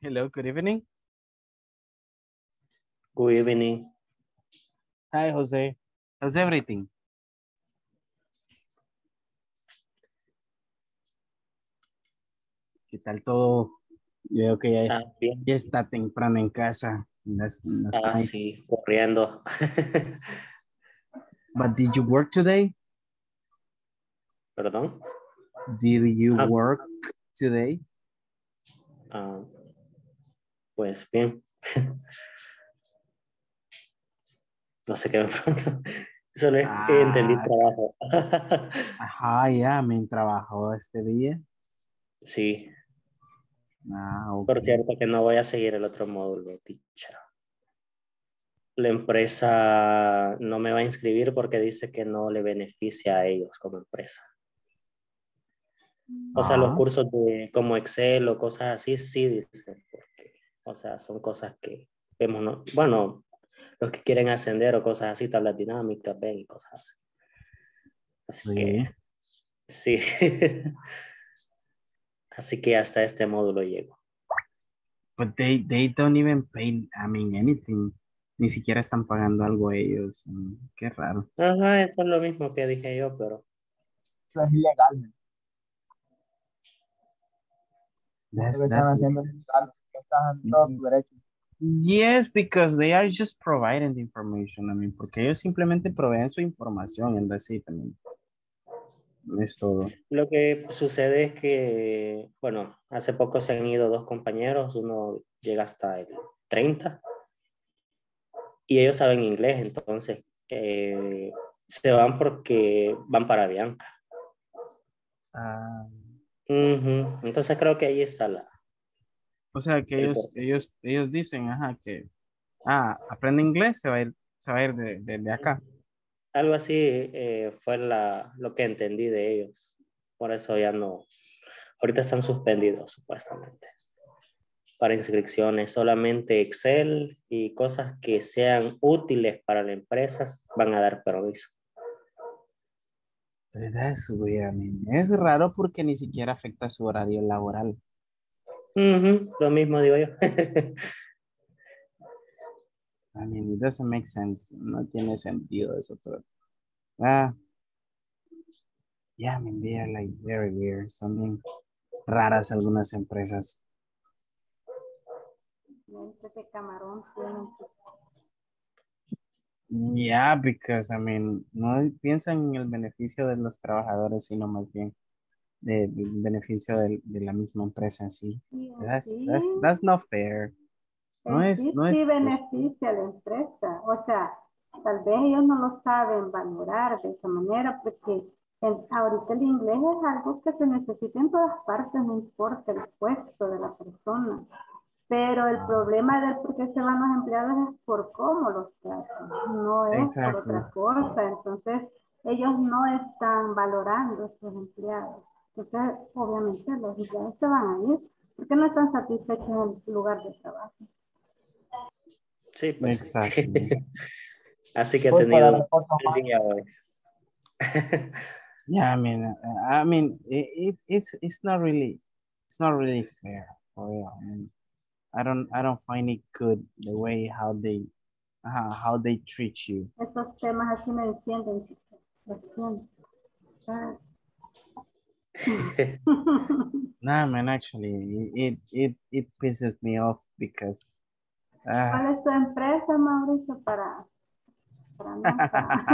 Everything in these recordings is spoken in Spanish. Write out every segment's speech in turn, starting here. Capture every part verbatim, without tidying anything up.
Hello, good evening. Good evening. Hi, Jose. How's everything? ¿Qué tal todo? Yo veo que ya, Ah, es- bien. ya está temprano en casa. That's, that's Ah, nice. sí, corriendo. But did you work today? Perdón. Did you Ah, work today? ah, pues bien. No sé qué me pregunto. Solo es- entendí Ah, trabajo. ajá, ya, me trabajó este día. Sí, Ah, ok. por cierto que no voy a seguir el otro módulo, teacher. La empresa no me va a inscribir porque dice que no le beneficia a ellos como empresa. O sea, los Ah, cursos de como Excel o cosas así, sí dicen. Porque, o sea, son cosas que vemos, ¿no? Bueno, los que quieren ascender o cosas así, tablas dinámicas, ven y cosas así. Así que sí. sí. Así que hasta este módulo llego. But they, they don't even pay, I mean, anything. Ni siquiera están pagando algo ellos. Mm, qué raro. Ajá, eso es lo mismo que dije yo, pero Eso es ilegal. Lo That's, que están that's, haciendo es ilegal. Están en todo tu derecho. yes, because they are just providing the information. I mean, porque ellos simplemente proveen su información and that's it. I mean, es todo. lo que sucede es que, bueno, hace poco se han ido dos compañeros, uno llega hasta el treinta y ellos saben inglés, entonces eh, se van porque van para Bianca. Ah, Ujú. Entonces creo que ahí está la, o sea, que el ellos, porqué. ellos, ellos dicen, ajá, que, ah, aprende inglés, se va a ir, se va a ir de, de, de acá. Algo así eh, fue la, lo que entendí de ellos. Por eso ya no, ahorita están suspendidos supuestamente para inscripciones. Solamente Excel y cosas que sean útiles para las empresas van a dar permiso. That's weird, I mean, es raro porque ni siquiera afecta su horario laboral. Ujú, lo mismo digo yo. I mean, it doesn't make sense. No tiene sentido eso, pero, ah, yeah, I mean, they are like very weird. Son bien raras algunas empresas. Ese camarón tiene. Yeah, because, I mean, no piensan en el beneficio de los trabajadores, sino más bien de- del beneficio del- de, la misma empresa en sí. Y en That's, that's, sí, that's not fair. No en es, sí no sí es justo. beneficia a la empresa. O sea, tal vez ellos no lo saben valorar de esa manera porque el- ahorita el inglés es algo que se necesita en todas partes, no importa el puesto de la persona. Pero el problema del por qué se van los empleados es por cómo los tratan, no es por Exactly. otra cosa. Entonces, ellos no están valorando a sus empleados. Entonces, obviamente, los empleados se van a ir porque no están satisfechos en su lugar de trabajo. Sí, pues. Exactly. Así que he Voy para tenido la un cosa buen más. día hoy. Yeah, I mean, uh, I mean, it, it, it's, it's not really, it's not really fair for real. I mean, I don't, I don't find it good the way how they, how, how they treat you. Esos temas así me encienden, chicos. Lo siento. Ah. Nah, man, actually, it, it, it pisses me off because, uh, ¿Cuál es tu empresa, Mauricio, para, para no? Para...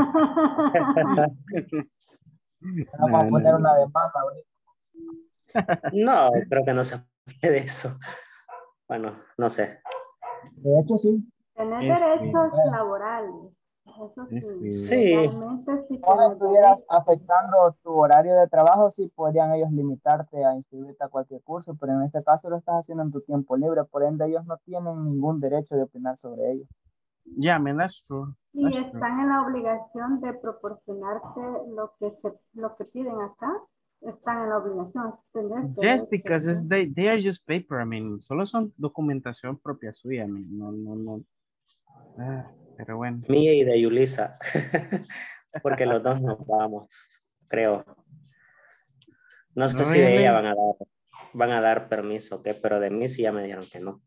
Vamos a no, no, poner una no. demanda ahorita. No, creo que no se puede de eso. Bueno, no sé. De hecho, sí. Tener Es weird, derechos laborales, eso es sí, weird. Sí, legalmente sí No tener estuvieras derechos. afectando tu horario de trabajo, sí podrían ellos limitarte a inscribirte a cualquier curso, pero en este caso lo estás haciendo en tu tiempo libre, por ende ellos no tienen ningún derecho de opinar sobre ello. Yeah, man, that's true. Y That's true. están en la obligación de proporcionarte lo que se, lo que piden acá, están en la obligación. Tener Just derechos, because it's, ¿no? they, they are just paper. I mean, solo son documentación propia suya. I mean, no, no, no. Ah, pero bueno. mía y de Yulisa. Porque los dos nos vamos, creo. No sé si de ella Really? van a dar. van a dar permiso, ¿ok? Pero de mí sí ya me dijeron que no.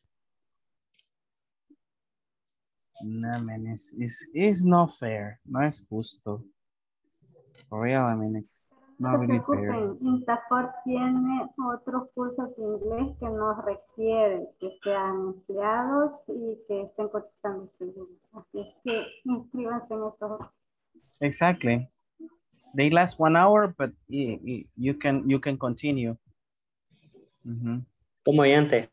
No, man, it's, it's, it's not fair. No es justo. For real, I mean, it's No not se really fair. preocupen, INSAFORP tiene otros cursos de inglés que no requieren que sean empleados y que estén cotizando seguro. Así es que inscríbanse en esos. Exactly. They last one hour, but you, you, you can you can continue. Mhm. Como oyente.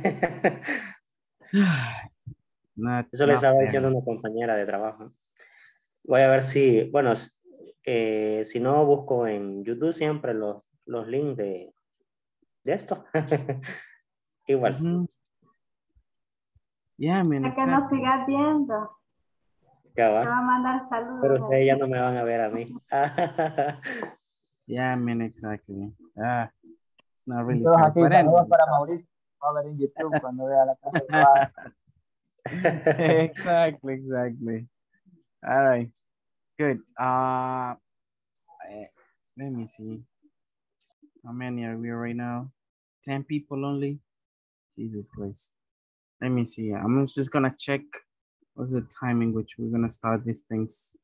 Not, Eso le not estaba fair. diciendo a una compañera de trabajo. Voy a ver si, bueno, s- eh, si no busco en YouTube siempre los, los links de, de esto. Igual. Mhm. Yeah, I mean, Para que nos exactly. sigas viendo, Ya te va va. a mandar Pero saludos. ustedes ya no me van a ver a mí. Yeah, I mean, exactly. Ah, it's not really Todos fair. así, But saludos para anyways. Mauricio. Va a ver en YouTube cuando vea la casa grabada. Exactly, exactly. All right, good. Uh, eh, let me see. How many are we right now? ten people only? Jesus Christ. Let me see. I'm just gonna check what's the time in which we're gonna start these things.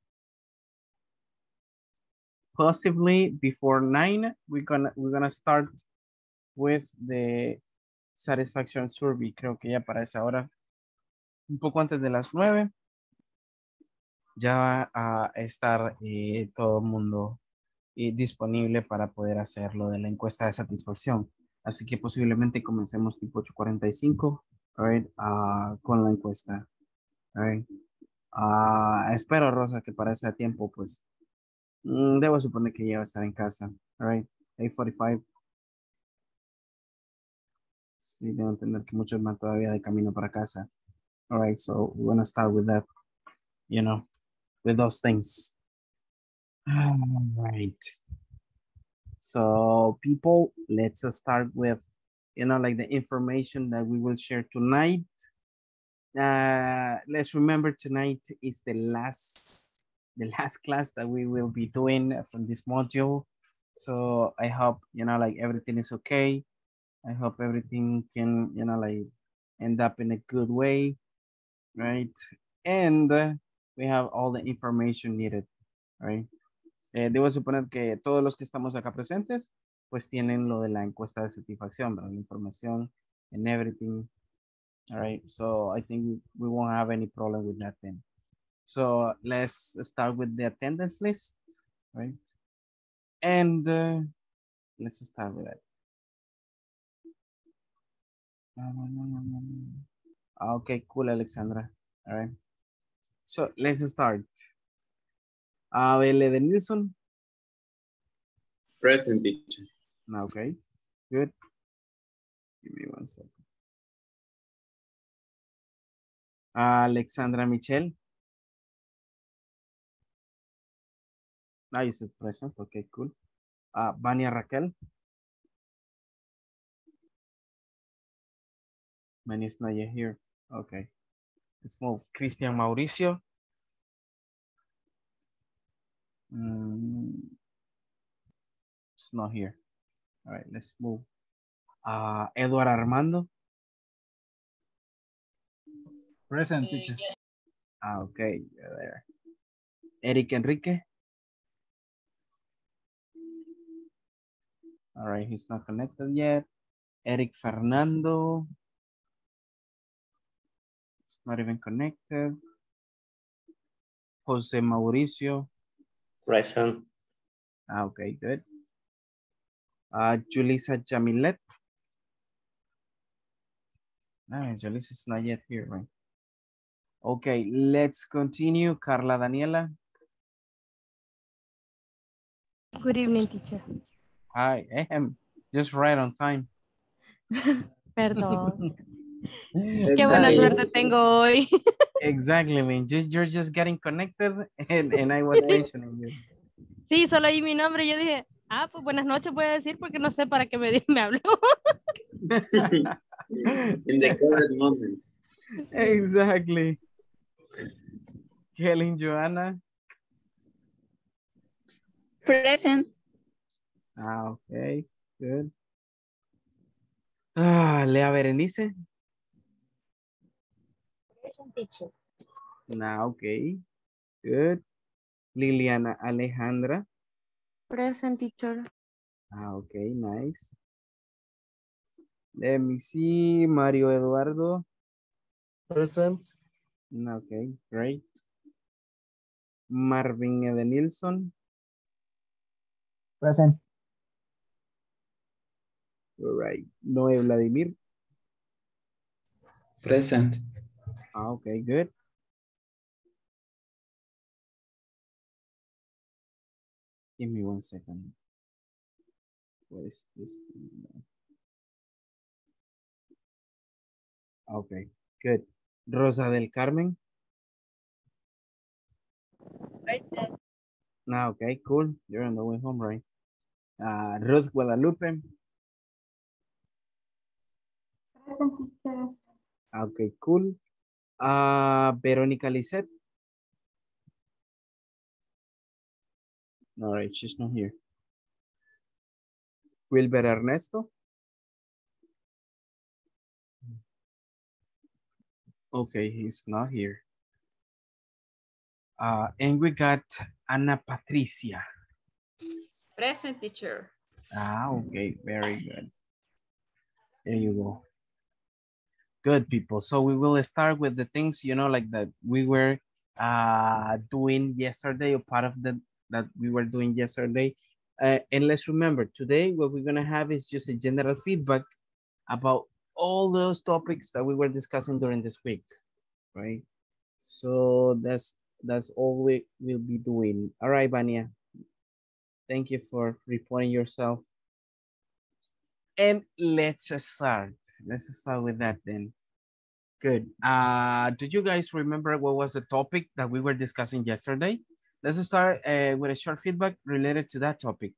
Possibly before nine, we're gonna we're gonna start with the satisfaction survey. Creo que ya para esa hora, un poco antes de las nueve, ya va a estar eh, todo el mundo eh, disponible para poder hacer lo de la encuesta de satisfacción. Así que posiblemente comencemos tipo ocho cuarenta y cinco, right, uh, con la encuesta. Right. Uh, espero, Rosa, que para ese tiempo, pues, mm, debo suponer que ya va a estar en casa. Right. eight forty-five. Sí, debo entender que muchos van todavía de camino para casa. All right, so we're gonna start with that, you know, with those things. All right. So people, let's start with, you know, like the information that we will share tonight. Uh, let's remember tonight is the last, the last class that we will be doing from this module. So I hope, you know, like everything is okay. I hope everything can, you know, like end up in a good way, right? And uh, we have all the information needed, right? Eh, debo suponer que todos los que estamos acá presentes, pues tienen lo de la encuesta de satisfacción, ¿verdad? La información and everything. All right, so I think we won't have any problem with that then. So let's start with the attendance list, right? And uh, let's start with that. Okay, cool, Alexandra. All right. So let's start. Abel de Nilsson. Present, teacher. Okay, good. Give me one second. Alexandra Michelle. Ah, you said present. Okay, cool. Uh, Vania Raquel. Vania is not yet here. Okay. Let's move. Christian Mauricio. Mm, it's not here. All right, let's move. Uh, Edward Armando. Present, teacher. Ah, okay, you're there. Eric Enrique. All right, he's not connected yet. Eric Fernando. It's not even connected. Jose Mauricio. Present. Ah, okay, good. Uh, Julissa Jamilet. Ah, Julissa is not yet here, right? Okay, let's continue. Carla Daniela. Good evening, teacher. Hi, ahem, just right on time. Perdón. Qué Exactly. buena suerte tengo hoy. Exactly, man. Just, you're just getting connected and, and I was mentioning you. Sí, solo oí mi nombre y yo dije, ah, pues buenas noches voy a decir porque no sé para qué me, me habló. In the current moment. Exactly. Helen Joanna. Present. Ah, okay, good. Ah, Lea Berenice. Present teacher. Nah, okay. Good. Liliana Alejandra. Present teacher. Ah, okay, nice. Let me see. Mario Eduardo. Present. Okay, great. Marvin Edenilson. Present. All right. Noé Vladimir. Present. Ah, okay, good. Give me one second. What is this? Okay, good. Rosa del Carmen. Present. Ah, okay, cool. You're on the way home, right? Uh, Ruth Guadalupe. Present teacher. Okay, cool. Uh, Veronica Lisette. All right, she's not here. Wilber Ernesto. Okay, he's not here. Uh, and we got Ana Patricia. Present teacher. Ah, okay, very good. There you go. Good, people. So we will start with the things, you know, like that we were uh, doing yesterday, or part of the that we were doing yesterday. Uh, and let's remember, today what we're going to have is just a general feedback about all those topics that we were discussing during this week, right? So that's that's all we will be doing. All right, Vania. Thank you for reporting yourself. And let's start. Let's start with that then. Good. Uh, do you guys remember what was the topic that we were discussing yesterday? Let's start uh, with a short feedback related to that topic.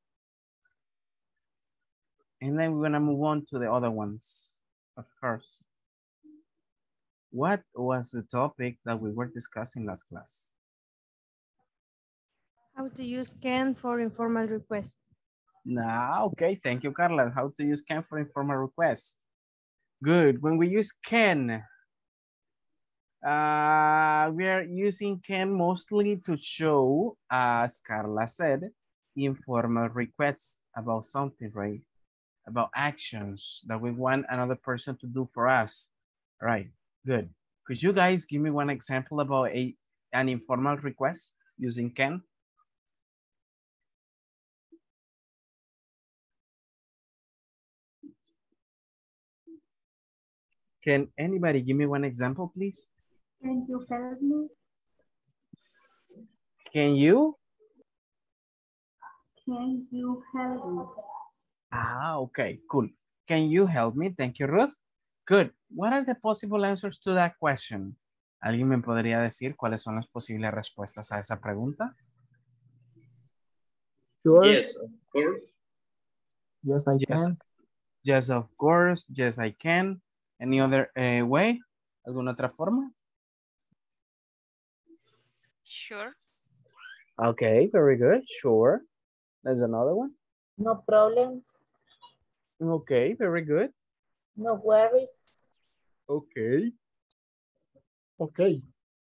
And then we're gonna move on to the other ones, of course. What was the topic that we were discussing last class? How to use can for informal requests. Nah, okay, thank you, Carla. How to use can for informal requests. Good. When we use can, uh, we are using can mostly to show, as Carla said, informal requests about something, right? About actions that we want another person to do for us. All right, good. Could you guys give me one example about a an informal request using can? Can anybody give me one example, please? Can you help me? Can you? Can you help me? Ah, okay, cool. Can you help me? Thank you, Ruth. Good. What are the possible answers to that question? ¿Alguien me podría decir cuáles son las posibles respuestas a esa pregunta? Sure. Yes, of course. Yes, I Yes, can. yes, of course. Yes, I can. Any other uh, way? ¿Alguna otra forma? Sure. Okay, very good. Sure. There's another one. No problems. Okay, very good. No worries. Okay. Okay.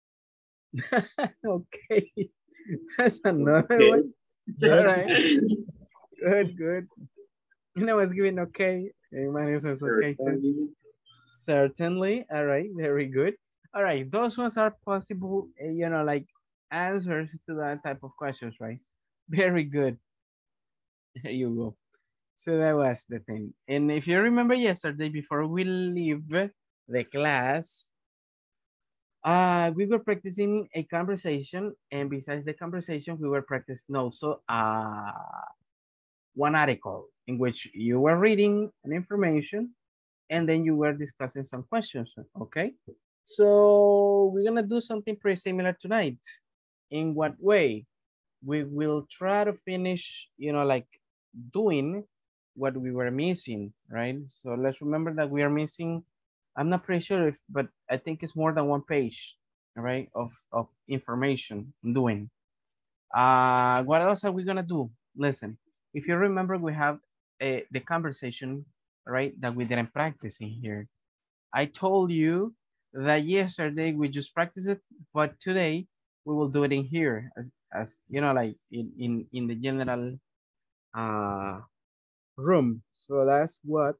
Okay. That's another Okay. one. All right. Good, good. You know, I was giving okay. Mario says okay too. Certainly. Certainly. All right. Very good. All right. Those ones are possible, uh, you know, like answers to that type of questions, right? Very good. There you go. So that was the thing. And if you remember yesterday, before we leave the class, uh, we were practicing a conversation. And besides the conversation, we were practicing also uh, one article in which you were reading an information and then you were discussing some questions, okay? So we're gonna do something pretty similar tonight. In what way? We will try to finish, you know, like doing what we were missing, right? So let's remember that we are missing, I'm not pretty sure if, but I think it's more than one page, right, of, of information doing. Uh, what else are we gonna do? Listen, if you remember, we have a, the conversation, right, that we didn't practice in here. I told you that yesterday we just practiced it, but today we will do it in here as, as you know, like in, in, in the general uh, room. So that's what,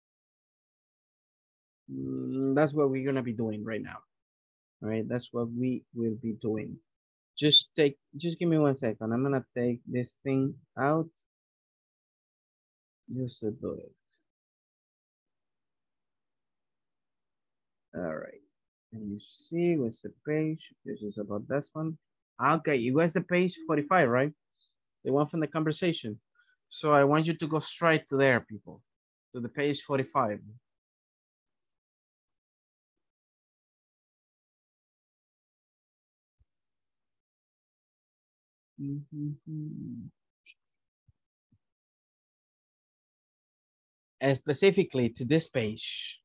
mm, that's what we're gonna be doing right now. All right, that's what we will be doing. Just take, just give me one second. I'm gonna take this thing out. Just to do it. All right. And you see what's the page? This is about this one. Okay, it was the page forty-five, right? The one from the conversation. So I want you to go straight to there, people, to the page forty-five. Mm-hmm. And specifically to this page,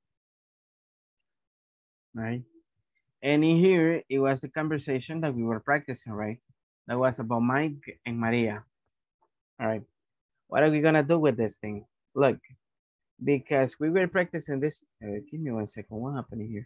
right? And in here, it was a conversation that we were practicing, right? That was about Mike and Maria. All right. What are we gonna do with this thing? Look, because we were practicing this. Uh, give me one second. What happened here?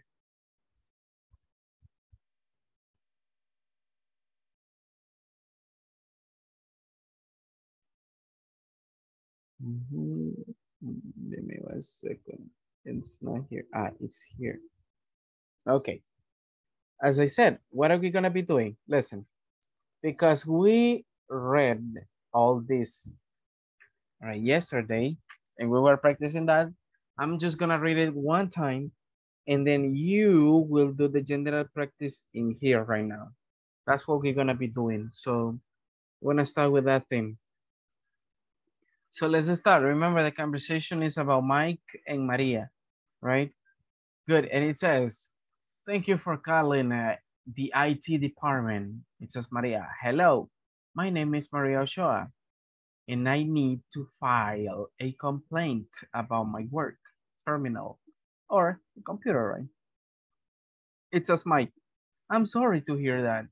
Mm-hmm. Give me one second. It's not here. Ah, it's here. Okay. As I said, what are we gonna be doing? Listen, because we read all this right yesterday, and we were practicing that. I'm just gonna read it one time, and then you will do the general practice in here right now. That's what we're gonna be doing. So we're gonna start with that thing. So let's start. Remember, the conversation is about Mike and Maria, right? Good. And it says, thank you for calling uh, the I T department. It says, Maria, hello, my name is Maria Ochoa, and I need to file a complaint about my work terminal or computer, right? It says, Mike, I'm sorry to hear that.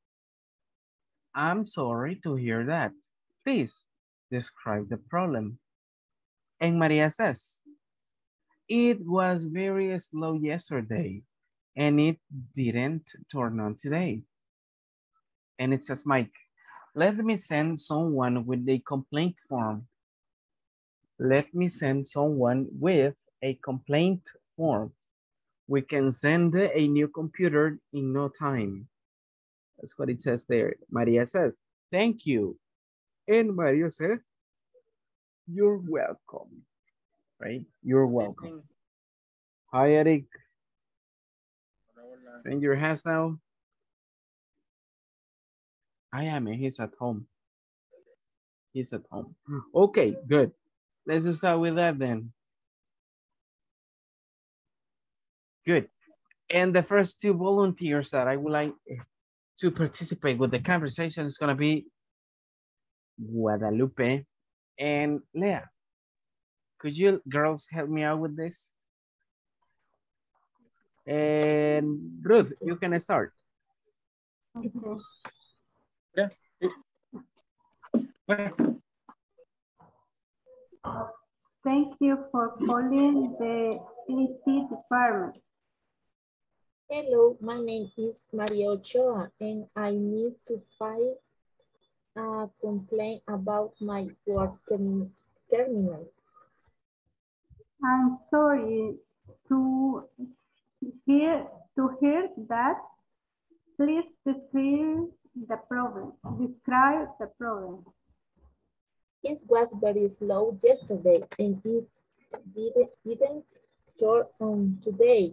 I'm sorry to hear that. Please describe the problem. And Maria says, it was very slow yesterday and it didn't turn on today. And it says, Mike, let me send someone with a complaint form. Let me send someone with a complaint form. We can send a new computer in no time. That's what it says there. Maria says, thank you. And Mario says, you're welcome, right? You're welcome. Hi, Eric. In your house now? I am, he's at home. He's at home. Okay, good. Let's start with that then. Good. And the first two volunteers that I would like to participate with the conversation is going to be Guadalupe and Leah. Could you girls help me out with this? And Ruth, you can start. Okay. Yeah. Thank you for calling the A T department. Hello, my name is Maria Ochoa and I need to file a complaint about my work term terminal. I'm sorry to hear to hear that. Please describe the problem. Describe the problem. It was very slow yesterday and it didn't, didn't turn on today.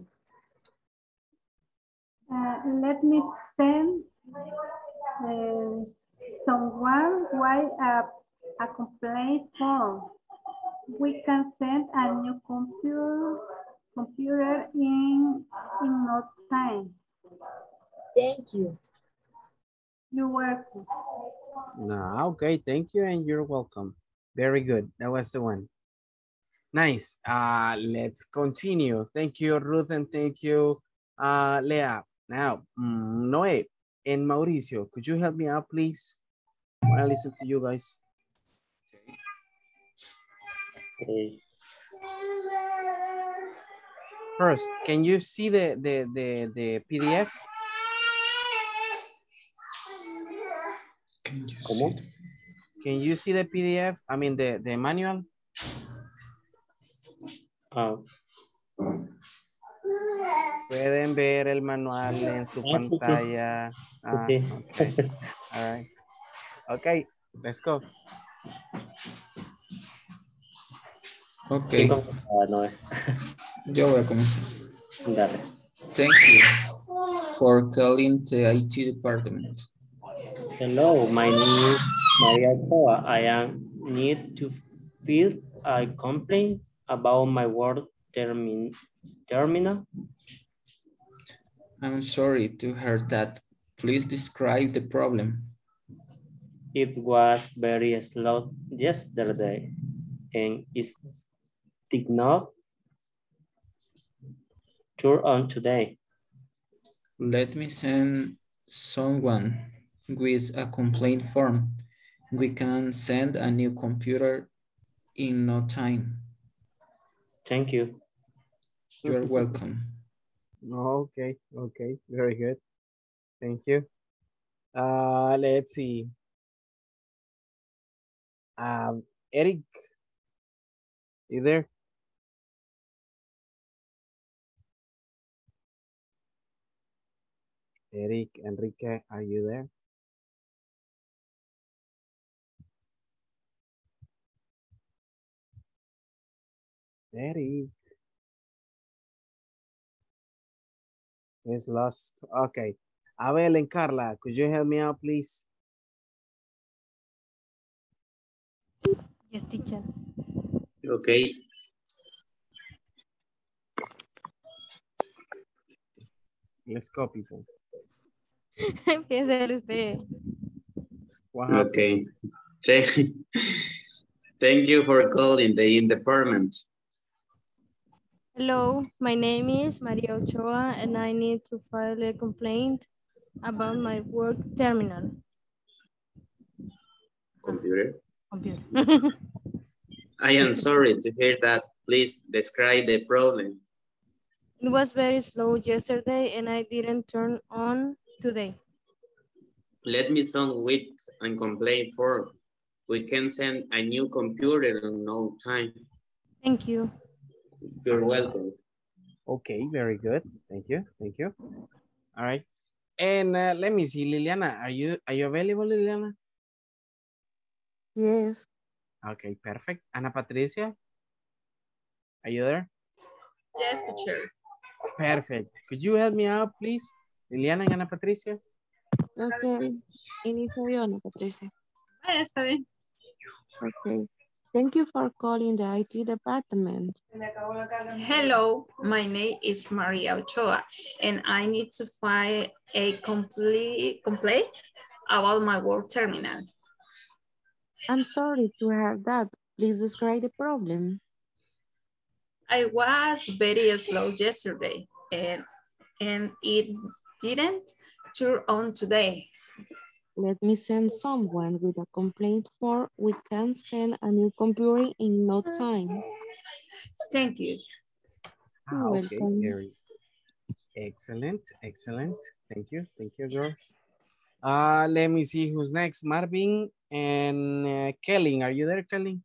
Uh, let me send uh, someone with a, a complaint form. We can send a new computer computer in in no time. Thank you. You're welcome. No, okay, thank you and you're welcome. Very good. That was the one. Nice. Uh, let's continue. Thank you, Ruth, and thank you, uh, Leah. Now, mm, Noe and Mauricio, could you help me out, please? I want to listen to you guys. Okay. First, can you see the, the, the, the P D F? Can you ¿Cómo? see it? Can you see the P D F? I mean, the, the manual? Ah, Pueden ver el manual en su ah, sí, sí. pantalla. Ah, Sí, okay. sí. All right. Okay, let's go. Ok, ¿Quién comienza? Ah, no, eh. yo voy a comenzar. Dale. Thank you for calling the I T department. Hello, my name is Maria Ochoa. I am need to fill a complaint about my work termin terminal. I'm sorry to hear that. Please describe the problem. It was very slow yesterday and it did not turn on today. Let me send someone with a complaint form. We can send a new computer in no time. Thank you. You're welcome. Okay, okay, very good. Thank you. Uh, let's see. Um, Eric, you there? Eric, Enrique, are you there? Eric is lost. Okay. Abel and Carla, could you help me out, please? Yes, teacher. Okay. Let's go, people. Empieza usted. What happened? Okay. Thank thank you for calling the in department. Hello, my name is Maria Ochoa and I need to file a complaint about my work terminal. Computer. Computer. I am sorry to hear that. Please describe the problem. It was very slow yesterday and I didn't turn on today. Let me send with and complaint form. We can send a new computer in no time. Thank you. You're welcome. Okay, very good. Thank you. Thank you. All right. And uh, let me see, Liliana, are you are you available, Liliana? Yes. Okay, perfect. Ana Patricia, are you there? Yes, teacher. Perfect. Could you help me out, please? Liliana and Ana Patricia? Okay. Inicio yo, Ana Patricia. Ah, está bien. Okay. Thank you for calling the I T department. Hello, my name is Maria Ochoa, and I need to file a complete complaint about my work terminal. I'm sorry to hear that. Please describe the problem. I was very slow yesterday, and, and it didn't turn on today. Let me send someone with a complaint form. We can send a new computer in no time. Thank you. Ah, You're okay, welcome. very excellent, excellent. Thank you, thank you, girls. Uh, let me see who's next. Marvin and uh, Kelly. Are you there, Kelly?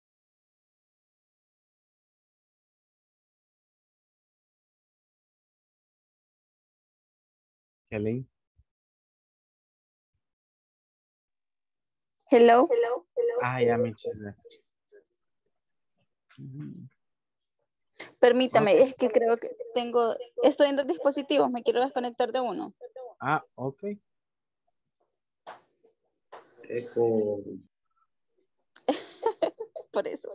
Kelly. Hello. Ah, ya me chisé. Permítame, Okay. es que creo que tengo, estoy en dos dispositivos, me quiero desconectar de uno. Ah, ok. Eco. Por eso.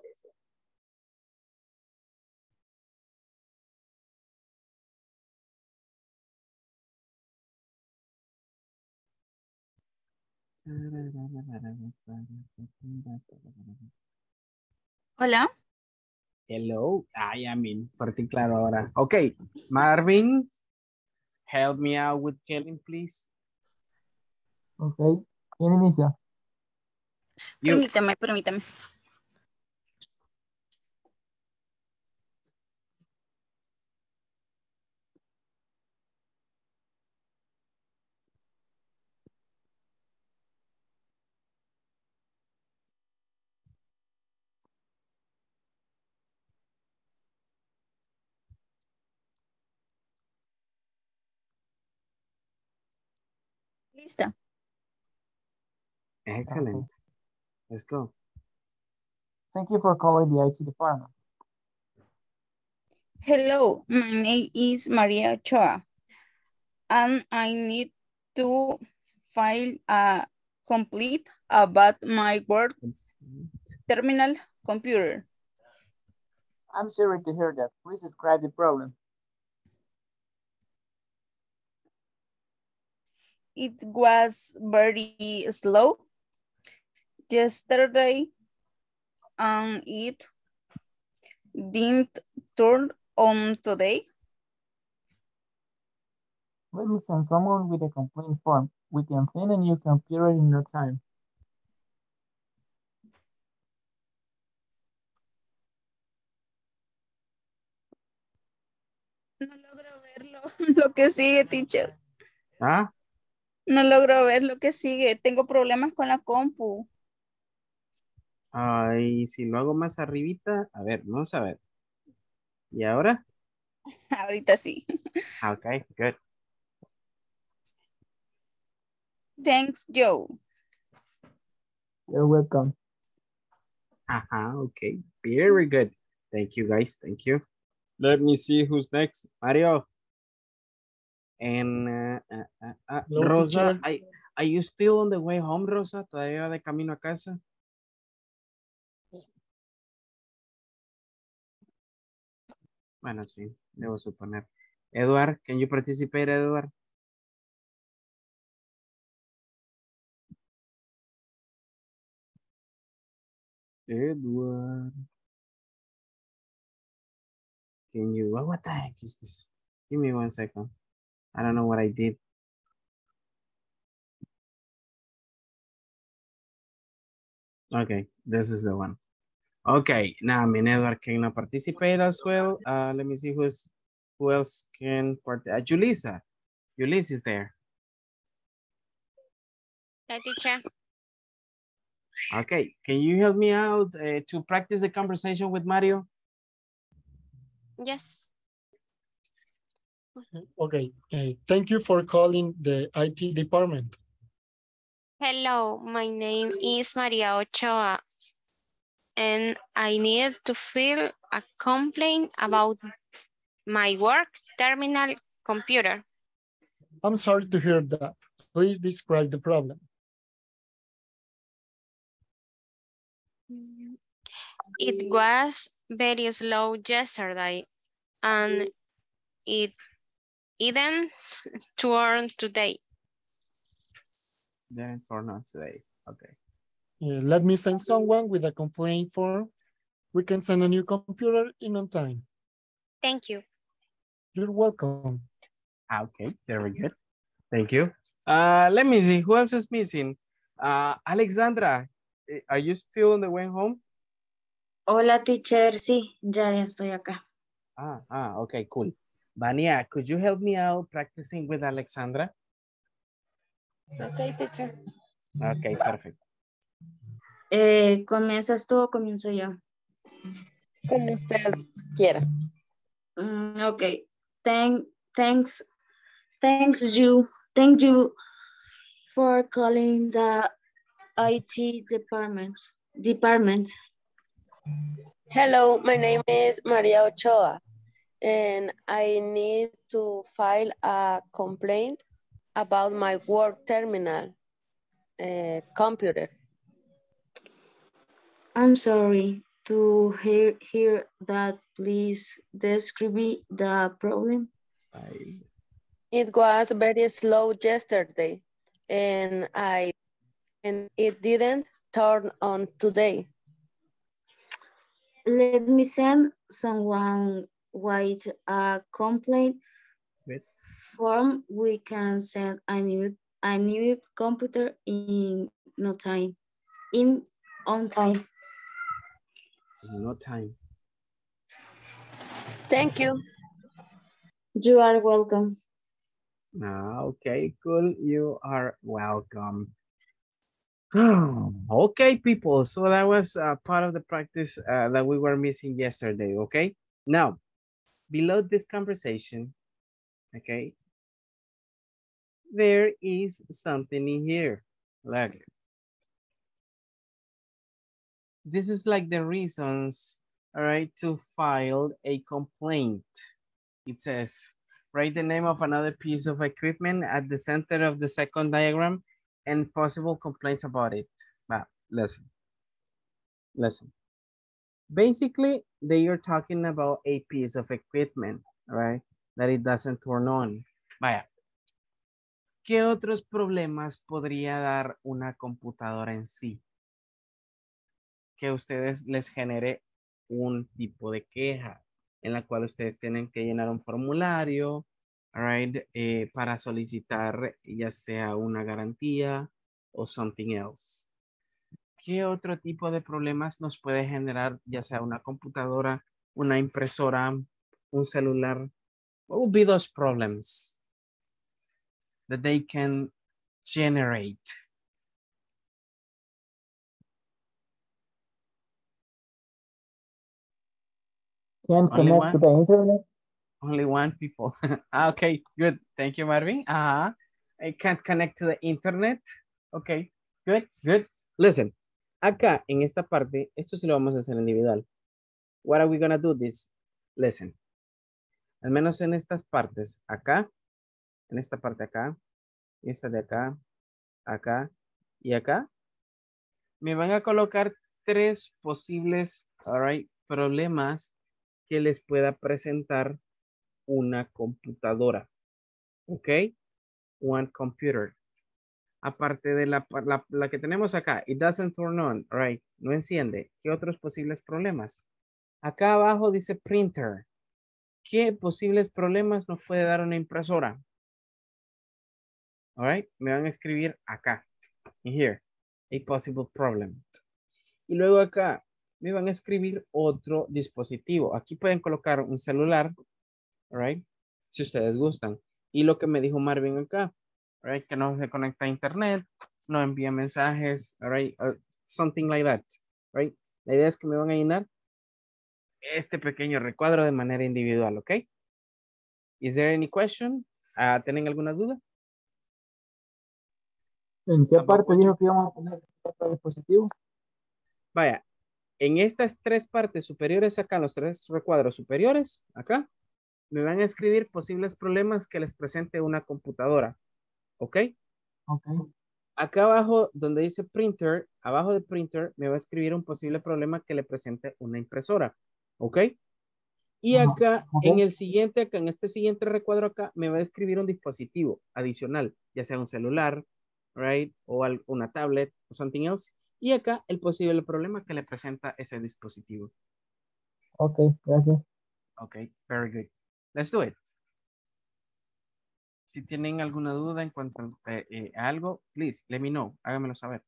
Hola. Hello. I am in particular ahora. Okay, Marvin, help me out with Kelly, please. Ok. ¿Quién inicia? You. Permítame, permítame. Lista. Excellent. Okay. Let's go. Thank you for calling the I T department. Hello, my name is Maria Ochoa, and I need to file a complete about my work terminal computer. I'm sorry to hear that. Please describe the problem. It was very slow yesterday, and it didn't turn on today. Let me send someone with a complaint form. We can send a new computer in no time. No logro verlo, lo que sigue, teacher. ¿Ah? No logro ver lo que sigue. Tengo problemas con la compu. Ay, si lo hago más arribita, a ver, vamos a ver. ¿Y ahora? Ahorita sí. Okay, good. Thanks, Joe. You're welcome. Ajá, okay. Very good. Thank you, guys. Thank you. Let me see who's next. Mario. And uh, uh, uh, uh, Hello, Rosa, teacher. I, are you still on the way home, Rosa? ¿Todavía va de camino a casa? Bueno, sí, debo suponer. Edward, can you participate, Edward? Edward. Can you, oh, what the heck is this? Give me one second. I don't know what I did. Okay, this is the one. Okay, now I mean Edward cannot participate as well. Uh, let me see who's who else can participate. Uh, Julissa. Julissa is there. Hi, teacher. Okay, can you help me out uh, to practice the conversation with Mario? Yes. Okay, uh, thank you for calling the I T department. Hello, my name is Maria Ochoa, and I need to fill a complaint about my work terminal computer. I'm sorry to hear that. Please describe the problem. It was very slow yesterday, and it didn't turn today. Didn't turn on today. Okay. Uh, let me send someone with a complaint form. We can send a new computer in on time. Thank you. You're welcome. Okay, very good. Thank you. Uh, let me see, who else is missing? Uh, Alexandra, are you still on the way home? Hola, teacher. Sí, ya, ya estoy acá. Ah, ah, okay, cool. Vania, could you help me out practicing with Alexandra? Okay, teacher. Okay, perfect. Eh, ¿Comienzas tú o comienzo yo? Como usted quiera. Mm, okay. Thank, thanks, thanks you, thank you for calling the I T department. Department. Hello, my name is Maria Ochoa, and I need to file a complaint about my work terminal uh, computer. I'm sorry to hear, hear that. Please describe the problem. I... It was very slow yesterday, and I and it didn't turn on today. Let me send someone with a complaint with form. We can send a new a new computer in no time. In on time. No time. Thank you. You are welcome. Ah, okay, cool. You are welcome. Okay, people. So that was uh, part of the practice uh, that we were missing yesterday. Okay. Now, below this conversation, okay, there is something in here. Look. This is like the reasons, all right, to file a complaint. It says, write the name of another piece of equipment at the center of the second diagram and possible complaints about it. But listen, listen. Basically, they are talking about a piece of equipment, right? That it doesn't turn on. Vaya. ¿Qué otros problemas podría dar una computadora en sí? Que a ustedes les genere un tipo de queja en la cual ustedes tienen que llenar un formulario, right, eh, para solicitar ya sea una garantía o something else. ¿Qué otro tipo de problemas nos puede generar ya sea una computadora, una impresora, un celular? What would be those problems that they can generate? Can't Only connect to one? the internet. Only one people. Okay, good. Thank you, Marvin. Uh-huh. I can't connect to the internet. Okay, good, good. Listen, acá en esta parte, esto sí lo vamos a hacer individual. What are we gonna do this? Listen. Al menos en estas partes, acá, en esta parte acá, y esta de acá, acá y acá, me van a colocar tres posibles, all right, problemas que les pueda presentar una computadora. ¿Ok? One computer. Aparte de la, la, la que tenemos acá, it doesn't turn on, right? No enciende. ¿Qué otros posibles problemas? Acá abajo dice printer. ¿Qué posibles problemas nos puede dar una impresora? All right, me van a escribir acá, in here, a possible problem. Y luego acá me van a escribir otro dispositivo. Aquí pueden colocar un celular, all right, si ustedes gustan. Y lo que me dijo Marvin acá, all right, que no se conecta a internet, no envía mensajes, all right, uh, something like that, right. La idea es que me van a llenar este pequeño recuadro de manera individual, ¿ok? Is there any question? Uh, ¿Tienen alguna duda? ¿En qué About parte what dijo you- que íbamos a poner otro dispositivo? Vaya, en estas tres partes superiores acá, en los tres recuadros superiores, acá, me van a escribir posibles problemas que les presente una computadora, ¿ok? Ok. Acá abajo, donde dice printer, abajo de printer, me va a escribir un posible problema que le presente una impresora, ¿ok? Y Ajá, acá, ok. en el siguiente, acá, en este siguiente recuadro acá, me va a escribir un dispositivo adicional, ya sea un celular, right, o al- una tablet, o something else. Y acá, el posible problema que le presenta ese dispositivo. Ok, gracias. Ok, very good. Let's do it. Si tienen alguna duda en cuanto a eh, eh, algo, please, let me know. Háganmelo saber.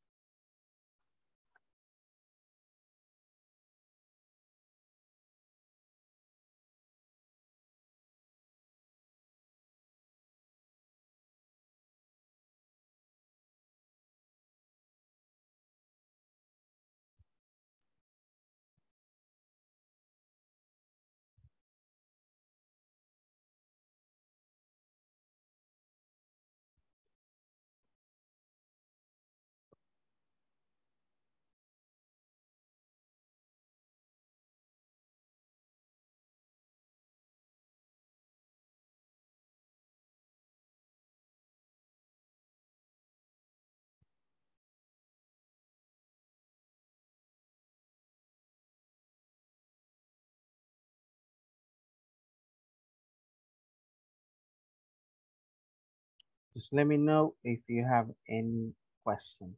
Just let me know if you have any question.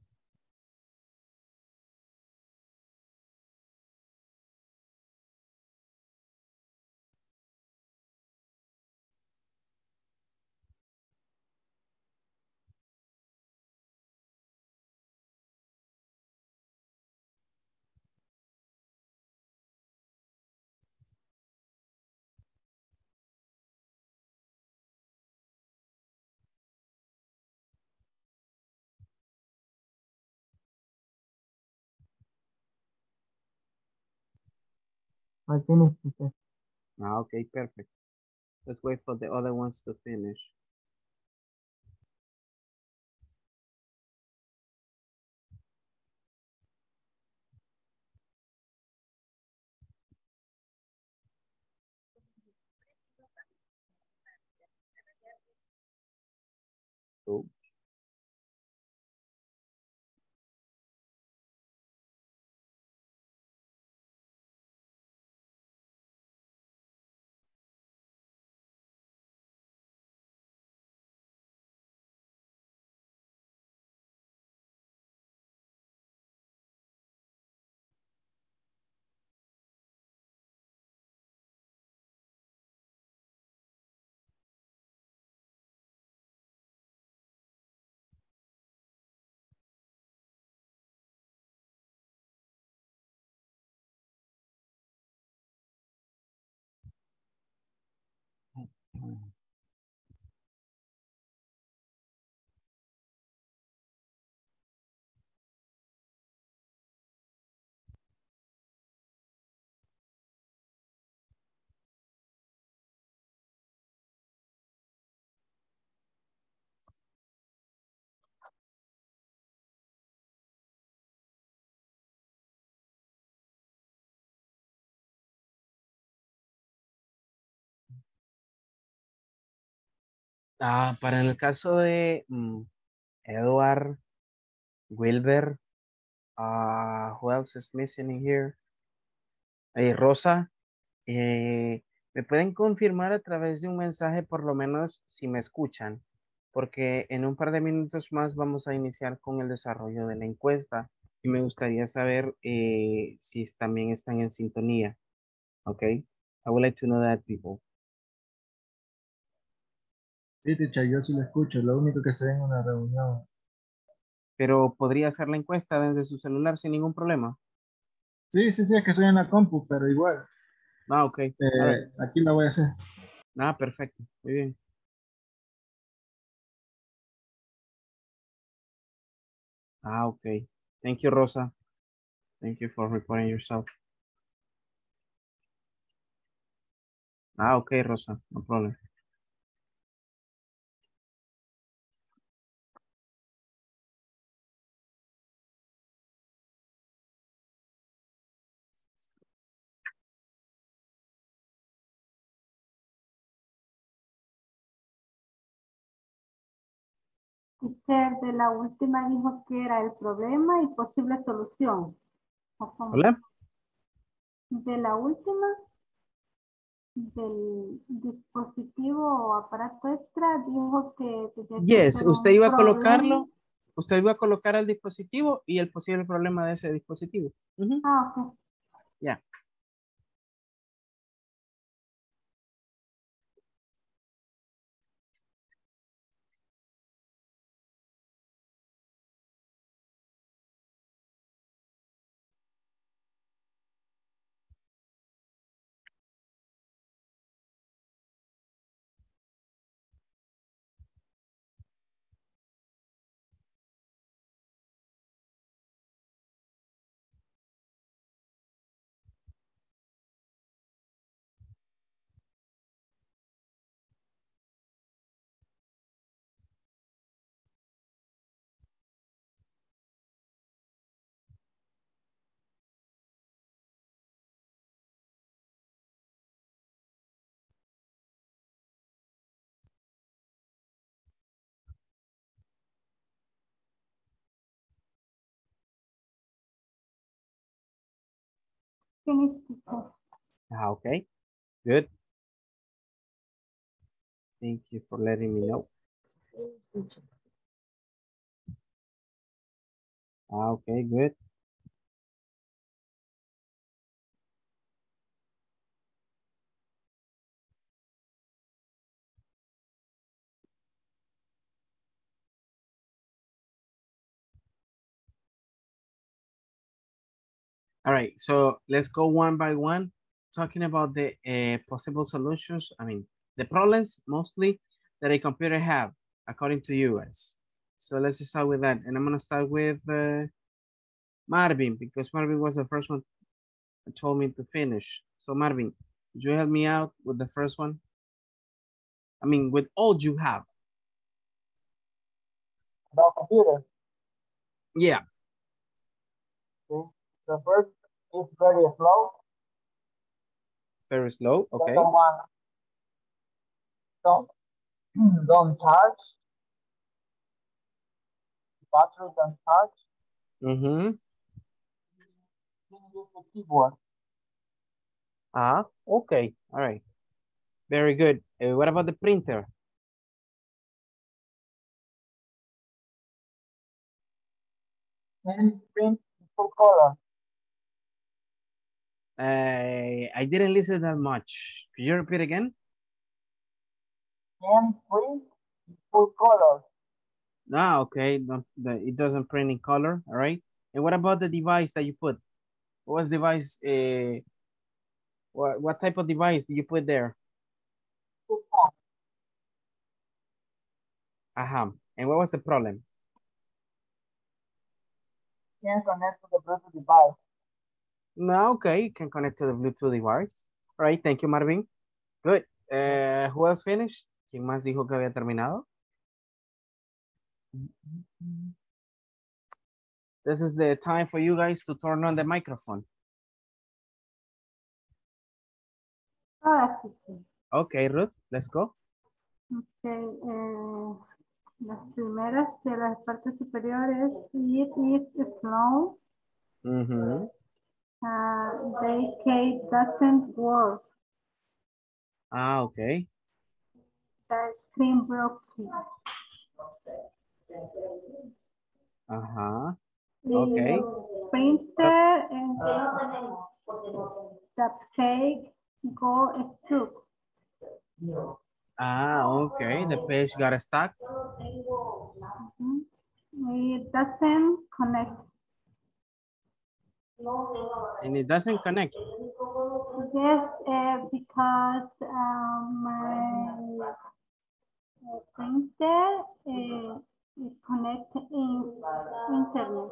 I finished the test. Ah, okay, perfect. Let's wait for the other ones to finish. Cool. Ah, para el caso de mm, Edward, Wilber, uh, who else is missing in here? Eh, Rosa, eh, ¿me pueden confirmar a través de un mensaje por lo menos si me escuchan? Porque en un par de minutos más vamos a iniciar con el desarrollo de la encuesta y me gustaría saber eh, si es- también están en sintonía. ¿Ok? I would like to know that, people. Sí, teacher, yo sí lo escucho. Lo único que estoy en una reunión. Pero podría hacer la encuesta desde su celular sin ningún problema. Sí, sí, sí, es que estoy en la compu, pero igual. Ah, ok. Eh, All right. aquí la voy a hacer. Ah, perfecto. Muy bien. Ah, ok. Thank you, Rosa. Thank you for reporting yourself. Ah, ok, Rosa. No problem. Teacher, de la última dijo que era el problema y posible solución. ¿O cómo? Hola. De la última, del dispositivo o aparato extra, dijo que tenía que Yes, ser usted un iba a problema. colocarlo. Usted iba a colocar el dispositivo y el posible problema de ese dispositivo. Ujú. Ah, ok. Ya. Finish, teacher. Ah, ok. Good. Thank you for letting me know. Ah, ok, good. All right, so let's go one by one, talking about the uh, possible solutions. I mean, the problems mostly that a computer have, according to you guys. So let's just start with that. And I'm gonna start with uh, Marvin, because Marvin was the first one that told me to finish. So Marvin, could you help me out with the first one? I mean, with all you have. About computer. Yeah. Okay. The first is very slow. Very slow, okay. Second one, don't, don't charge. battery don't charge. Mm-hmm. Can use the keyboard. Ah, okay. All right. Very good. Uh, what about the printer? Can print full color. Uh, I didn't listen that much. Could you repeat again? Can print full color. Ah, okay. No, the, it doesn't print in color. All right. And what about the device that you put? What's device? Uh, what, what type of device do you put there? Uh-huh. And what was the problem? Can connect to the Bluetooth device. No, okay. You can connect to the Bluetooth device. All right. Thank you, Marvin. Good. Uh, who else finished? ¿Quién más dijo que había terminado? This is the time for you guys to turn on the microphone. Ahora sí, sí. Okay, Ruth, let's go. Ok, eh, las primeras de las partes superiores, it is slow. Mm-hmm. Uh, the key doesn't work. Ah, okay. The screen broke. Uh-huh. The Okay. printer and the page go stuck. Ah, okay. The page got stuck. Mhm. It doesn't connect. And it doesn't connect. Yes, uh, because um, my uh, printer uh, is connected in internet.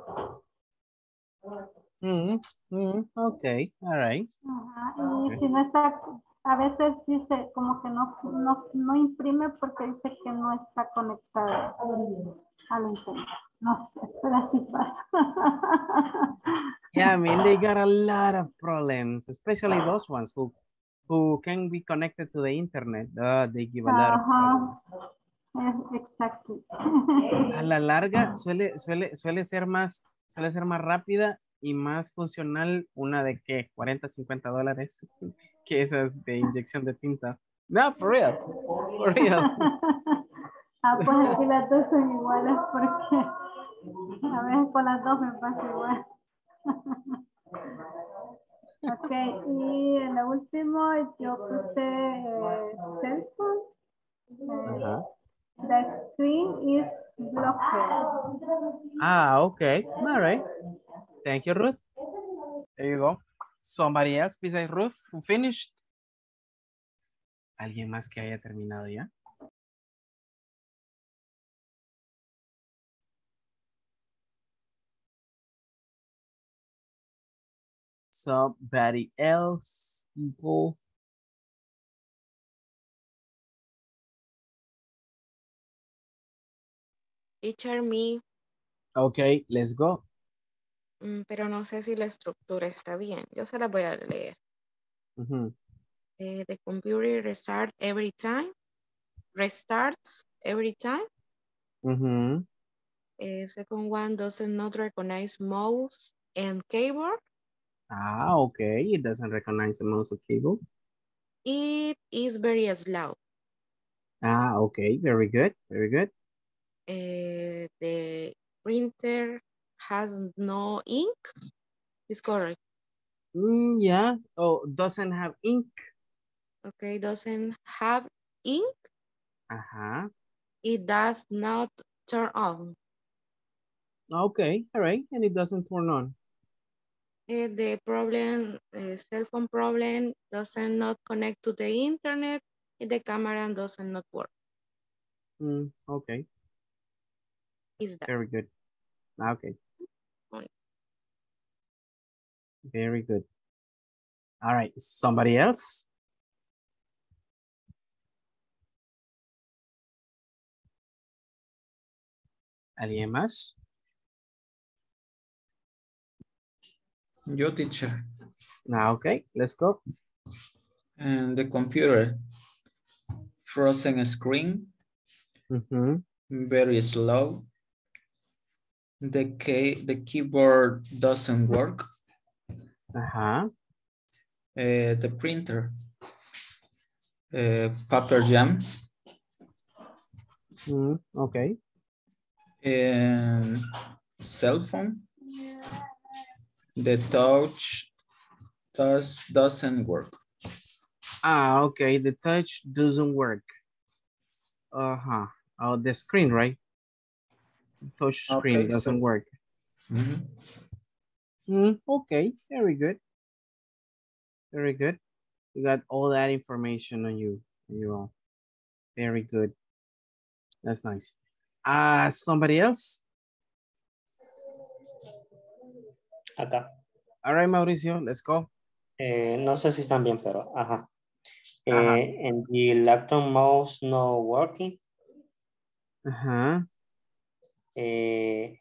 Mm, mm, okay, all right. Ajá, y Okay. si no está, a veces dice como que no, no, no imprime porque dice que no está conectado al internet. No sé, pero así pasa. Yeah, I mean, they got a lot of problems, especially those ones who who can be connected to the internet. Uh, they give a lot of problems. Ajá, es- exacto. A la larga suele, suele, suele ser más, suele ser más rápida y más funcional una de que cuarenta, cincuenta dólares que esas de inyección de tinta. No, for real, for real. Ah, pues aquí las dos son iguales porque a veces con las dos me pasa igual. Ok, y en lo último yo puse eh, cell phone. Eh, Ajá. the screen is blocked. Ah, okay, all right. Thank you, Ruth. There you go. Somebody else besides Ruth who finished? ¿Alguien más que haya terminado ya? Somebody else, people. Teacher me, Okay, let's go. mm, pero no sé si la estructura está bien. Yo se la voy a leer. Mhm. Eh, the computer restart every time. Restarts every time. Mhm. Eh, second one doesn't not recognize mouse and keyboard. Ah, okay. It doesn't recognize the mouse or keyboard. It is very slow. Ah, okay. Very good. Very good. Uh, the printer has no ink. Is correct. Mm, yeah. Oh, doesn't have ink. Okay, doesn't have ink. Uh-huh. It does not turn on. Okay. All right. And it doesn't turn on. Uh, the problem, uh, cell phone problem, doesn't not connect to the internet. The camera doesn't not work. Mm, okay. Is that Very good. Okay. point? Very good. All right. Somebody else? ¿Alguien más? Yo, teacher. Ah, okay. Let's go. And the computer. Frozen screen. Mm-hmm. Very slow. The key, the keyboard doesn't work. Uh-huh. Uh, the printer. Uh, paper jams. Mm, okay. And cell phone. The touch does, doesn't work. Ah, okay. The touch doesn't work. Uh-huh. Oh, the screen, right? Touch screen Okay, doesn't so, work. mm-hmm. Mm, okay, very good. Very good. You got all that information on you. On your own. Very good. That's nice. Uh, somebody else? Acá. All right, Mauricio, let's go. Eh, no sé si están bien, pero ajá. Ajá. Eh, and the laptop mouse not working. Ajá. Eh,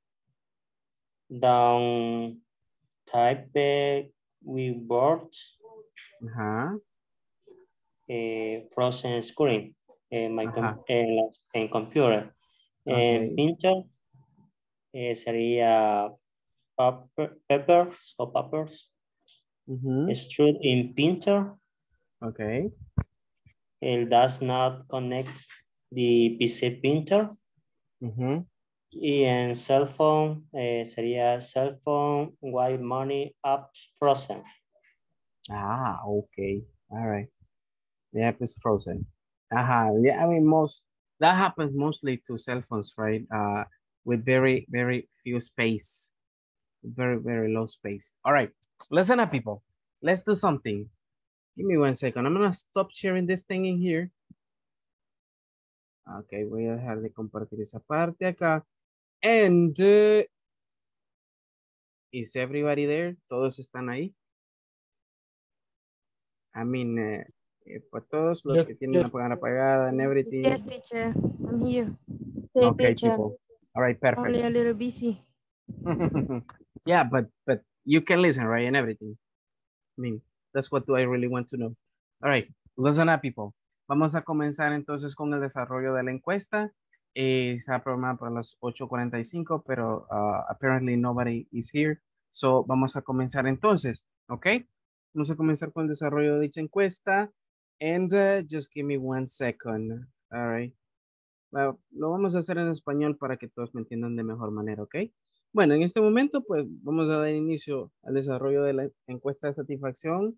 down type with boards. Ajá. Eh, frozen screen. Eh, my Ajá. com en, la, en computer. En Okay. printer eh, sería paper, peppers o peppers. Mm-hmm. Extrude in printer. Okay. It does not connect the P C printer. Mm-hmm. Y en cell phone eh, sería cell phone white money up frozen. Ah, okay. All right. The app is frozen. Aha. Yeah, I mean, most, that happens mostly to cell phones, right? Uh, with very, very few space. Very, very low space. All right. Listen up, people. Let's do something. Give me one second. I'm going to stop sharing this thing in here. Ok, voy a dejar de compartir esa parte acá. And, uh, is everybody there? ¿Todos están ahí? I mean, uh, eh, pues todos los Yes, que tienen yes. la cámara apagada and everything. Yes, teacher. I'm here. Sí, Okay, teacher. people. All right, perfect. Only a little busy. Yeah, but, but you can listen, right? And everything. I mean, that's what do I really want to know. All right, listen up, people. Vamos a comenzar entonces con el desarrollo de la encuesta. Eh, está programada para las ocho cuarenta y cinco, pero uh, apparently nobody is here. So, vamos a comenzar entonces, ¿ok? Vamos a comenzar con el desarrollo de dicha encuesta. And uh, just give me one second. All right. Bueno, lo vamos a hacer en español para que todos me entiendan de mejor manera, ¿ok? Bueno, en este momento, pues, vamos a dar inicio al desarrollo de la encuesta de satisfacción,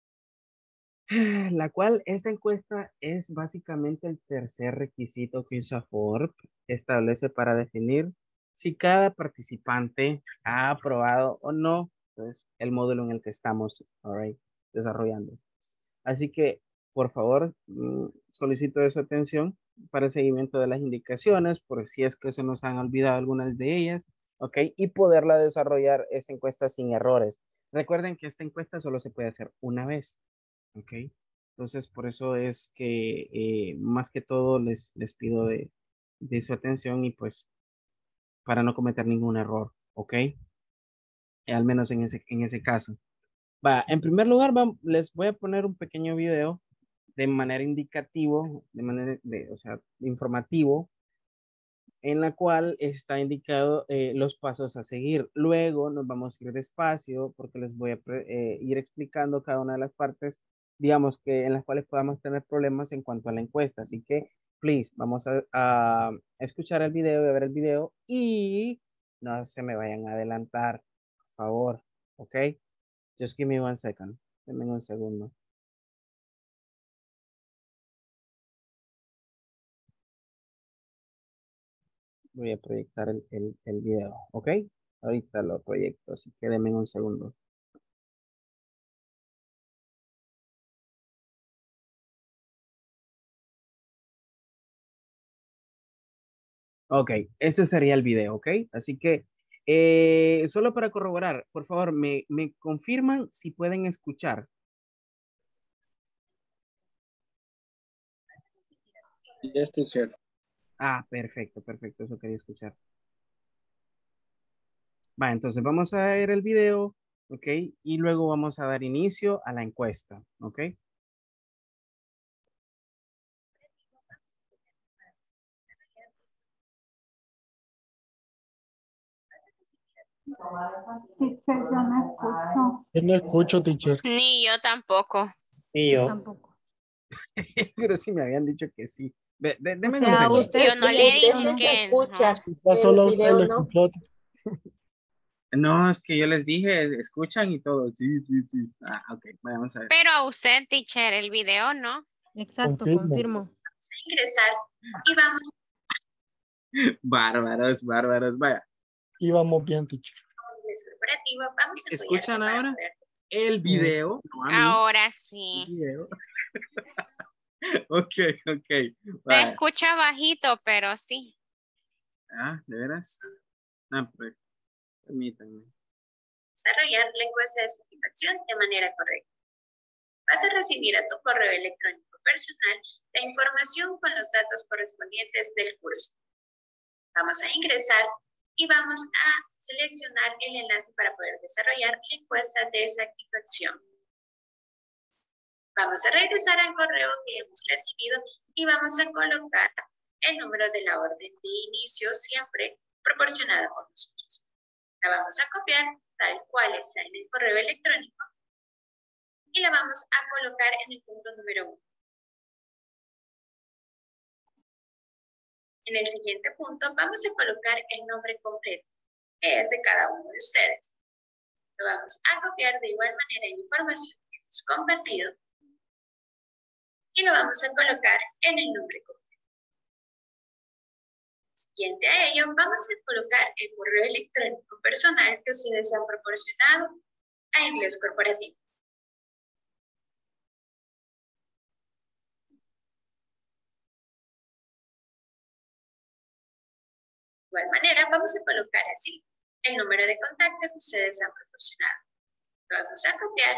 la cual esta encuesta es básicamente el tercer requisito que INSAFORP establece para definir si cada participante ha aprobado o no, pues, el módulo en el que estamos, all right, desarrollando. Así que, por favor, mm, solicito de su atención para el seguimiento de las indicaciones, por si es que se nos han olvidado algunas de ellas, ¿ok? Y poderla desarrollar esta encuesta sin errores. Recuerden que esta encuesta solo se puede hacer una vez, ¿ok? Entonces, por eso es que eh, más que todo les, les pido de, de su atención y pues para no cometer ningún error, ¿ok? Al menos en ese, en ese caso. Va, en primer lugar, va- les voy a poner un pequeño video de manera indicativo, de manera, de, o sea, informativo, en la cual está indicado eh, los pasos a seguir. Luego nos vamos a ir despacio porque les voy a pre- eh, ir explicando cada una de las partes, digamos que en las cuales podamos tener problemas en cuanto a la encuesta. Así que, please, vamos a, a escuchar el video, a ver el video y no se me vayan a adelantar, por favor, ¿ok? Just give me one second. Denme un segundo. Voy a proyectar el, el, el video, ¿ok? Ahorita lo proyecto, así que denme un segundo. Ok, ese sería el video, ¿ok? Así que, eh, solo para corroborar, por favor, me, me confirman si pueden escuchar. Yes, teacher. Ah, perfecto, perfecto, eso quería escuchar. Va, entonces vamos a ver el video, ¿ok? Y luego vamos a dar inicio a la encuesta, ¿ok? Teacher, yo no escucho. Yo no escucho, teacher. Ni yo tampoco. Y yo. Tampoco. Pero sí me habían dicho que sí. Ve, de, O denme sea, unos segundos. usted Yo no sí, le yo dije no. Se que escucha, Ya solo a el usted video le no. escuchó. No, es que yo les dije, escuchan y todo. Sí, sí, sí. Ah, ok, vamos a ver. Pero a usted, teacher, el video, ¿no? Exacto, Confirmo. confirmo. Vamos a ingresar y vamos Bárbaros, bárbaros, vaya. Íbamos bien, teacher. a inglés corporativo. Vamos a ¿Escuchan apoyarte para ahora? poder- El video, no a mí. Ahora El sí. video. Ok, ok. Se Vaya. escucha bajito, pero sí. Ah, ¿de veras? Ah, pues, permítanme. Desarrollar la encuesta de satisfacción de manera correcta. Vas a recibir a tu correo electrónico personal la información con los datos correspondientes del curso. Vamos a ingresar y vamos a seleccionar el enlace para poder desarrollar la encuesta de satisfacción. Vamos a regresar al correo que hemos recibido y vamos a colocar el número de la orden de inicio siempre proporcionada por nosotros. La vamos a copiar tal cual está en el correo electrónico y la vamos a colocar en el punto número uno. En el siguiente punto vamos a colocar el nombre completo, que es de cada uno de ustedes. Lo vamos a copiar de igual manera en información que hemos compartido y lo vamos a colocar en el nombre completo. Siguiente a ello, vamos a colocar el correo electrónico personal que ustedes han proporcionado a Inglés Corporativo. De igual manera, vamos a colocar así el número de contacto que ustedes han proporcionado. Lo vamos a copiar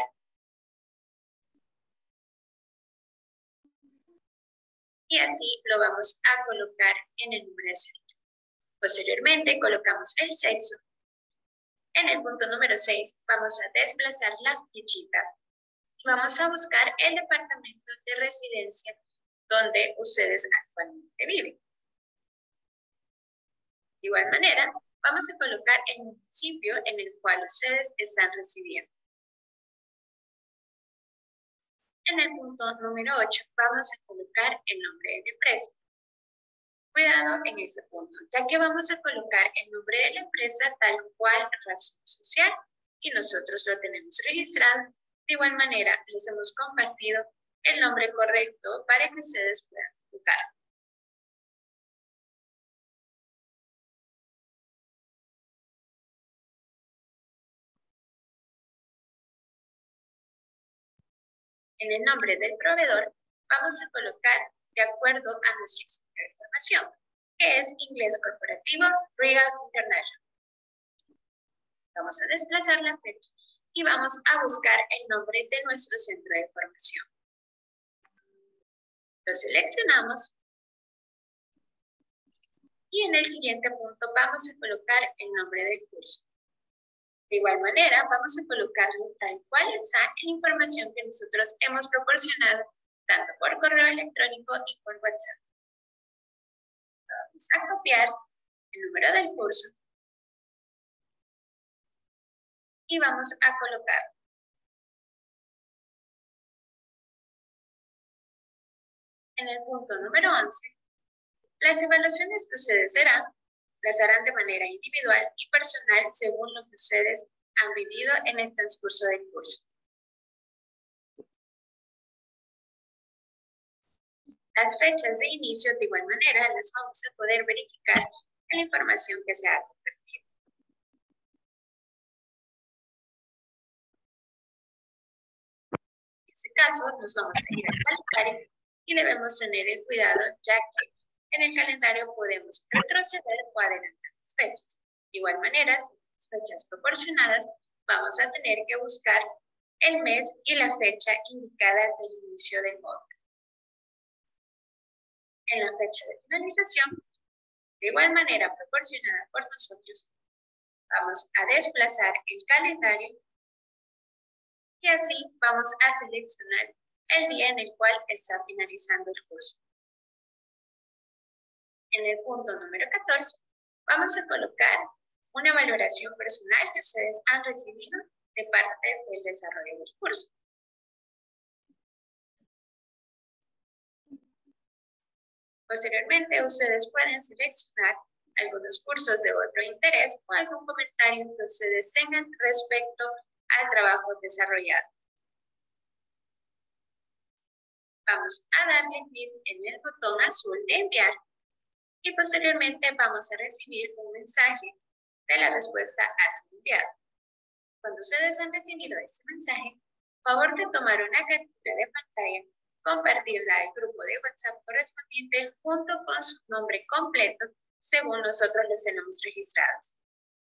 y así lo vamos a colocar en el número de serie. Posteriormente, colocamos el sexo. En el punto número seis, vamos a desplazar la flechita y vamos a buscar el departamento de residencia donde ustedes actualmente viven. De igual manera, vamos a colocar el municipio en el cual ustedes están residiendo. En el punto número ocho, vamos a colocar el nombre de la empresa. Cuidado en este punto, ya que vamos a colocar el nombre de la empresa tal cual razón social y nosotros lo tenemos registrado. De igual manera, les hemos compartido el nombre correcto para que ustedes puedan colocar. En el nombre del proveedor, vamos a colocar de acuerdo a nuestro centro de formación, que es Inglés Corporativo Real International. Vamos a desplazar la fecha y vamos a buscar el nombre de nuestro centro de formación. Lo seleccionamos y en el siguiente punto vamos a colocar el nombre del curso. De igual manera, vamos a colocarlo tal cual está en la información que nosotros hemos proporcionado, tanto por correo electrónico y por WhatsApp. Vamos a copiar el número del curso y vamos a colocar. En el punto número once, las evaluaciones que ustedes harán, las harán de manera individual y personal según lo que ustedes han vivido en el transcurso del curso. Las fechas de inicio, de igual manera, las vamos a poder verificar en la información que se ha compartido. En este caso, nos vamos a ir al calendario y debemos tener el cuidado, ya que en el calendario podemos retroceder o adelantar las fechas. De igual manera, si las fechas proporcionadas, vamos a tener que buscar el mes y la fecha indicada del inicio del módulo. En la fecha de finalización, de igual manera proporcionada por nosotros, vamos a desplazar el calendario y así vamos a seleccionar el día en el cual está finalizando el curso. En el punto número catorce, vamos a colocar una valoración personal que ustedes han recibido de parte del desarrollo del curso. Posteriormente, ustedes pueden seleccionar algunos cursos de otro interés o algún comentario que ustedes tengan respecto al trabajo desarrollado. Vamos a darle clic en el botón azul de enviar y posteriormente vamos a recibir un mensaje de la respuesta a ser enviado. Cuando ustedes han recibido este mensaje, favor de tomar una captura de pantalla, compartirla al grupo de WhatsApp correspondiente junto con su nombre completo según nosotros los tenemos registrados.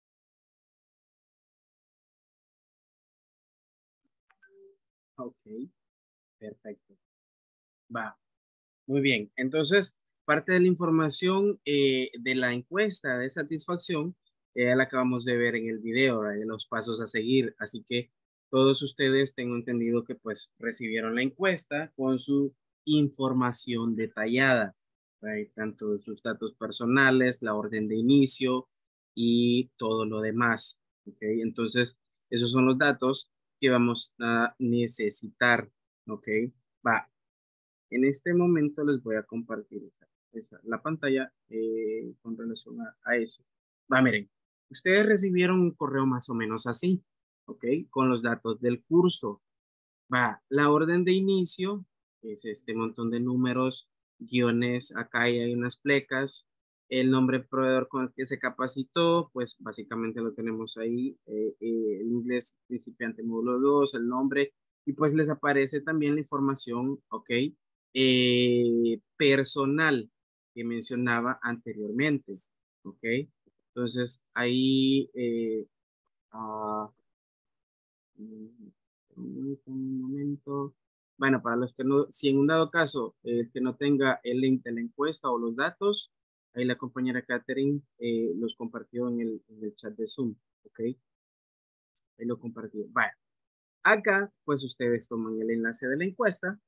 Ok, perfecto. Va, muy bien. Entonces, parte de la información eh, de la encuesta de satisfacción eh, la acabamos de ver en el video, de los pasos a seguir. Así que todos ustedes tengo entendido que pues recibieron la encuesta con su información detallada, right? Tanto sus datos personales, la orden de inicio y todo lo demás. Ok, entonces esos son los datos que vamos a necesitar. Ok, va. En este momento les voy a compartir esa, esa, la pantalla eh, con relación a, a eso. Va, miren, ustedes recibieron un correo más o menos así, ¿ok? Con los datos del curso. Va, la orden de inicio es este montón de números, guiones, acá hay unas plecas, el nombre del proveedor con el que se capacitó, pues básicamente lo tenemos ahí, eh, eh, el inglés principiante módulo dos, el nombre, y pues les aparece también la información, ¿ok? Eh, personal que mencionaba anteriormente, ¿ok? Entonces ahí, eh, ah, mm, un momento. Bueno, para los que no, si en un dado caso el que no tenga el link de la encuesta o los datos, ahí la compañera Catherine eh, los compartió en el, en el chat de Zoom, ¿ok? Ahí lo compartió. Vale. Acá, pues ustedes toman el enlace de la encuesta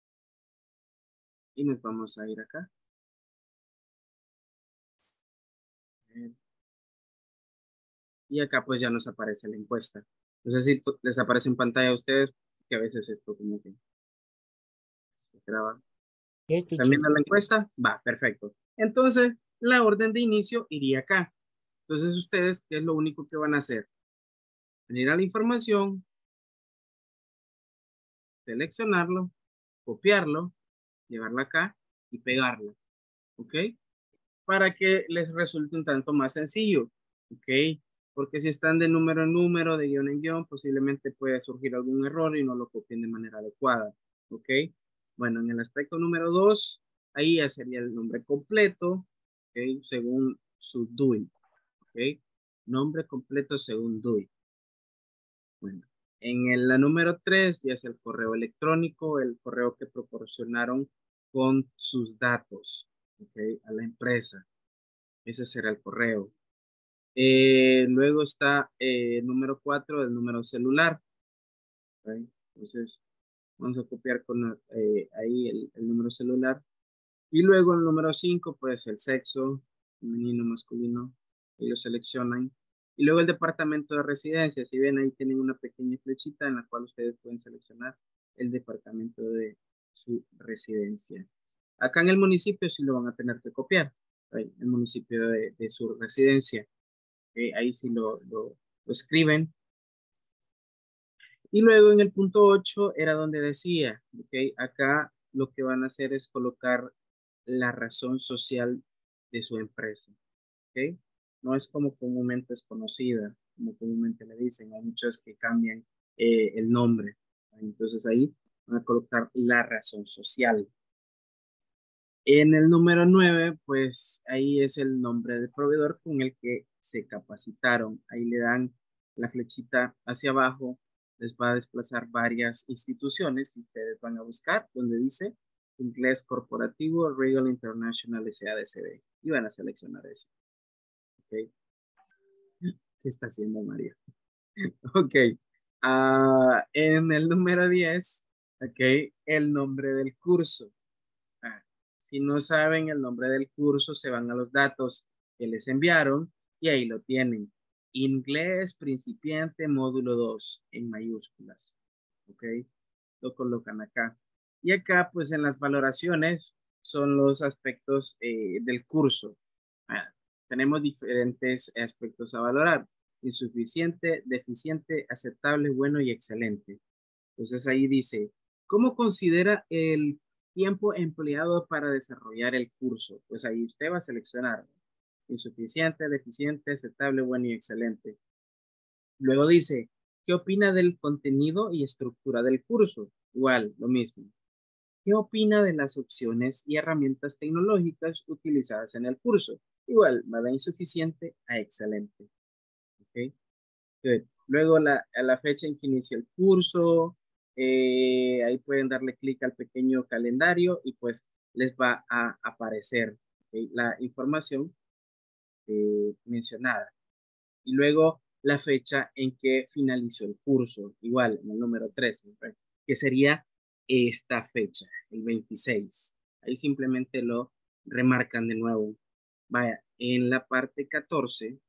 y nos vamos a ir acá. Y acá pues ya nos aparece la encuesta. No sé si les aparece en pantalla a ustedes, que a veces esto como que se graba. ¿También a la encuesta? Va, perfecto. Entonces, la orden de inicio iría acá. Entonces, ustedes, ¿qué es lo único que van a hacer? Venir a la información, seleccionarlo, copiarlo, llevarlo acá y pegarlo. ¿Ok? Para que les resulte un tanto más sencillo. ¿Ok? Porque si están de número en número, de guión en guión, posiblemente puede surgir algún error y no lo copien de manera adecuada. ¿Ok? Bueno, en el aspecto número dos, ahí ya sería el nombre completo, ¿ok? Según su D U I. ¿Ok? Nombre completo según D U I. Bueno, en el, la número tres ya es el correo electrónico, el correo que proporcionaron con sus datos, ¿ok? A la empresa. Ese será el correo. Eh, luego está eh, número cuatro, el número celular. ¿Ok? Entonces, vamos a copiar con eh, ahí el, el número celular. Y luego el número cinco, pues el sexo, femenino, masculino, ellos seleccionan. Y luego el departamento de residencia, si ven ahí tienen una pequeña flechita en la cual ustedes pueden seleccionar el departamento de su residencia. Acá en el municipio sí lo van a tener que copiar, ¿right? El municipio de, de su residencia. ¿Okay? Ahí sí lo, lo, lo escriben. Y luego en el punto ocho era donde decía, ¿ok? Acá lo que van a hacer es colocar la razón social de su empresa, ¿ok? No es como comúnmente es conocida, como comúnmente le dicen, hay muchos que cambian eh, el nombre. Entonces ahí van a colocar la razón social. En el número nueve, pues ahí es el nombre del proveedor con el que se capacitaron. Ahí le dan la flechita hacia abajo, les va a desplazar varias instituciones y ustedes van a buscar donde dice Inglés Corporativo Regal International S A D C B y van a seleccionar ese. Ok. ¿Qué está haciendo María? Ok. Uh, en el número diez, ok, el nombre del curso. Ah, si no saben el nombre del curso, se van a los datos que les enviaron y ahí lo tienen. inglés principiante módulo dos en mayúsculas. Ok, lo colocan acá. Y acá pues en las valoraciones son los aspectos eh, del curso. Ah, tenemos diferentes aspectos a valorar. Insuficiente, deficiente, aceptable, bueno y excelente. Entonces ahí dice, ¿cómo considera el tiempo empleado para desarrollar el curso? Pues ahí usted va a seleccionar insuficiente, deficiente, aceptable, bueno y excelente. Luego dice, ¿qué opina del contenido y estructura del curso? Igual, lo mismo. ¿Qué opina de las opciones y herramientas tecnológicas utilizadas en el curso? Igual, va de insuficiente a excelente. ¿Okay? Good. Luego la, a la fecha en que inició el curso, eh, ahí pueden darle clic al pequeño calendario y pues les va a aparecer, ¿okay?, la información eh, mencionada. Y luego la fecha en que finalizó el curso, igual en el número trece, ¿right?, que sería esta fecha, el veintiséis. Ahí simplemente lo remarcan de nuevo. Vaya, en la parte catorce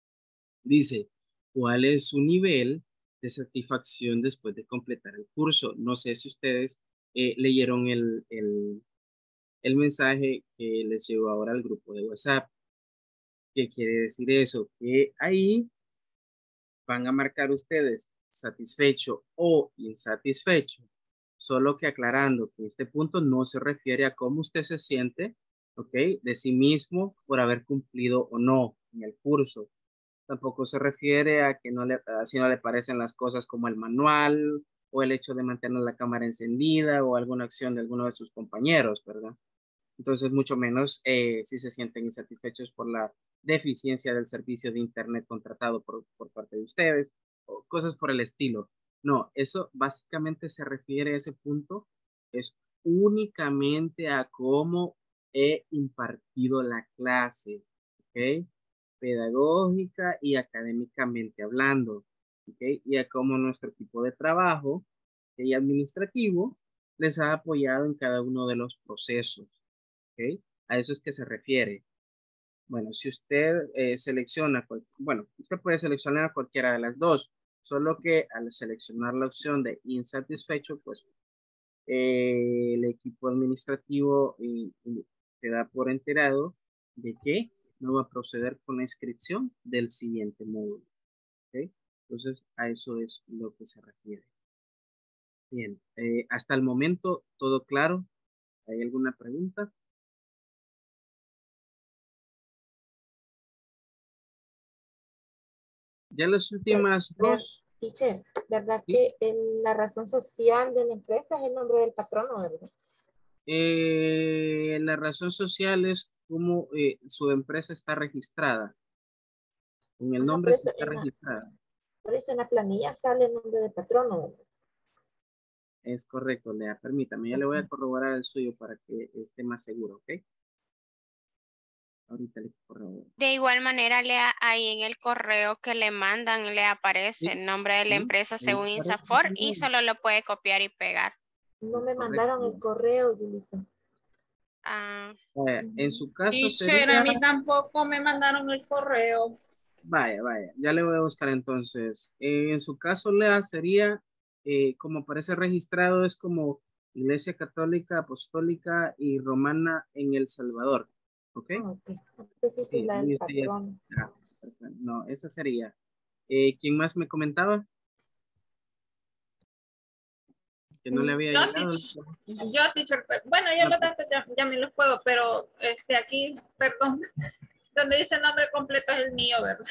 dice, ¿cuál es su nivel de satisfacción después de completar el curso? No sé si ustedes eh, leyeron el, el, el mensaje que les llegó ahora al grupo de WhatsApp. ¿Qué quiere decir eso? Que ahí van a marcar ustedes satisfecho o insatisfecho. Solo que aclarando que este punto no se refiere a cómo usted se siente, ¿ok?, de sí mismo por haber cumplido o no en el curso. Tampoco se refiere a que no le, a si no le parecen las cosas como el manual o el hecho de mantener la cámara encendida o alguna acción de alguno de sus compañeros, ¿verdad? Entonces, mucho menos eh, si se sienten insatisfechos por la deficiencia del servicio de Internet contratado por, por parte de ustedes o cosas por el estilo. No, eso básicamente se refiere a ese punto, es únicamente a cómo he impartido la clase, ¿ok? Pedagógica y académicamente hablando, ¿ok? Y a cómo nuestro equipo de trabajo y administrativo les ha apoyado en cada uno de los procesos, ¿ok? A eso es que se refiere. Bueno, si usted eh, selecciona, bueno, usted puede seleccionar cualquiera de las dos, solo que al seleccionar la opción de insatisfecho, pues eh, el equipo administrativo y, y se da por enterado de que no va a proceder con la inscripción del siguiente módulo. ¿Okay? Entonces, a eso es lo que se refiere. Bien, eh, hasta el momento, ¿todo claro? ¿Hay alguna pregunta? Ya las últimas dos. Teacher, ¿verdad que el- la razón social de la empresa es el nombre del patrono, verdad? Eh, la razón social es cómo eh, su empresa está registrada. Con el Ajá, nombre por que eso está en la- registrada. Por eso en la planilla sale el nombre del patrono, ¿verdad? Es correcto, Lea. Permítame, ya le voy a corroborar el suyo para que esté más seguro, ¿ok? Ahorita le corroboro. De igual manera, Lea, ahí en el correo que le mandan le aparece Sí, el nombre de la sí, empresa ahí según aparece INSAFOR y también. solo lo puede copiar y pegar. No Es me correcto, mandaron el Lea. correo, Yulisa. Ah, Vaya, en su caso Teacher, a sería... mí tampoco me mandaron el correo. Vaya, vaya, ya le voy a buscar entonces. Eh, en su caso, Lea, sería, eh, como aparece registrado, es como Iglesia Católica, Apostólica y Romana en El Salvador. ¿Ok? Ah, ok. Entonces sí, sí, Sí, la del ahí usted ya patrono. está. Perfecto. No, esa sería. Eh, ¿quién más me comentaba? Que no le había Yo, llegado. teacher, yo, teacher, pe- bueno, ya No, los pues, datos ya, ya me los puedo, pero este aquí, perdón, donde dice nombre completo es el mío, ¿verdad?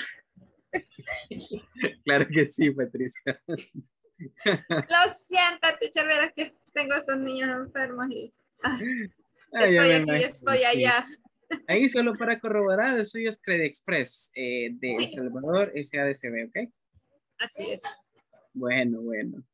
claro que sí, Patricia. Lo siento, teacher, verás que tengo estos niños enfermos y ah, Ah, ya estoy me aquí, imagino, estoy sí. allá. Ahí solo para corroborar, el suyo es Credit Express eh, de El Sí, Salvador, S A D C B, ¿ok? así es. Bueno, bueno.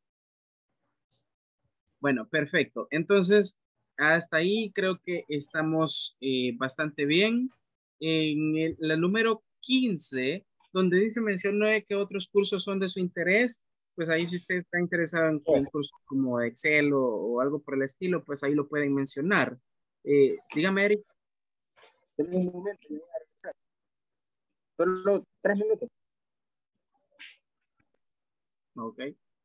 Bueno, perfecto. Entonces, hasta ahí creo que estamos eh, bastante bien. En el, la número quince, donde dice mencioné que otros cursos son de su interés, pues ahí si usted está interesado en, en cursos como Excel o, o algo por el estilo, pues ahí lo pueden mencionar. Eh, dígame, Eric. Deme un momento, yo voy a regresar. Solo tres minutos. Ok.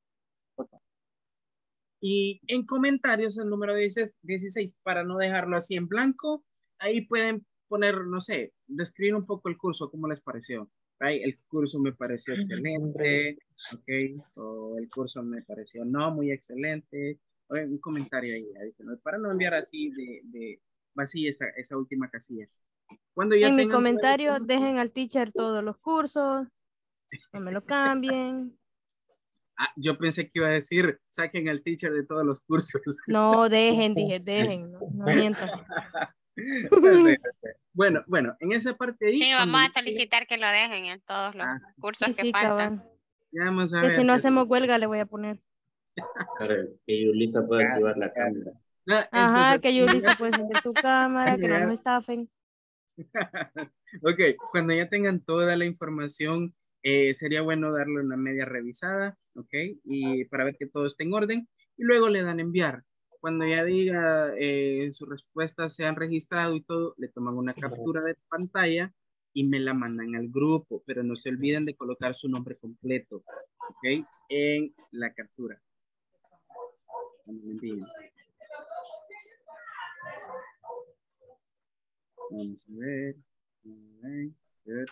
Y en comentarios el número dieciséis, para no dejarlo así en blanco, ahí pueden poner, no sé, describir un poco el curso, cómo les pareció. Right? El curso me pareció excelente, ok, o el curso me pareció no muy excelente, o un comentario ahí, adicional, para no enviar así de, de vacía esa, esa última casilla. Cuando ya En mi tengan todo el- comentario, dejen al teacher todos los cursos, no me lo cambien. Ah, yo pensé que iba a decir, saquen al teacher de todos los cursos. No, dejen, dije, dejen, no, no mientan. No sé, no sé. Bueno, bueno, en esa parte ahí. Sí, cuando vamos a ya- solicitar que lo dejen en todos los Ah, cursos Sí, que sí, faltan. cabal. ya vamos a Que ver. si no si- hacemos huelga, le voy a poner. Para que Yulisa pueda activar la cámara. No, Ajá, entonces, que Yulisa puede encender su cámara, que no Ya. nos estafen. Ok, cuando ya tengan toda la información, eh, sería bueno darle una media revisada, ok, y para ver que todo esté en orden, y luego le dan enviar. Cuando ya diga eh, sus respuestas se han registrado y todo, le toman una captura de pantalla y me la mandan al grupo, pero no se olviden de colocar su nombre completo, ok, en la captura. Cuando me envíen. Vamos a ver. Alright, good.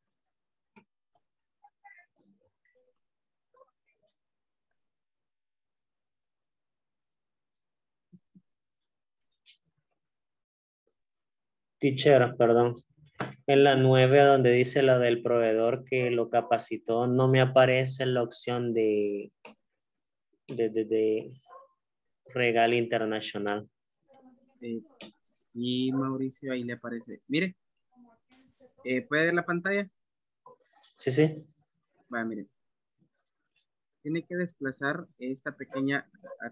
Teacher, perdón. En la nueve, donde dice lo del proveedor que lo capacitó, no me aparece la opción de, de, de, de Regal Internacional. Eh, sí, Mauricio, ahí le aparece. Mire, eh, ¿puede ver la pantalla? Sí, sí. Va, mire. Tiene que desplazar esta pequeña...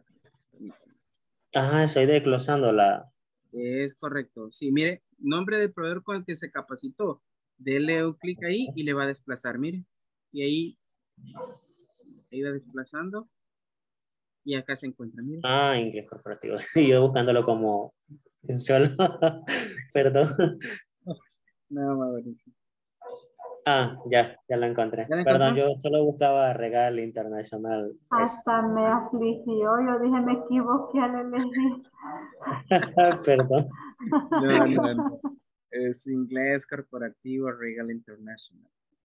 Ajá, estoy desglosando la... Es correcto. Sí, mire, nombre del proveedor con el que se capacitó. Dele un clic ahí y le va a desplazar, mire. Y ahí, ahí va desplazando. Y acá se encuentra, mire. Ah, inglés corporativo. Y yo buscándolo como solo. Perdón. No, Mauricio. Ah, ya, ya la encontré. ¿Ya la Perdón, encontró? yo solo buscaba Regal Internacional. Hasta me afligió, yo dije me equivoqué al elegir. Perdón. No, no, no. Es inglés corporativo Regal International.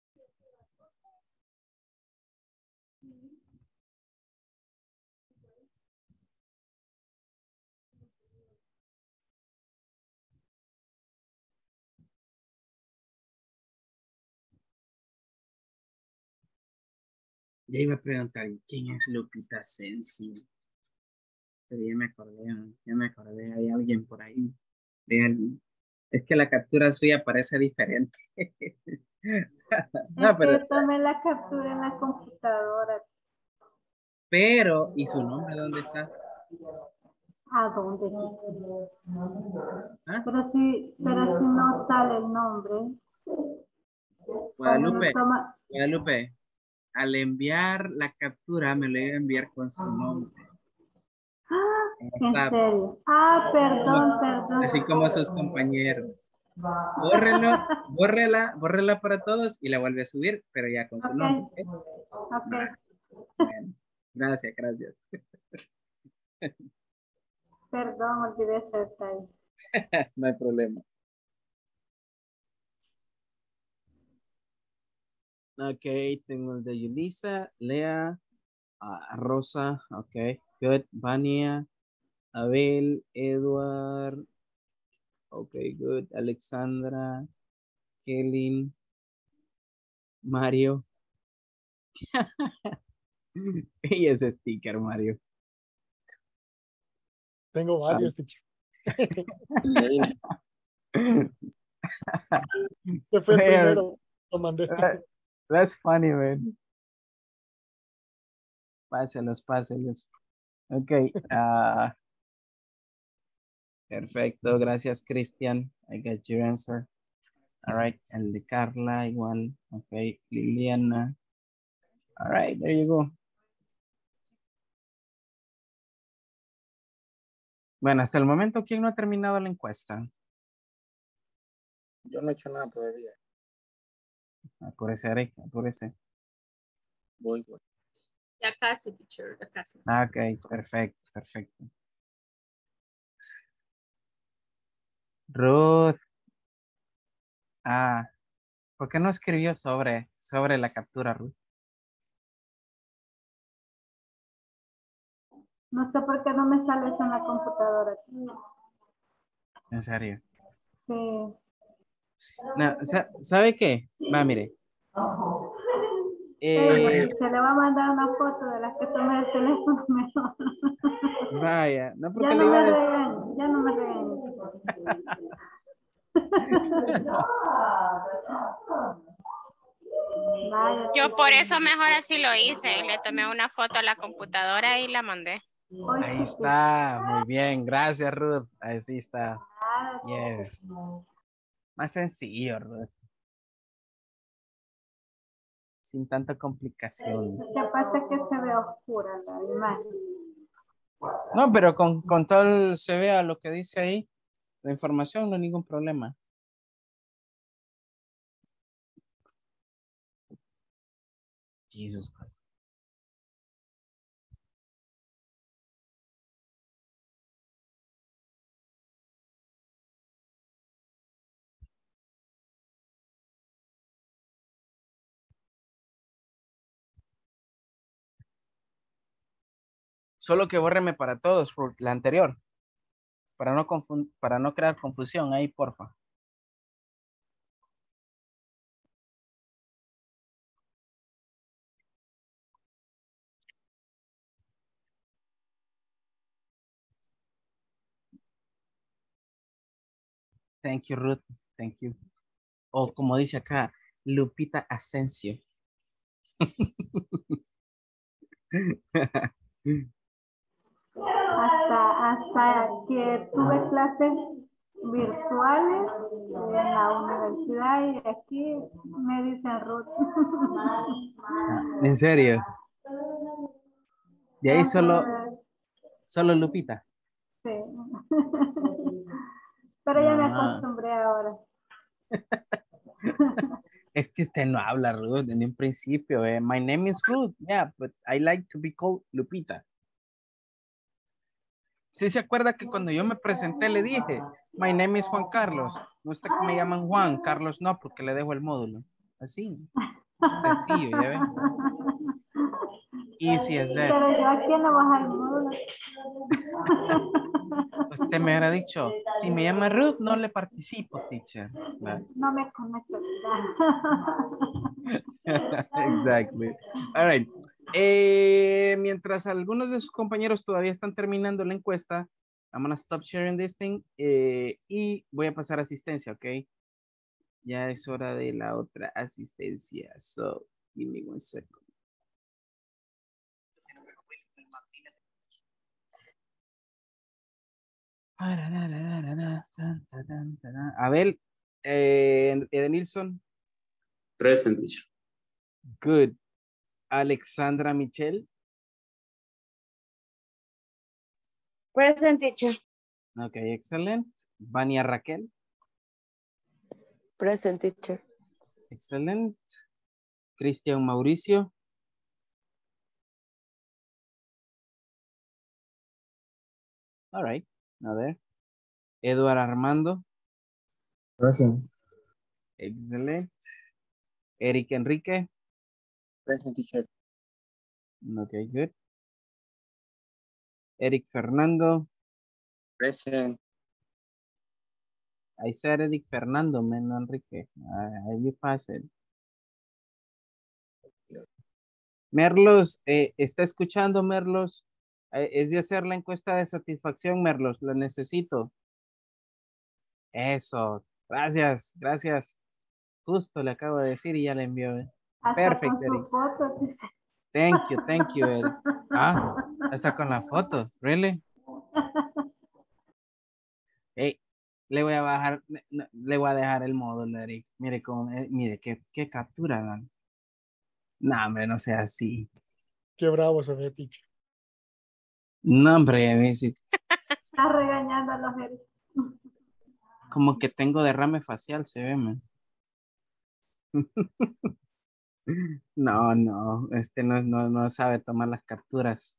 Ya iba a preguntar, ¿quién es Lupita Sensi? Pero ya me acordé, ¿no? Ya me acordé, hay alguien por ahí. Vean, es que la captura suya parece diferente. Es No, pero, que tomé la captura en la computadora. pero, ¿y su nombre dónde está? ¿A dónde? ¿Ah? Pero si, pero si no sale el nombre. Cuando uno Guadalupe, toma- Guadalupe, al enviar la captura me lo iba a enviar con su nombre. ¿En WhatsApp, serio? Ah, perdón, perdón. así como sus compañeros. Bórrelo, bórrela, bórrela para todos y la vuelve a subir, pero ya con su Ok, nombre. ok. Va, bueno, gracias, gracias. Perdón, olvidé ese detalle. No hay problema. Ok, tengo el de Yulisa, Lea, ah, Rosa, ok, good, Vania, Abel, Edward, ok, good, Alexandra, Kelly, Mario. Y ese sticker, Mario. Tengo varios, teacher. ¿Qué fue el Where- primero? Lo mandé. That- That's funny, man. Páselos, páselos. Ok. ah, perfecto. Gracias, Cristian. I got your answer. All right. El de Carla, igual. Ok. Liliana. All right. There you go. Bueno, hasta el momento, ¿quién no ha terminado la encuesta? Yo no he hecho nada todavía. Apúrese, Eric. Apúrese. Voy, voy. Ya casi, teacher, ya casi. Ok, perfecto, perfecto. Ruth. Ah, ¿por qué no escribió sobre, sobre la captura, Ruth? No sé por qué no me sale eso en la computadora. En serio. Sí. No, sa- ¿sabe qué? Va, mire. Eh, Eh, se le va a mandar una foto de las que tomé el teléfono mejor. vaya, no porque Ya le no iba a me decir. regañen, ya no me regañen. Vaya, Yo por eso mejor así lo hice. Le tomé una foto a la computadora y la mandé. Ahí está, muy bien, gracias Ruth. Así está. Yes. Más sencillo, Ruth. Sin tanta complicación. Lo que pasa es que se ve oscura la imagen. No, pero con, con tal se vea lo que dice ahí, la información, no hay ningún problema. Jesus Christ. Solo que bórreme para todos, Ruth, la anterior. Para no, confun- para no crear confusión ahí, porfa. Thank you, Ruth. Thank you. O como dice acá, Lupita Asensio. Hasta, hasta que tuve clases virtuales en la universidad y aquí me dicen Ruth. ¿En serio? De ahí solo, Entonces, solo Lupita. sí. Pero ya me Ah, acostumbré ahora. es que usted no habla Ruth en un principio. Eh. My name is Ruth. Yeah, but I like to be called Lupita. Sí se acuerda que cuando yo me presenté le dije, my name is Juan Carlos. No está que me llaman Juan, Carlos no, porque le dejo el módulo. Así. Sencillo, ya ve. Easy as that. Pero yo aquí no bajo el módulo. Usted me habrá dicho, si me llama Ruth, no le participo, teacher. ¿Va? No me conecto. Exactly. All right. Eh, mientras algunos de sus compañeros todavía están terminando la encuesta, I'm gonna stop sharing this thing eh, y voy a pasar asistencia, ¿ok? Ya es hora de la otra asistencia. So, give me one second. A ver, eh, Edenilson. Present, teacher. Good. Alexandra Michelle. Present, teacher. Okay, excellent. Vania Raquel. Present, teacher. Excellent. Cristian Mauricio. All right. A ver. Eduardo Armando. Present. Excellent. Eric Enrique. Present, teacher. Okay, good. Eric Fernando. Present. I said Eric Fernando, man, no Enrique. Uh, you pass it. Merlos, eh, ¿está escuchando, Merlos? Eh, es de hacer la encuesta de satisfacción, Merlos. La necesito. Eso. Gracias, gracias. Justo le acabo de decir y ya le envió. eh. Hasta Perfect, con Eric. su foto. Dice. Thank you, thank you, Eric. Ah, hasta con la foto. Really? Hey, le voy a bajar, no, le voy a dejar el módulo, Eric. Mire, cómo, eh, mire, qué, qué captura, man. No, hombre, no sea así. Qué bravo se ve, teacher. No, hombre, a mí sí. Está regañando a los Eric. Como que tengo derrame facial, se ve, man. No, no, este no, no, no sabe tomar las capturas.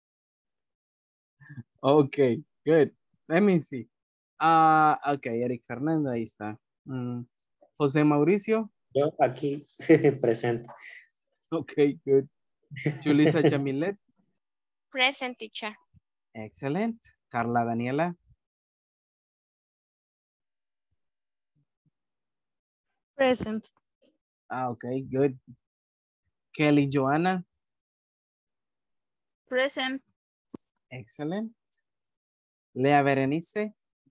Ok, good. Let me see. Ah, ok, Eric Fernando, ahí está. Mm, José Mauricio. Yo aquí presente. Ok, good. Julissa Jamilet. Present, teacher. Excellent. Carla Daniela. Present. Ah, ok, good. Kelly Joanna. Present. Excellent. Lea Berenice.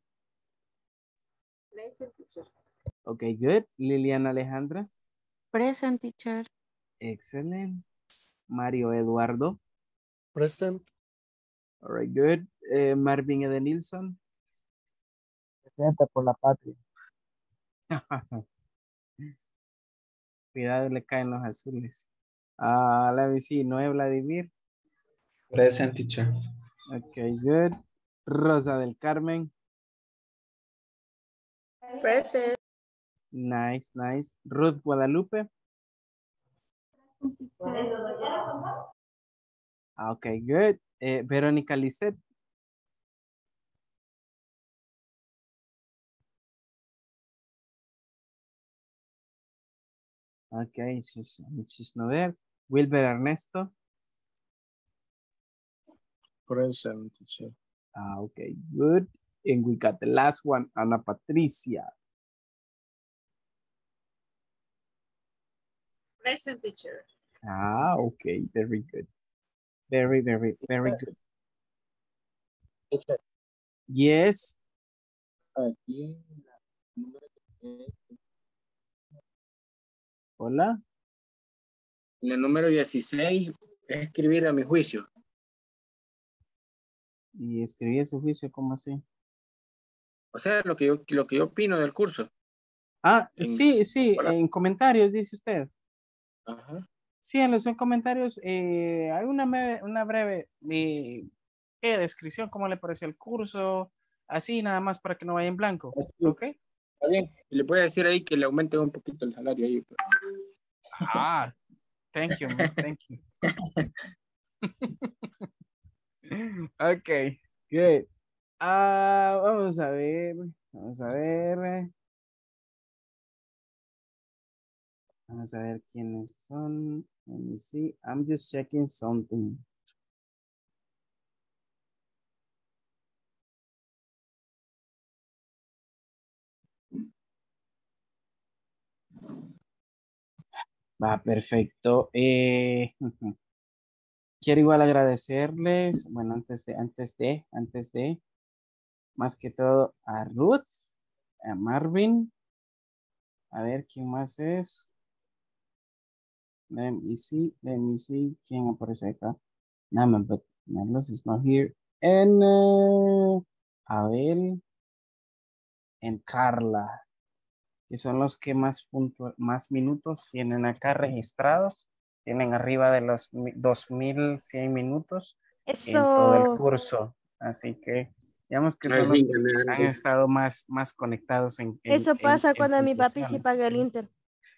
Present, teacher. Ok, good. Liliana Alejandra. Present, teacher. Excellent. Mario Eduardo. Present. All right, good. Eh, Marvin Edenilson. Presente por la patria. Cuidado, le caen los azules. Ah, let me see. Noé Vladimir. Present, teacher. Ok, good. Rosa del Carmen. Present. Nice, nice. Ruth Guadalupe. Ah, ok, good. Eh, Verónica Lisset. Okay, she's, she's not there. Wilber Ernesto. Present, teacher. Ah, okay, good. And we got the last one, Ana Patricia. Present, teacher. Ah, okay, very good. Very, very, very good. Teacher, Yes. aquí, Hola. en el número dieciséis es escribir a mi juicio. Y escribí su juicio, ¿cómo así? O sea, lo que yo, lo que yo opino del curso. Ah, En- sí, sí, Hola. en comentarios, dice usted. Ajá. Sí, en los comentarios eh, hay una, me- una breve eh, ¿qué? Descripción, cómo le pareció el curso, así nada más para que no vaya en blanco, ¿ok? Está bien. Y le puede decir ahí que le aumente un poquito el salario ahí. pues. Ah, thank you, man, thank you. Ok, good. Ah, vamos a ver, vamos a ver. Vamos a ver quiénes son. Let me see. I'm just checking something. Va, perfecto. Eh, quiero igual agradecerles, bueno, antes de, antes de, antes de, más que todo a Ruth, a Marvin, a ver quién más es. Let me see, let me see, quién aparece acá. No, man, but Carlos is not here. And, uh, Abel, and Carla, que son los que más, punto, más minutos tienen acá registrados. Tienen arriba de los mi- dos mil cien minutos en todo el Eso. curso. Así que digamos que Al son los fin que gané han algo. estado más, más conectados en, en, Eso en- pasa en cuando mi papi sí puntuaciones. paga el Inter.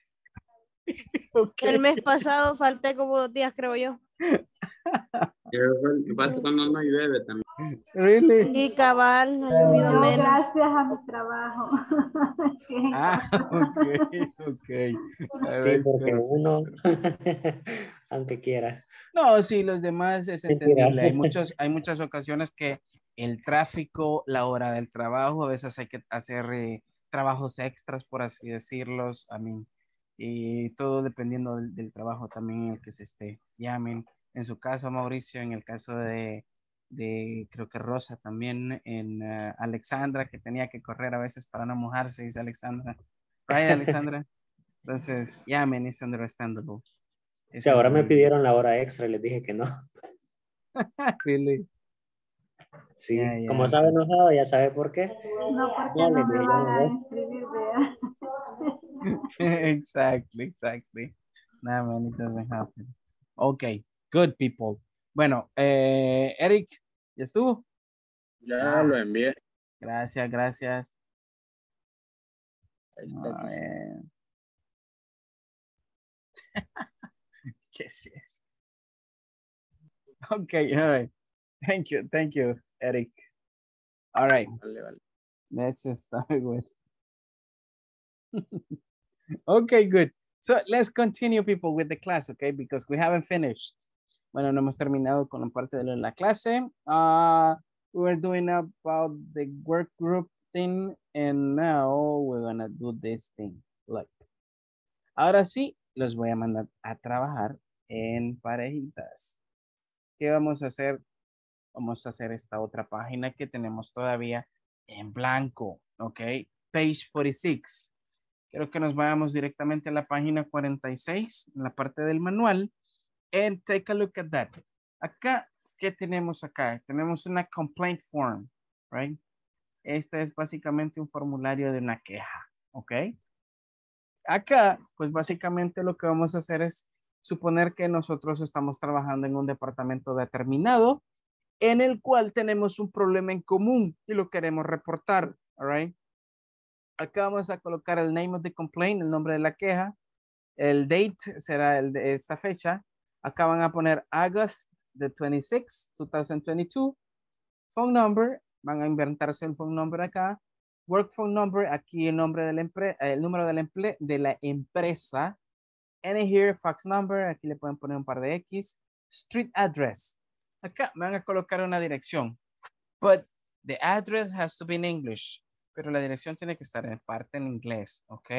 Ok. El mes pasado falté como dos días, creo yo. Pero pasa cuando no llueve también. Really? Y cabal, ha llovido Yo menos. gracias a mi trabajo. Ah, ok, ok. All Sí, right, porque perfect. uno, aunque quiera. No, sí, los demás es Mentira. entendible. Hay muchos, hay muchas ocasiones que el tráfico, la hora del trabajo, a veces hay que hacer eh, trabajos extras, por así decirlos, a mí, y todo dependiendo del, del trabajo también en el que se esté. Llamen. En su caso, Mauricio, en el caso de, de creo que Rosa también, en eh, Alexandra, que tenía que correr a veces para no mojarse, dice Alexandra. Right, Alexandra? Entonces, llamen, es understandable. Es Si ahora me entendible. pidieron la hora extra y les dije que no. Really? Sí, Yeah, yeah. como estaba enojado, ya sabe por qué. No, porque No, no les me dije, yo van no a voy. inscribir, vea. Exactly, exactly. No, man, it doesn't happen. Okay, good people. Bueno, eh, Eric, ¿ya estuvo? Ya Ah, lo envié. gracias, gracias. Ahí está, A dice. ver. Yes, yes. Okay, all right. Thank you, thank you, Eric. All right. Vale, vale. Let's start with. Okay, good. So let's continue, people, with the class, okay? Because we haven't finished. Bueno, no hemos terminado con la parte de la clase. Uh, we were doing about the work group thing, and now we're gonna do this thing. Look. Ahora sí, los voy a mandar a trabajar en parejitas. ¿Qué vamos a hacer? Vamos a hacer esta otra página que tenemos todavía en blanco, ¿ok? Page cuarenta y seis. Quiero que nos vayamos directamente a la página cuarenta y seis, en la parte del manual. And take a look at that. Acá, ¿qué tenemos acá? Tenemos una complaint form, right? Este es básicamente un formulario de una queja, ¿ok? Acá, pues básicamente lo que vamos a hacer es suponer que nosotros estamos trabajando en un departamento determinado en el cual tenemos un problema en común y lo queremos reportar, all right? Acá vamos a colocar el name of the complaint, el nombre de la queja. El date será el de esta fecha. Acá van a poner August the twenty-sixth, two thousand twenty-two. Phone number, van a inventarse el phone number acá. Work phone number, aquí el nombre de la empresa, el número de la, emple de la empresa. And here, fax number, aquí le pueden poner un par de X. Street address. Acá me van a colocar una dirección. But the address has to be in English. Pero la dirección tiene que estar en parte en inglés, ¿ok?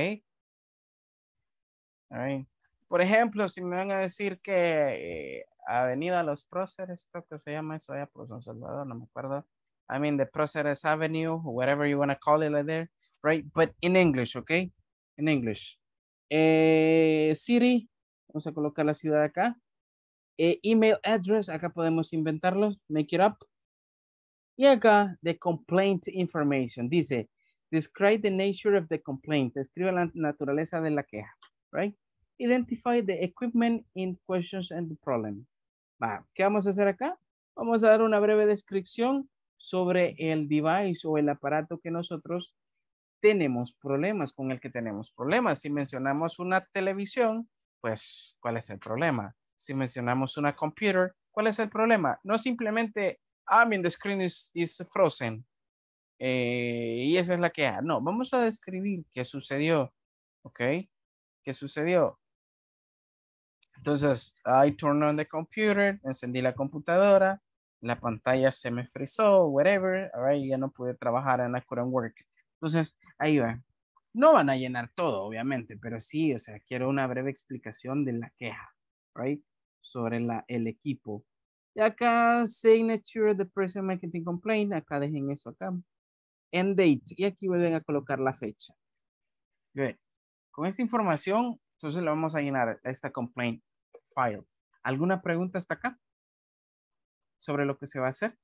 All right. Por ejemplo, si me van a decir que eh, Avenida Los Próceres, creo que se llama eso allá por San Salvador, no me acuerdo. I mean, the Próceres Avenue, whatever you want to call it like there, right? But in English, ¿ok? In English. Eh, city, vamos a colocar la ciudad acá. Eh, email address, acá podemos inventarlo, make it up. Y acá, the complaint information, dice, describe the nature of the complaint, describe la naturaleza de la queja, right? Identify the equipment in questions and the problem. Va, ¿qué vamos a hacer acá? Vamos a dar una breve descripción sobre el device o el aparato que nosotros tenemos problemas, con el que tenemos problemas. Si mencionamos una televisión, pues, ¿cuál es el problema? Si mencionamos una computer, ¿cuál es el problema? No simplemente, I mean, the screen is, is frozen. Eh, y esa es la queja. No, vamos a describir qué sucedió. ¿Ok? ¿Qué sucedió? Entonces, I turned on the computer, encendí la computadora, la pantalla se me frizó, whatever, all right, ya no pude trabajar and I couldn't work. Entonces, ahí va. No van a llenar todo, obviamente, pero sí, o sea, quiero una breve explicación de la queja, right, sobre la, el equipo. Y acá, signature, the person making complaint, acá dejen eso acá. End date, y aquí vuelven a colocar la fecha. Good. Con esta información, entonces le vamos a llenar esta complaint file. ¿Alguna pregunta hasta acá? Sobre lo que se va a hacer.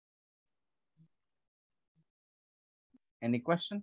Any question?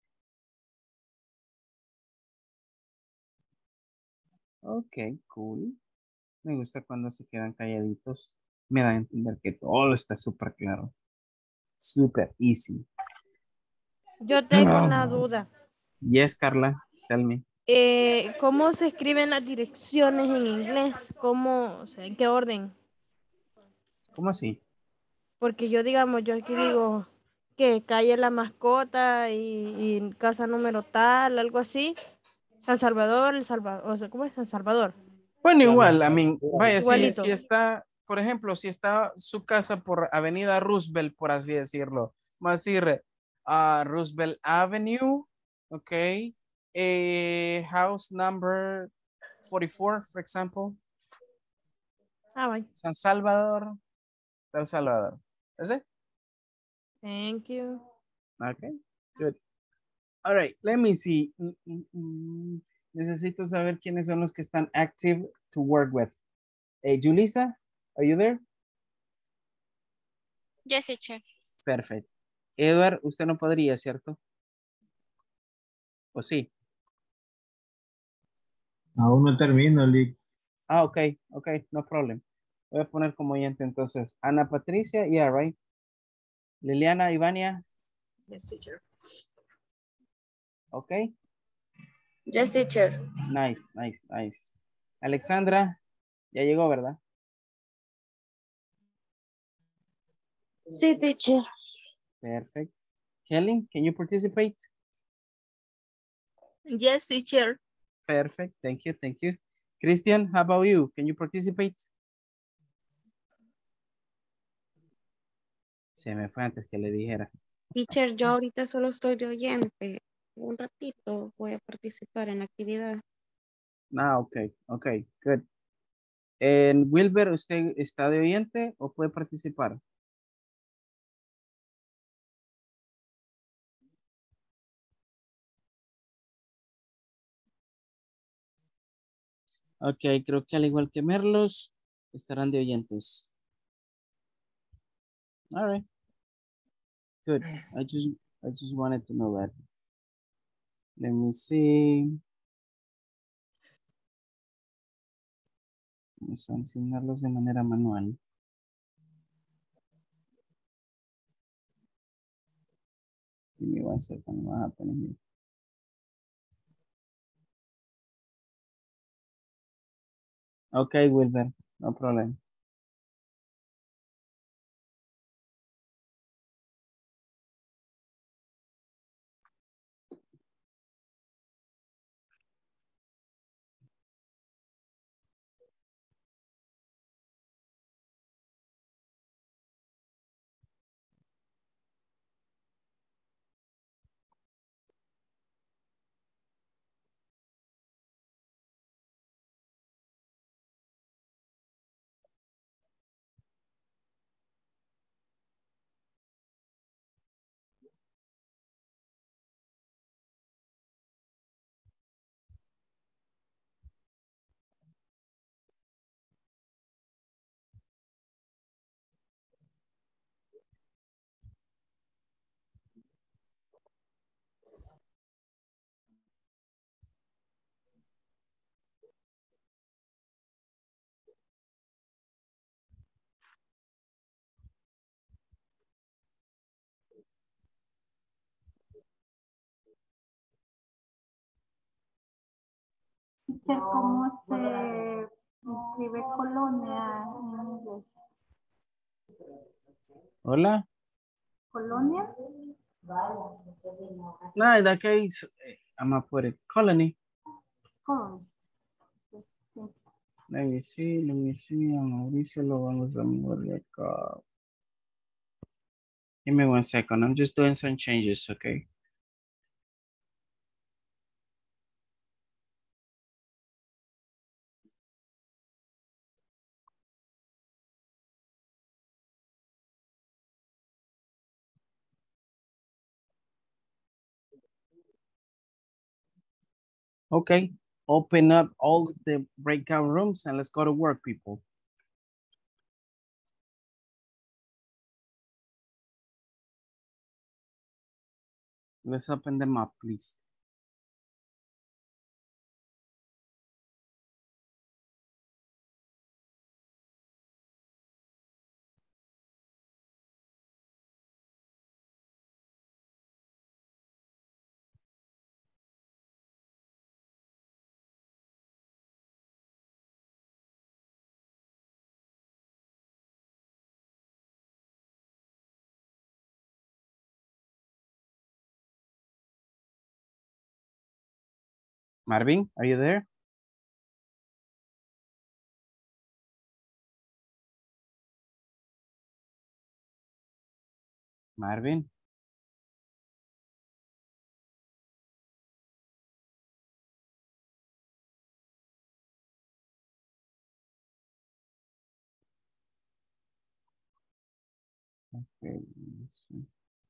Ok, cool. Me gusta cuando se quedan calladitos. Me da a entender que todo está súper claro. Súper easy. Yo tengo una duda. Yes, Carla, tell me. Eh, ¿Cómo se escriben las direcciones en inglés? ¿Cómo, o sea, en qué orden? ¿Cómo así? Porque yo, digamos, yo aquí digo que calle La Mascota y, y casa número tal, algo así. San Salvador, El Salvador, o sea, ¿cómo es San Salvador? Bueno, igual, a mí, vaya, si, Igualito. si está, por ejemplo, si está su casa por Avenida Roosevelt, por así decirlo, vamos a decir uh, Roosevelt Avenue, ok, eh, house number forty-four, for example. Ah, bye. San Salvador, San Salvador. ¿Is it? Thank you. Okay, good. All right, let me see. Mm, mm, mm. Necesito saber quiénes son los que están active to work with. Hey, Julissa, are you there? Yes, teacher. Perfect. Edward, usted no podría, ¿cierto? ¿O sí? Aún no termino, Lick. Ah, ok, ok, no problem. Voy a poner como oyente entonces. Ana Patricia, yeah, right. Liliana, Ivania. Yes, teacher. Ok. Yes, teacher. Nice, nice, nice. Alexandra. Ya llegó, ¿verdad? Sí, teacher. Perfect. Kelly, can you participate? Yes, teacher. Perfect. Thank you. Thank you. Christian, how about you? Can you participate? Se me fue antes que le dijera. Teacher, yo ahorita solo estoy de oyente. Un ratito voy a participar en la actividad. Ah, ok. Ok. Good. En Wilber, ¿usted está de oyente o puede participar? Ok, creo que al igual que Merlos, estarán de oyentes. All right. Good. I just, I just wanted to know that. Let me see. Vamos a enseñarlos de manera manual. Give me one second. What happened here? Okay, Wilber. No problem. Teacher, ¿cómo se escribe colonia en inglés? Hola. ¿Colonia? No, in that case, I'm gonna put it colony. Colony. Let me see, let me see. A Mauricio lo vamos a mover acá. Give me one second. I'm just doing some changes, okay? Okay, open up all the breakout rooms and let's go to work, people. Let's open them up, please. Marvin, are you there? Marvin. Okay, let's see.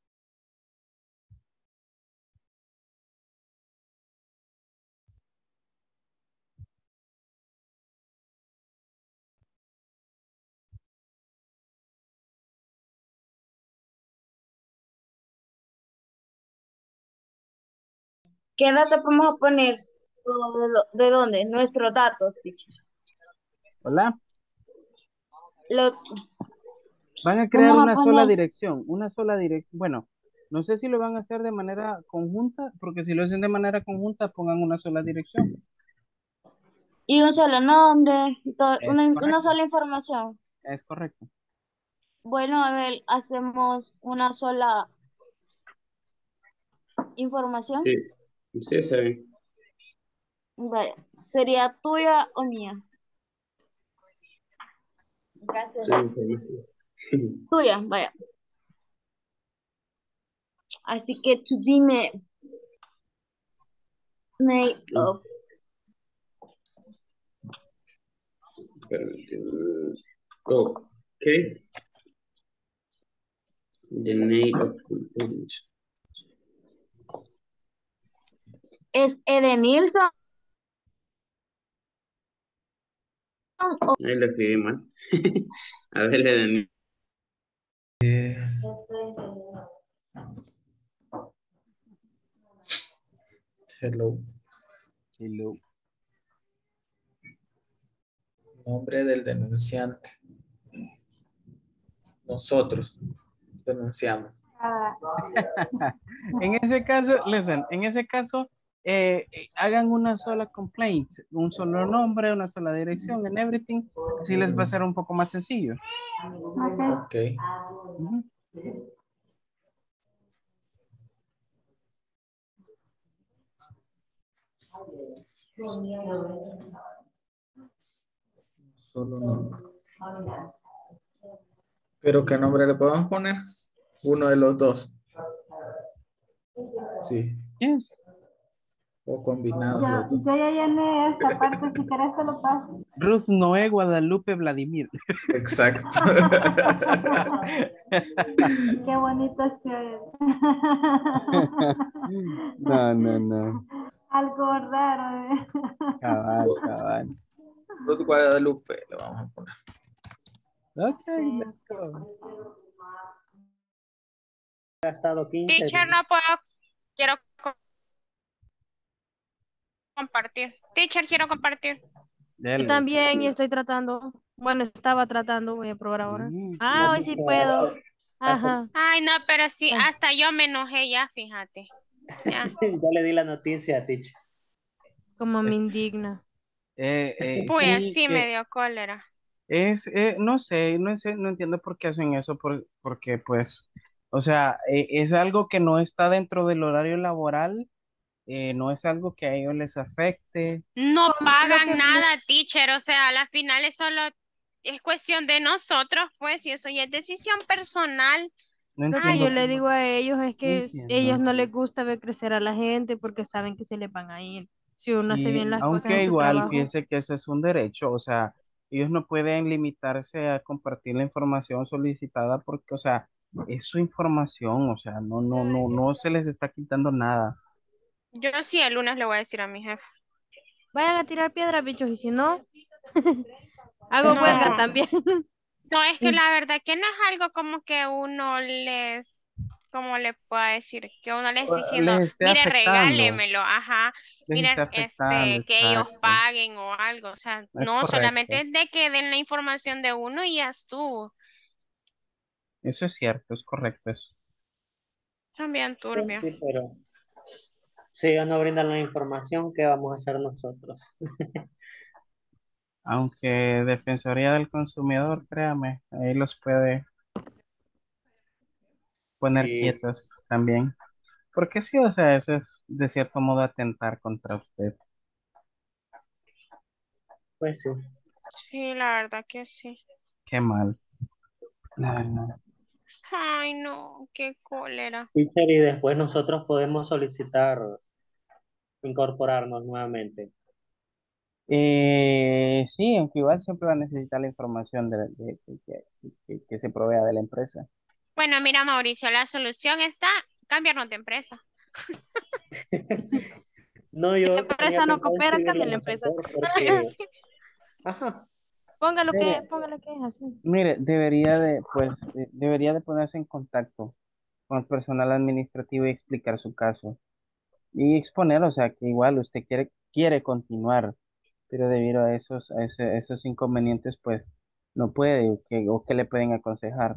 ¿Qué datos vamos a poner? ¿De, lo- de dónde? Nuestros datos, teacher. Hola. Lo, Van a crear vamos a una sola poner, dirección, una sola dirección. Bueno, no sé si lo van a hacer de manera conjunta, porque si lo hacen de manera conjunta, pongan una sola dirección. Y un solo nombre, y todo, Es una, una correcto, sola información. es correcto. Bueno, a ver, hacemos una sola información. Sí, sí, está bien. Vaya, ¿sería tuya o mía? Gracias. Sí, está bien. Tuya, vaya. Así que tú dime, make of. Permíteme. Okay. The name of component. ¿Es Edenilson? Ahí lo escribí mal. A ver, Dani. Hello. Hello. Nombre del denunciante. Nosotros denunciamos. Ah, En ese caso, listen, en ese caso, eh, eh, hagan una sola complaint, un solo nombre, una sola dirección, en everything, así les va a ser un poco más sencillo. Ok. Ujú. Solo nombre. ¿Pero qué nombre le podemos poner? Uno de los dos. Sí. Yes. O combinados yo, los dos. yo ya llené esta parte, si querés te lo paso. Ruth Noé Guadalupe Vladimir. Exacto. Qué bonito se oye. No, no, no. Algo raro. ¿Eh? Cabal, cabal. Ruth Guadalupe le vamos a poner. Ok, let's go. Gastado quince. Teacher, no puedo, quiero co- compartir. Teacher, quiero compartir. Yo Dele. también y estoy tratando. Bueno, estaba tratando, voy a probar ahora. Mm, Ah, No, hoy sí porque puedo. hasta- hasta- Ajá. Ay, no, pero sí, Ah, hasta yo me enojé ya, fíjate. Ya. ya le di la noticia, teacher. como me Es- indigna. eh, eh, Pues sí, sí me que dio cólera. es, eh, no sé, no sé, no entiendo por qué hacen eso, por- porque pues, o sea, eh, es algo que no está dentro del horario laboral, eh, no es algo que a ellos les afecte. No Con lo que pagan le- nada, teacher. O sea, a la final es solo, es cuestión de nosotros, pues, y eso ya es decisión personal. No Lo que Ay, yo entiendo, le digo a ellos es no que s- ellos entiendo. no les gusta ver crecer a la gente porque saben que se les van a ir. Si uno hace Sí, bien las cosas en aunque su igual, trabajo. fíjese que eso es un derecho, o sea, ellos no pueden limitarse a compartir la información solicitada porque, o sea, es su información, o sea, no, no, no, no se les está quitando nada. yo sí el lunes le voy a decir a mi jefe. Vayan a tirar piedras, bichos, y si no, hago huelga No, también. no, es que la verdad que no es algo como que uno les, ¿cómo le puedo decir? Que uno les O- está diciendo, Les esté mire, afectando, regálemelo, ajá, les está mire, afectando, este, que ellos exacto, paguen o algo. O sea, es no solamente correcto, es de que den la información de uno y ya estuvo. eso es cierto, es correcto eso. Son bien Sí, turbios. sí, pero si ellos no brindan la información, ¿qué vamos a hacer nosotros? Aunque Defensoría del Consumidor, créame, ahí los puede poner Sí, quietos también. Porque sí, o sea, eso es de cierto modo atentar contra usted. pues sí. Sí, la verdad que sí. Qué mal. La verdad. Ay, no, qué cólera. Teacher, y después nosotros podemos solicitar incorporarnos nuevamente. Eh, sí, aunque igual siempre va a necesitar la información de, de- de- que, que- que se provea de la empresa. Bueno, mira, Mauricio, la solución está cambiarnos de empresa. No, Si la yo tenía empresa no pensado coopera, inscribirlo cambia en la el empresa. sector porque, ajá, Póngalo que, Mire, póngalo que es así. mire, debería de, pues, de- debería de ponerse en contacto con el personal administrativo y explicar su caso. Y exponer, o sea, que igual usted quiere, quiere continuar, pero debido a esos, a ese- esos inconvenientes, pues, no puede, o que, o que le pueden aconsejar.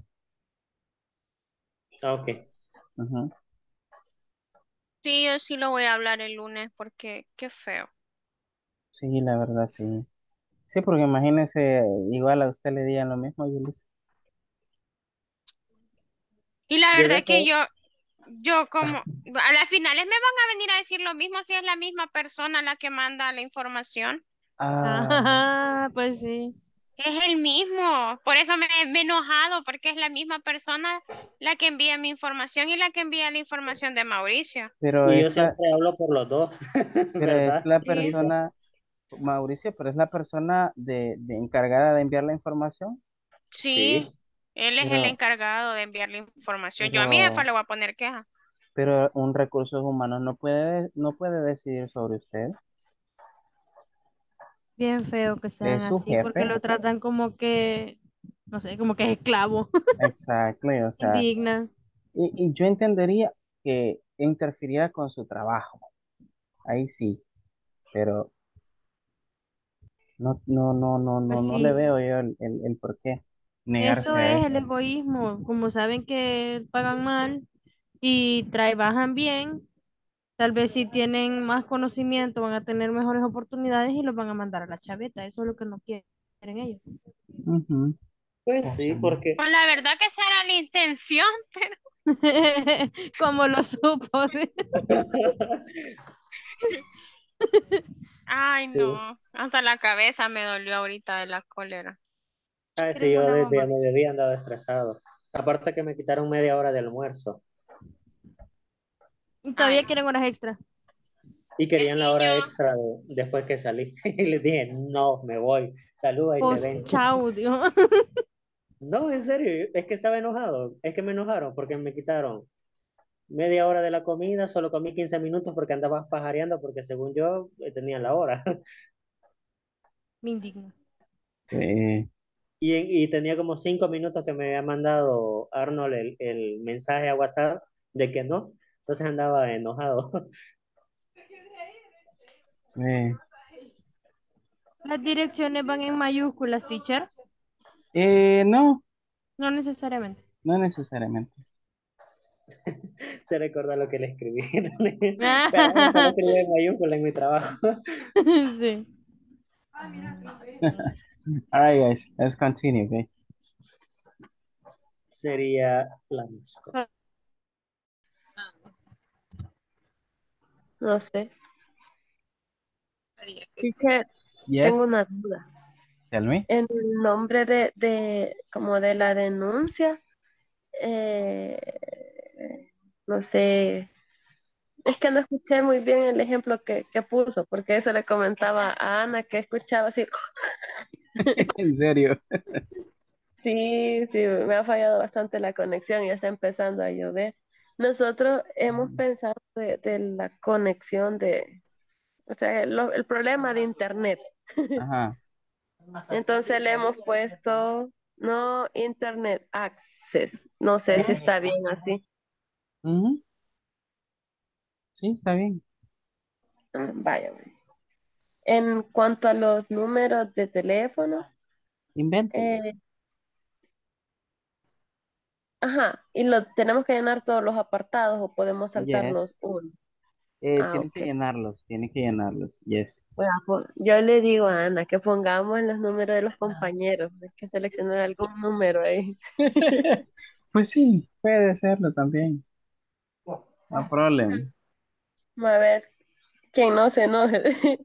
ah, ok. Ujú. Sí, yo sí lo voy a hablar el lunes porque qué feo. Sí, la verdad, sí. Sí, porque imagínese, igual a usted le digan lo mismo, yo les... Y la Yo verdad que dejo, yo, yo como, a las finales me van a venir a decir lo mismo si es la misma persona la que manda la información. Ah, Ah, pues sí. Es el mismo. Por eso me, me he enojado, porque es la misma persona la que envía mi información y la que envía la información de Mauricio. pero y yo es la, siempre hablo por los dos, pero es ¿verdad? la Sí. Dice, persona, Mauricio, pero es la persona de, de encargada de enviar la información. Sí, sí, él es el Pero, encargado de enviar la información. Yo a mi jefa pero, le voy a poner queja. pero un recursos humanos no puede, no puede decidir sobre usted. Bien feo que sean Es su así, porque jefe. lo tratan como que, no sé, como que es esclavo. Exacto, o sea, Indigna. y, y yo entendería que interfiriera con su trabajo. Ahí sí, pero no, no, no, no, no, Pues no le sí, veo yo el, el, el por qué eso negarse a es el eso. egoísmo. Como saben que pagan mal y trabajan bien, tal vez si tienen más conocimiento van a tener mejores oportunidades y los van a mandar a la chaveta. Eso es lo que no quieren ellos. Ujú. pues O sí, sea, porque Pues la verdad que esa era la intención, pero Como lo supo. ay sí. no, hasta la cabeza me dolió ahorita de la cólera. Ay, sí, Quieren yo una desde a bomba. mediodía andaba estresado. Aparte que me quitaron media hora de almuerzo Y Ay, todavía quieren horas extra. y el querían la hora niño, extra de- después que salí. Y les dije, no, me voy. Saluda y se Pues ven. chao, Dios. No, en serio, es que estaba enojado. Es que me enojaron porque me quitaron media hora de la comida, solo comí quince minutos porque andaba pajareando porque según yo eh, tenía la hora. Me indigna. Y, en- y tenía como cinco minutos que me había mandado Arnold el, el mensaje a WhatsApp de que no. Entonces andaba enojado. eh, Las direcciones van en mayúsculas, teacher. eh, no, No necesariamente. no necesariamente. Se recuerda lo que le escribí. Perdón, pero escribí en mayúscula en mi trabajo. Sí. All right, guys, let's continue, okay? Sería la mascota. No sé. Haría que sí. Teacher, tengo Yes, una duda. tell me. En el nombre de, de como de la denuncia, eh, no sé, es que no escuché muy bien el ejemplo que, que puso, porque eso le comentaba a Ana que escuchaba así. En serio. Sí, sí, me ha fallado bastante la conexión y ya está empezando a llover. Nosotros hemos pensado de, de la conexión de, o sea, el, el problema de internet. Ajá. Entonces le hemos puesto no internet access. No sé si está bien así. Ujú. Sí, está bien. Ah, vaya, vaya. En cuanto a los números de teléfono, Invéntelo. eh, ajá, y lo tenemos que llenar todos los apartados o podemos Yes. saltarnos uno. Eh, Ah, tiene que ok. llenarlos, tiene que llenarlos. Yes. Bueno, pues, yo le digo a Ana que pongamos los números de los compañeros. Hay que seleccionar algún número ahí. Pues sí, puede serlo también. No problem. A ver, quién no se enoje.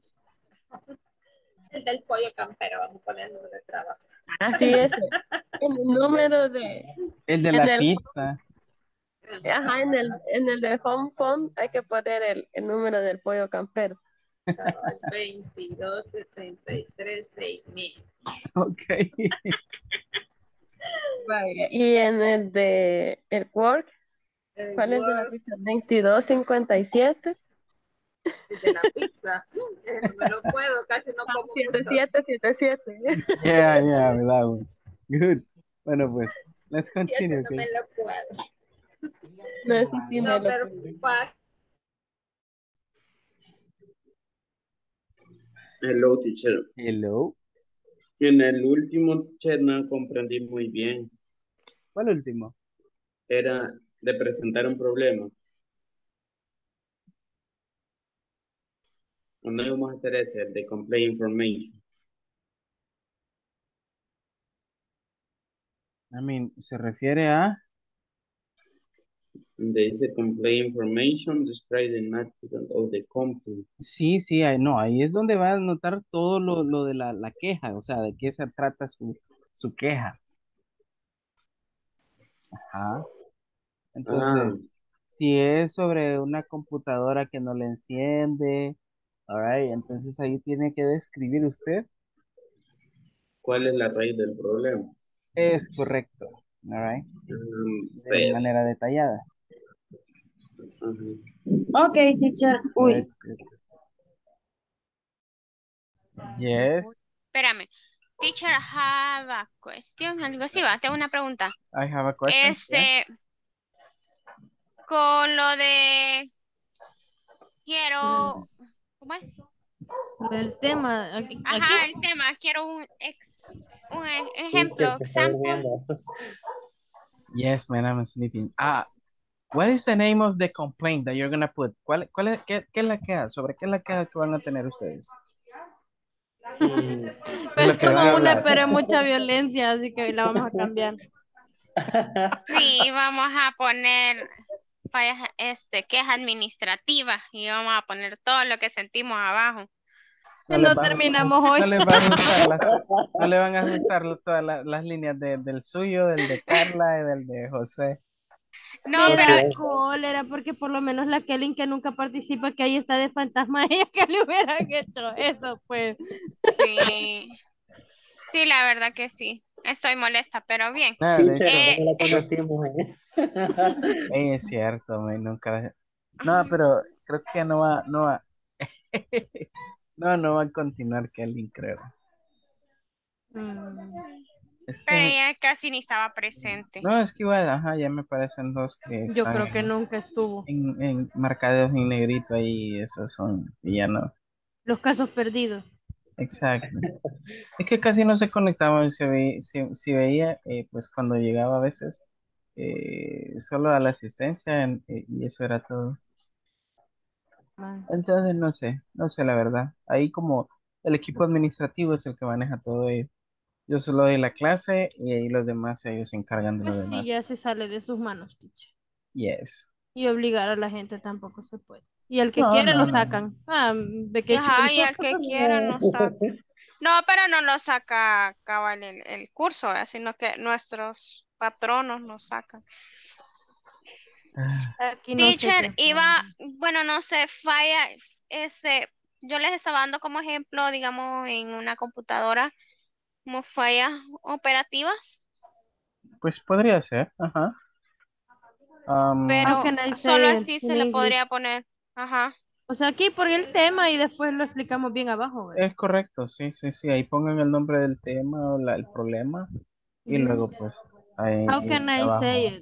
El del pollo campero, vamos a ponerlo de trabajo. Así es. El número de, El de en la el, pizza. ajá, en el, en el de home phone hay que poner el, el número del pollo campero. veintidós setenta y tres seis mil. Ok. Vaya, y en el de el work, El ¿cuál es el de la Word pizza? veintidós cincuenta y siete. de la pizza. Eh, No me lo puedo, casi no como mucho. siete siete siete siete. Yeah, yeah, that one. Good. Bueno, pues, let's Y ese continue, no me okay? lo puedo. No sé si me lo Number puedo. five. Hello, teacher. Hello. En el último chat no comprendí muy bien. ¿Cuál último? Era de presentar un problema. No vamos a hacer ese, el de complaint information. I mean, se refiere a... Donde dice complaint information, describe the nature of the complaint. Sí, sí, ahí- no, ahí es donde va a anotar todo lo, lo de la, la queja, o sea, de qué se trata su, su queja. Ajá. Ah, Entonces, si es sobre una computadora que no le enciende, alright, entonces ahí tiene que describir usted. ¿cuál es la raíz del problema? Es correcto, alright, Mm, de pero, manera detallada. ajá. Ok, teacher. Uy. Yes, Espérame. Teacher, I have a question. Algo así va. Tengo una pregunta. I have a question. Yeah. Este, con lo de quiero, ¿cómo es? El tema, aquí, Ajá, el tema. Quiero un ex, un e- Teacher, ejemplo, se está example. durmiendo. Yes, man, I'm sleeping. Ah, what is the name of the complaint that you're gonna put? ¿Cuál, cuál es, qué, qué es la queja? ¿Sobre qué es la queja que van a tener ustedes? Mm, De lo pues que van a tengo una, hablar. pero es mucha violencia, así que la vamos a cambiar. Sí, vamos a poner fallas, este, queja administrativa y vamos a poner todo lo que sentimos abajo. No, No les va, terminamos hoy. no les va a ajustar las, no le van a ajustar todas las, las líneas de- del suyo, del de Carla y del de José. No, Me pero da cólera porque por lo menos la Kelly que nunca participa, que ahí está de fantasma, ella que le hubieran hecho eso, pues. sí, sí, la verdad que sí. Estoy molesta, pero bien. Nada, de Teacher, hecho, Eh, no la conocimos, ¿eh? eh, es cierto, me nunca. No, pero creo que no va, no va. No, no va a continuar Kelly, creo. Mm. Es pero que, ella casi ni estaba presente. no, es que igual, ajá, ya me parecen dos que Yo están creo que nunca estuvo. en, en marcados en negrito ahí, esos son, y ya no. Los casos perdidos. Exacto. Es que casi no se conectaban, se ve, si, si veía, eh, pues cuando llegaba a veces, eh, solo a la asistencia en- eh, y eso era todo. Man. Entonces no sé, no sé la verdad. Ahí como el equipo administrativo es el que maneja todo ello. Yo solo doy la clase y ahí los demás, ellos se encargan de lo Pues sí, ya demás. se sale de sus manos, teacher. Yes. Y obligar a la gente tampoco se puede. Y el que No, quiere no, lo no. sacan. Ah, ve Y qué ajá, chulo. y el que quiera nos saca. No, pero no lo saca cabal el, el curso, ¿eh? Sino que nuestros patronos nos sacan. Aquí no sé Teacher, qué. iba, bueno, no sé, falla, este, yo les estaba dando como ejemplo, digamos, en una computadora, como fallas operativas, Pues podría ser, ajá. Am, How pero can I solo say it así se in le English? podría poner, ajá. O sea, aquí por el tema y después lo explicamos bien abajo, ¿verdad? es correcto, sí, sí, sí. Ahí pongan el nombre del tema o la- el problema y Ujú. luego pues ahí, How ahí can I say abajo. it?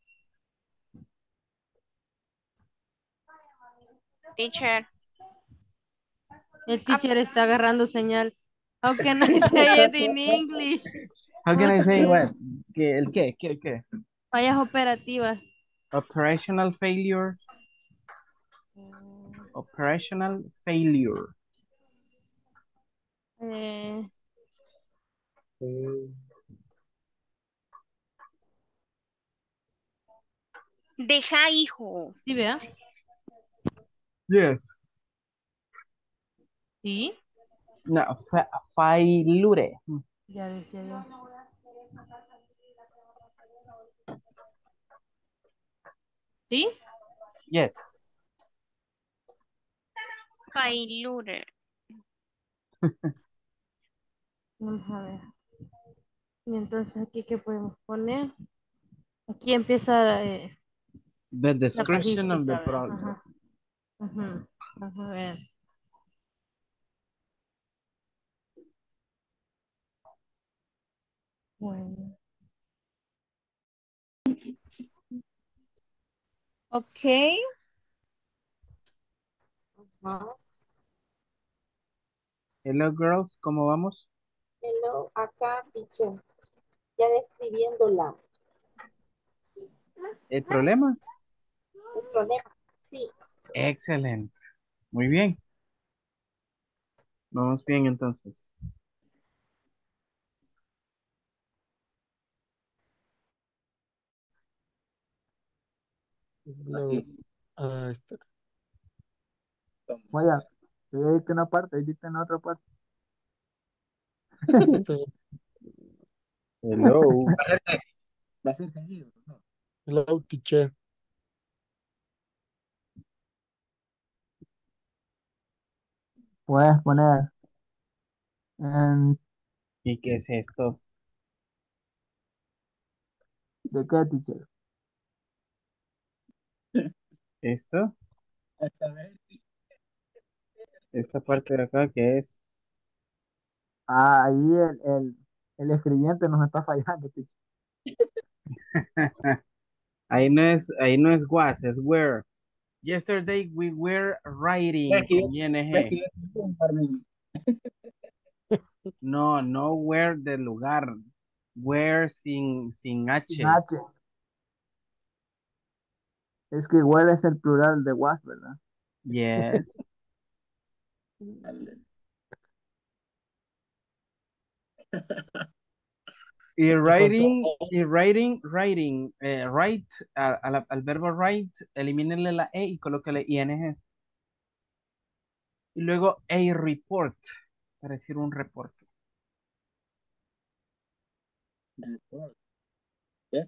Teacher, El ah, teacher está agarrando señal. How can I say it in English? How can ¿Cómo I se say dice? what? ¿Qué, el qué? ¿Qué? ¿Qué? Fallas operativas. Operational failure. Operational failure. Eh, deja, hijo. ¿Sí, vea? Yes. ¿Sí? No, fa failure. Ya decía yo. ¿Sí? Yes. Failure. Vamos a ver. Y entonces aquí, ¿qué podemos poner? Aquí empieza eh, The la description of the casuística, ¿verdad? problem. Ajá. Ujú. Vamos a ver. Bueno. Ok. Hello girls, ¿cómo vamos? Hello, acá, teacher. Ya describiéndola. ¿El problema? El problema, sí. Excelente. Muy bien. Vamos bien entonces. Slow. Ah, está. Vaya, yo dije una parte, diste en la otra parte. Estoy- Hello. Va a ser, va a ser seguido, ¿no? Hello, teacher. Puedes poner en ¿Y qué es esto? ¿de qué, teacher? ¿Esto? Esta vez. Esta parte de acá, ¿qué es? Ah, ahí el, el, el escribiente nos está fallando, teacher. Ahí no es, ahí no es was, es where. Yesterday we were Ves writing que con yo- ves que ing. yo también, Carmen. No, no where del lugar. Where sin, sin Sin H. H. Es que igual es el plural de was, ¿verdad? Yes. Y Y faltó. writing, y writing, writing, eh, write, a- a la- al verbo write, elimínenle la E y colóquele ing. Y luego a report, para decir un reporte. Report. ¿Ves?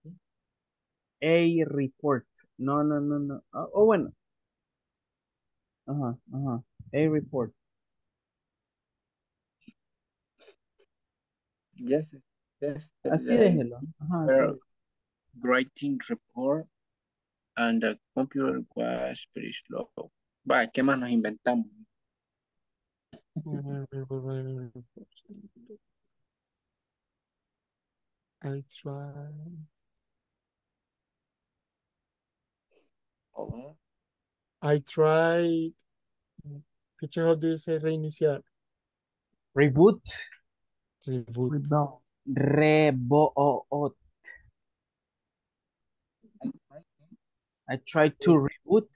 A report. No, no, no, no. O oh, bueno. Ajá, ajá. A report. Yes, Así yesterday déjelo. Ajá, así. we're writing report and the computer was very slow. Va, ¿qué más nos inventamos? I try. Oh, I tried. Teacher, how do you say reiniciar? Reboot. Reboot. Reboot. Reboot. I tried to reboot.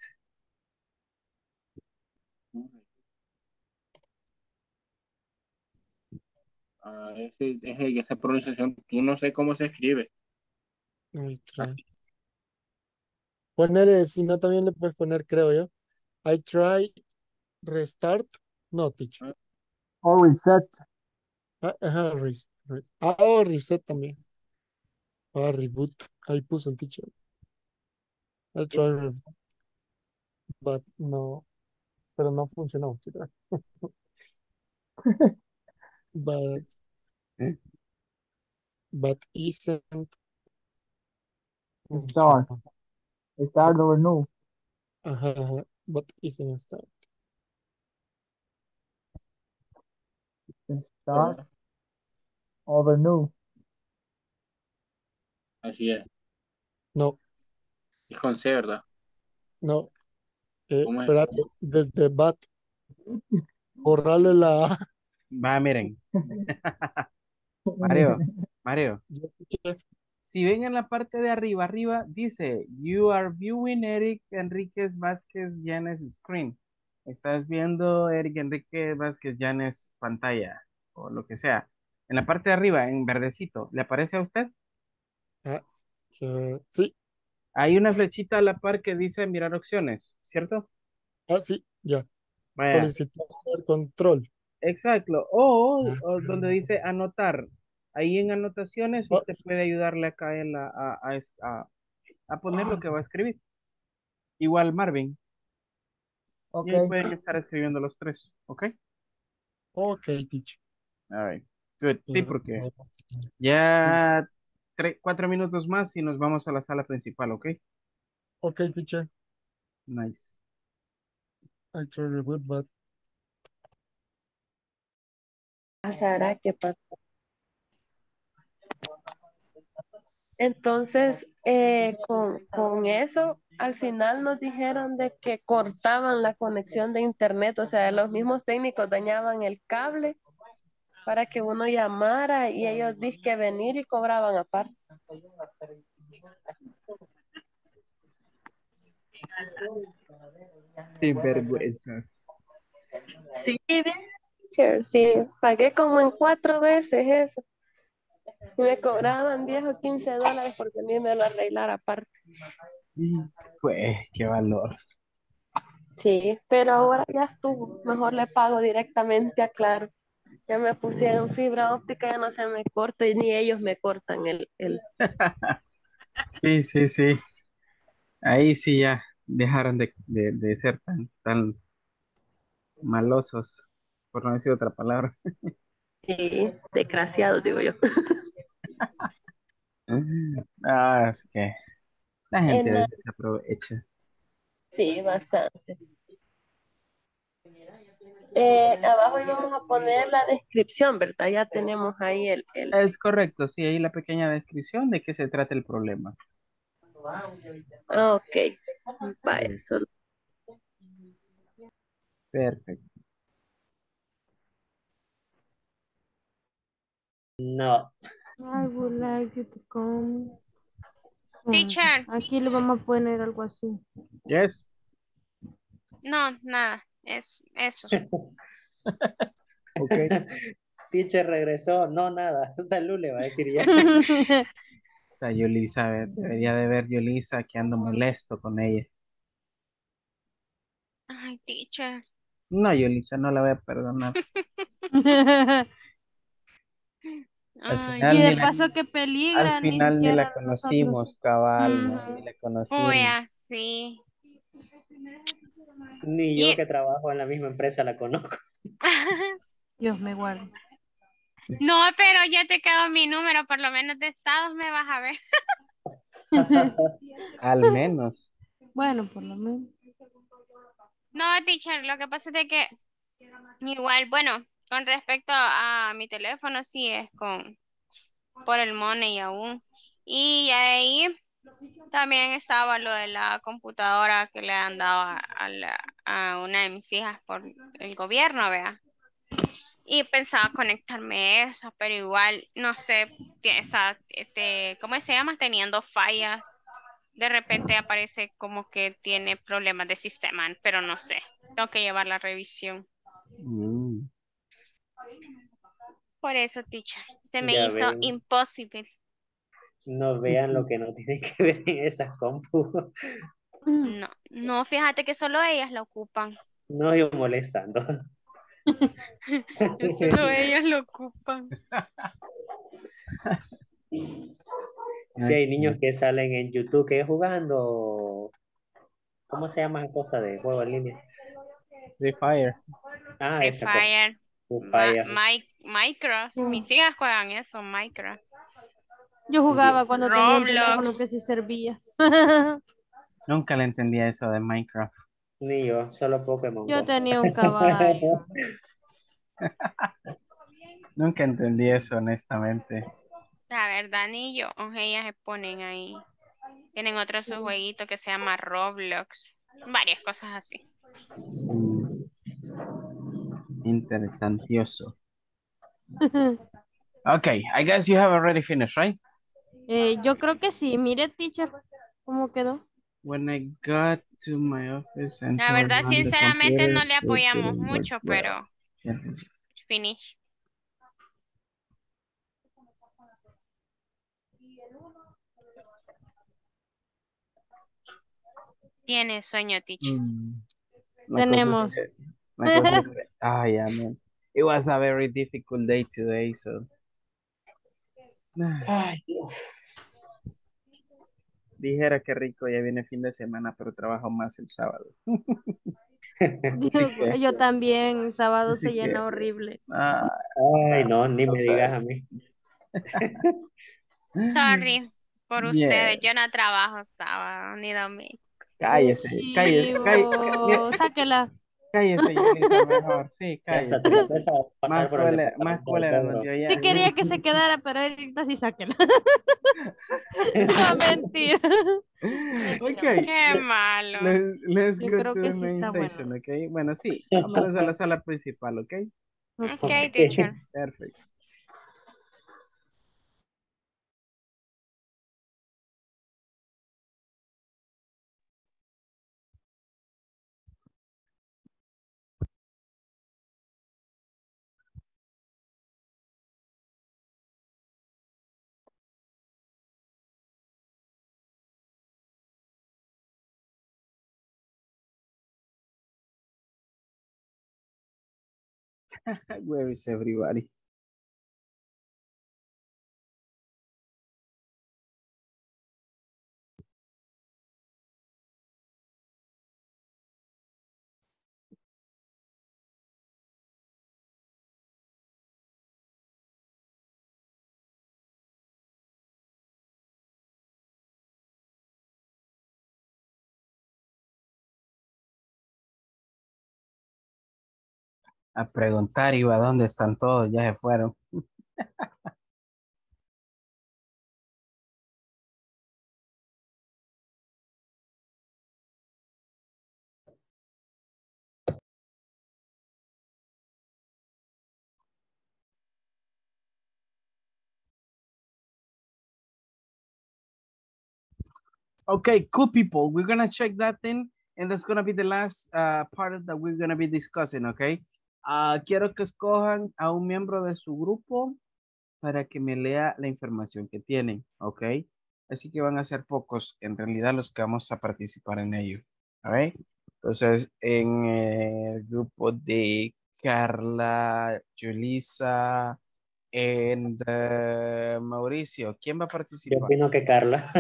ah, ese, ese, esa pronunciación, tú no sé cómo se escribe. I try. Poner, si no, también le puedes poner, creo yo. I try restart. No, teacher. O reset. Ah, ajá, res- re- ah, oh, reset también. Ah, reboot. Ahí puso el teacher. I try reboot. But no. Pero no funcionó. teacher. But, but isn't. Start. funcionó. Start over new. Ajá, ajá. But isn't start. Start over new. Así es. No, Es con C, ¿verdad? no. Eh, ¿Cómo es? espérate. Desde but. Borrarle la A. Va, miren. Mario, Mario. Si ven en la parte de arriba, arriba dice, you are viewing Eric Enriquez Vázquez Llanes screen. Estás viendo Eric Enriquez Vázquez Llanes pantalla o lo que sea. En la parte de arriba, en verdecito, ¿le aparece a usted? Ah, eh, sí. Hay una flechita a la par que dice mirar opciones, ¿cierto? Ah, sí, ya. Vaya, Solicitar control. exacto. O, Ah, o donde dice anotar. Ahí en anotaciones ah, usted puede ayudarle acá en la, a, a, es- a- a poner lo que va a escribir. Igual Marvin. Y Ok. ahí pueden estar escribiendo los tres, ¿ok? ok, teacher. All right. Good. Sí, Ah, porque ah, sí. ya tre- cuatro minutos más y nos vamos a la sala principal, ¿ok? Ok, teacher. Nice. I try reboot, but Pasará, ¿qué pasa? Entonces, eh, con, con eso, al final nos dijeron de que cortaban la conexión de internet, o sea, los mismos técnicos dañaban el cable para que uno llamara y ellos que venir y cobraban aparte. Sin vergüenzas. Sí, bien. teacher, sí, pagué como en cuatro veces eso. Y me cobraban diez o quince dólares por venirme a arreglar aparte. Y, pues, qué valor. Sí, pero ahora ya estuvo. Mejor le pago directamente a Claro. Ya me pusieron fibra óptica, ya no se me corta y ni ellos me cortan el, el... Sí, sí, sí. Ahí sí ya dejaron de, de, de ser tan, tan malosos, por no decir otra palabra. Sí, desgraciados, digo yo. Ah, es que la gente a En la- veces se aprovecha. Sí, bastante. Eh, abajo íbamos a poner la descripción, ¿verdad? Ya tenemos ahí el, el... Es correcto, sí, ahí la pequeña descripción de qué se trata el problema. Ah, ok. Vaya, Sí, solo. perfecto. No. I would like you to come. Mm, Teacher, Aquí le vamos a poner algo así. Yes. no, nada, es eso. Ok. Teacher regresó, no nada. Salud le va a decir ya. O sea, Yulisa, eh, debería de ver Yulisa que ando molesto con ella. Ay, teacher. No, Yulisa, no la voy a perdonar. Al Ay, final Y ni de la, paso que al peligra, ni final ni la siquiera nosotros. conocimos, cabal, no, ni Ujú. la uy, conocimos. así. Ni yo Y que trabajo en la misma empresa la conozco. Dios me guarde. no, pero ya te quedó mi número, por lo menos de estados me vas a ver. Al menos. Bueno, por lo menos. No, teacher, lo que pasa es de que igual, bueno, con respecto a, a mi teléfono, sí es con por el money aún. Y ya de ahí también estaba lo de la computadora que le han dado a, a la- a una de mis hijas por el gobierno, vea. Y pensaba conectarme a esa, pero igual, no sé, tie- esa, este, ¿cómo se llama? Teniendo fallas. De repente aparece como que tiene problemas de sistema, pero no sé. Tengo que llevar la revisión. Mm. Por eso, teacher, se me Ya hizo ven, imposible. no vean lo que no tienen que ver en esas compus. No, no, fíjate que solo ellas la ocupan. No yo molestando. Solo ellas lo ocupan. Si hay niños Ok. que salen en YouTube que jugando, ¿cómo se llama esa cosa de juego en línea? Free Fire. Ah, Free esa cosa. Fire, Free Ma Fire. Mi- Minecraft. Mis hijas juegan eso, Minecraft. Yo jugaba Bien. cuando tenía un teléfono Roblox. que sí servía. Nunca le entendía eso de Minecraft. Ni yo, solo Pokémon Yo Go. tenía un caballo. Nunca entendí eso, honestamente. La verdad, ni yo. Ellas se ponen ahí. Tienen otro su jueguito que se llama Roblox. Varias cosas así. Mm, interesantioso. Okay, I guess you have already finished, right? Eh, yo creo que sí. Mire, teacher, ¿cómo quedó? When I got to my office and La turned verdad, on the sinceramente, no computer, le it apoyamos didn't work mucho, well. pero Yeah. finish. Tiene sueño, teacher. Mm, La cosa es Tenemos. que, la cosa es que, ah, yeah, man. It was a very difficult day today, so. Ay, Dios. Dijera que rico, ya viene fin de semana, pero trabajo más el sábado. Así Digo, que, yo también, sábado se así que, llena horrible. ah, Ay, no, sábado, ni no me digas sabe. a mí. Sorry por ustedes. Bien, Yo no trabajo sábado ni domingo. Qué cállese, cállese, cállese, chivo. Sáquela. cállese, Yulisa, mejor, sí, Y hasta cállese. tristeza va a Más pasar por el cólera, más departamento de cólera nos cobro. dio Sí ya. quería que se quedara, pero ahorita sí sáquela. No, mentira. Mentira, Okay, Qué le- malo. let's, let's yo go creo to the que sí main está bueno. session, okay? Bueno, sí, vámonos a la sala principal, okay? Ok. Ok, teacher. Perfecto. Where is everybody? A preguntar, iba, ¿dónde están todos? Ya se fueron. Okay, cool people. We're gonna check that thing, and that's gonna be the last uh, part that we're gonna be discussing, okay? Uh, quiero que escojan a un miembro de su grupo para que me lea la información que tienen, ¿ok? Así que van a ser pocos, en realidad, los que vamos a participar en ello, ¿ok? Entonces, en el grupo de Carla, Julissa, and uh, Mauricio, ¿quién va a participar? Yo opino que Carla.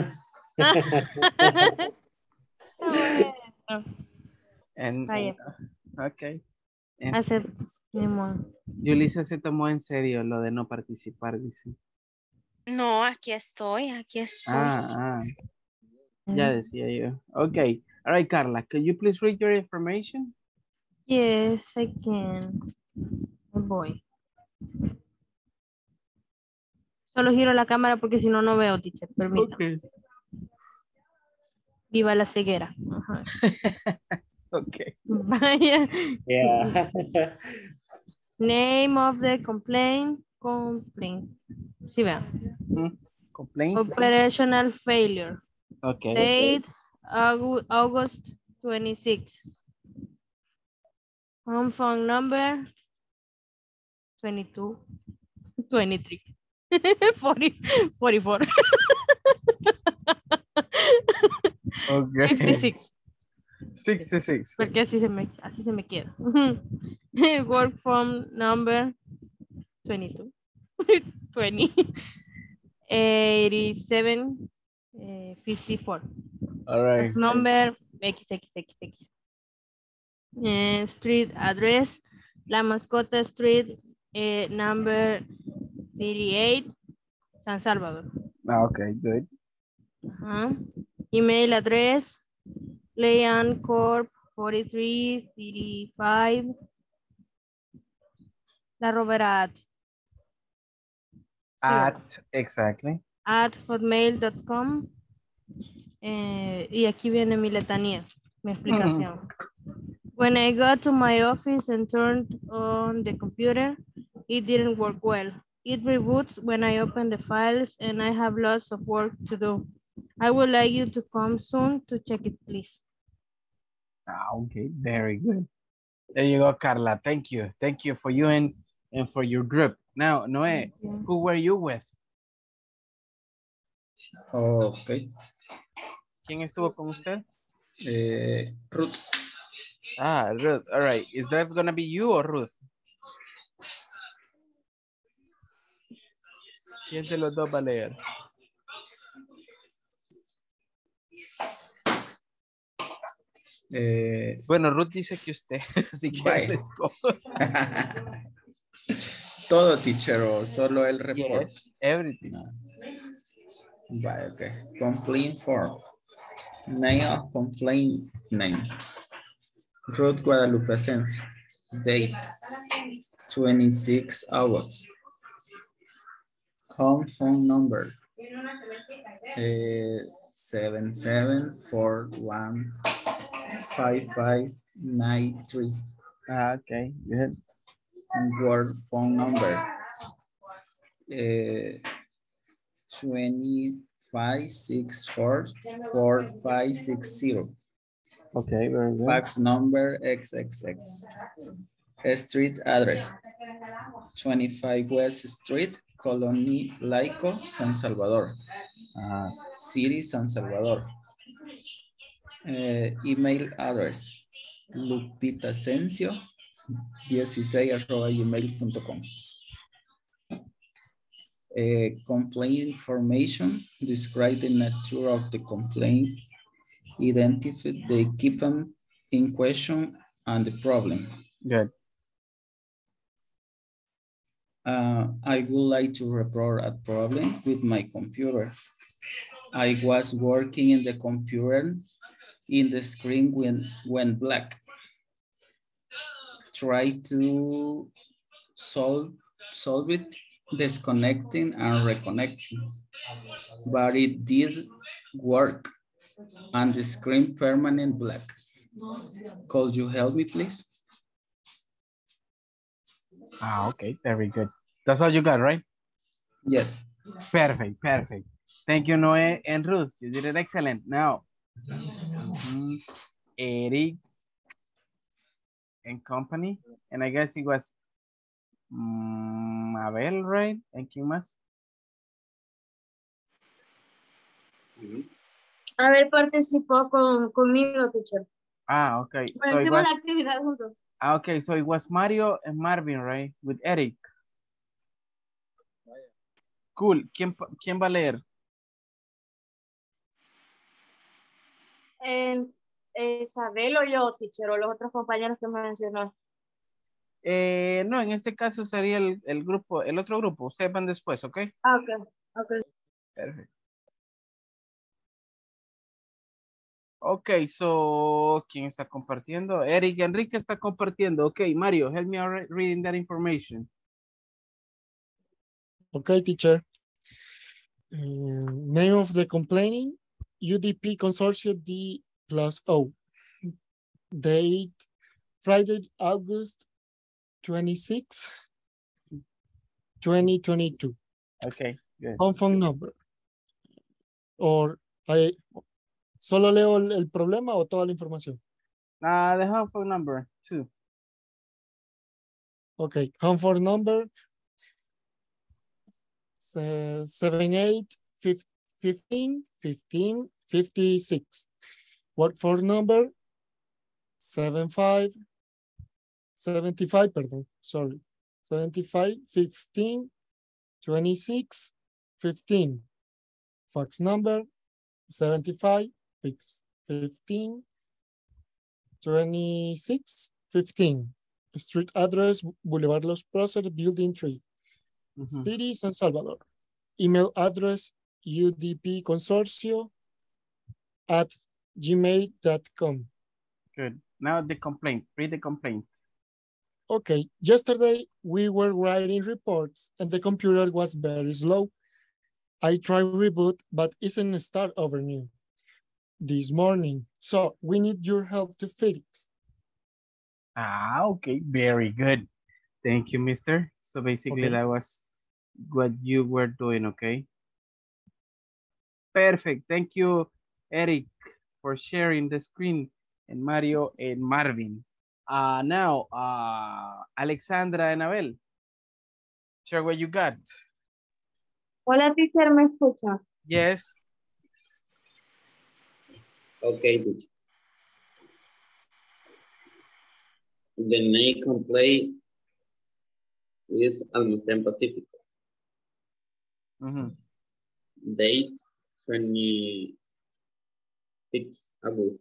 Bueno. And, Vaya. ok. And, Acepto, ni modo. Julissa se tomó en serio lo de no participar, dice. No, aquí estoy, aquí estoy. Ah, ah. Ya decía yo. Okay. All right, Carla, could you please read your information? Yes, I can. Oh boy. Solo giro la cámara porque si no, no veo, teacher. Permítame. Okay. Viva la ceguera. Ajá. Okay. Vaya. Yeah. Name of the complaint. Complaint. Sí, vean. Mm, complaint. Operational failure. Okay. Date August, August twenty-sixth. Home phone number twenty-two, twenty-three, forty, forty-four. Okay. fifty-six. sixty-six. Porque así se me, así se me queda. Work phone number twenty-two, twenty, eighty-seven, uh, fifty-four. All right. Fax number X X X X. Uh, street address La Mascota Street, uh, number thirty-eight, San Salvador. Okay, good. Uh-huh. Email address Leon Corp forty-three thirty-five La Robera at At, exactly. at hotmail dot com. Eh, y aquí viene mi letanía, mi explicación. When I got to my office and turned on the computer, it didn't work well. It reboots when I open the files and I have lots of work to do. I would like you to come soon to check it, please. Ah, okay, very good. There you go, Carla. Thank you. Thank you for you and, and for your group. Now, Noé, who were you with? Okay. ¿Quién estuvo con usted? Eh, Ruth. Ah, Ruth. All right. Is that going to be you or Ruth? ¿Quién de los dos va a leer? Eh, bueno, Ruth dice que usted, así que vaya. let's go. Todo, teacher, o solo el report. Yes, everything. No. Vaya, okay. Complaint form. Name of complaint name. Ruth Guadalupe Asensio. Date twenty-six hours. Home phone number uh, seven seven four one five five nine three. Ah, okay, good. And work phone number uh, twenty-five six four four five six zero. Okay, very good. Fax number X X X. Street address twenty-five West Street, Colony Laico, San Salvador. Uh, City, San Salvador. Uh, email address Lupita Asensio dieciséis arroba gmail punto com. Uh, complaint information, describe the nature of the complaint, identify the equipment in question and the problem. Good. Uh, I would like to report a problem with my computer. I was working in the computer, in the screen went, went black. Try to solve, solve it, disconnecting and reconnecting, but it did work and the screen permanent black. Could you help me, please? Ah, okay, very good. That's all you got, right? Yes. Perfect, perfect. Thank you, Noe and Ruth. You did it excellent. Now, mm, Eric and company, and I guess it was mm, Abel, right? And quién más? Abel participó con, conmigo, teacher. Ah, okay. Bueno, So it hicimos was, la actividad juntos. ah, okay, so it was Mario and Marvin, right? With Eric. Cool. ¿Quién, quién va a leer? Eh, eh, Isabel o yo, teacher, o los otros compañeros que me mencionó. Eh, no, en este caso sería el, el grupo, el otro grupo. Ustedes van después, ¿ok? Ah, ok, ok. Perfecto. Ok, so, ¿quién está compartiendo? Eric Enrique está compartiendo. Ok, Mario, help me out reading that information. Okay, teacher. Uh, name of the complaining, U D P Consortium D plus O. Date, Friday, August twenty-sixth, twenty twenty-two. Okay, good. Home phone number. Or, I, ¿solo leo el, el problema o toda la información? Uh, the home phone number, two. Okay, home phone number, seven eight fifteen fifteen fifty-six. Work phone number, seven five seventy-five, perdón, sorry, seventy-five fifteen twenty-six fifteen. Fax number, seventy-five fifteen twenty-six fifteen. Street address, Boulevard Los Próceres, Building three. Mm-hmm. City, San Salvador. Email address, U D P Consorcio at gmail dot com. Good. Now the complaint. Read the complaint. Okay. Yesterday, we were writing reports and the computer was very slow. I tried reboot, but it isn't start over new this morning. So we need your help to fix. Ah, okay. Very good. Thank you, mister. So basically Okay. that was what you were doing, okay? Perfect. Thank you, Eric, for sharing the screen, and Mario and Marvin. Uh, now, uh, Alexandra and Abel, share what you got. Hola, teacher, ¿me escucha? Yes. Okay, teacher. The main complaint is Almacén Pacífico. Mm-hmm. Date twenty-six August.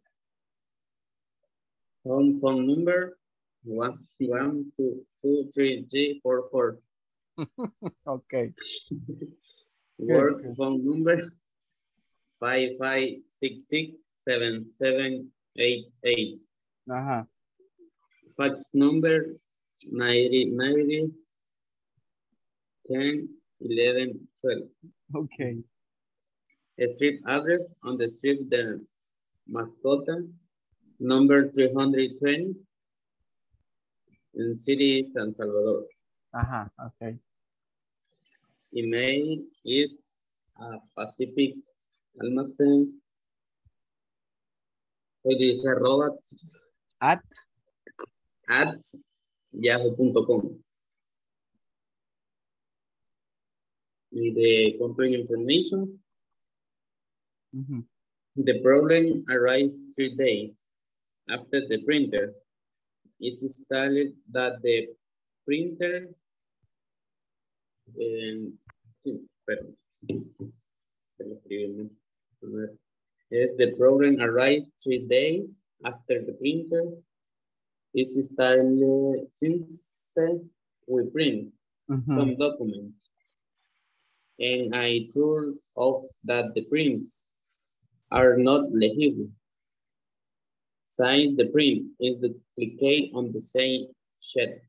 Home phone number one one two two three three four four. Okay. Work Good, good. phone number five five six six seven seven eight eight. Uh-huh. Fax number ninety ninety ten eleven twelve. Okay. Street address on the street de Mascota, number three hundred twenty in city San Salvador. Uh-huh. Okay. Email is uh, Pacific Almacén. Hoy dice arroba At at yahoo punto com. Y the complaint information. mm-hmm. The problem arises three days after the printer it's installed that the printer and sí, perdón. The program arrived three days after the printer is installed since we print Mhm. some documents. And I turned off that the prints are not legible. Since the print is duplicate on the same sheet.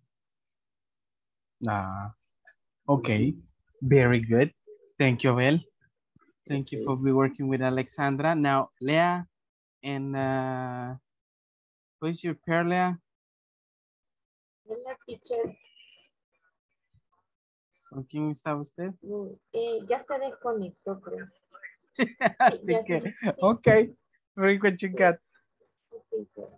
Ah, okay. Very good. Thank you, Abel. Thank you for be working with Alexandra. Now, Leah and uh, who's your pair, Leah? Hola, teacher. ¿Con quién está usted? Mm, eh, ya se desconectó, creo. Así Ya que, se- okay. Very good, you got. Okay, good.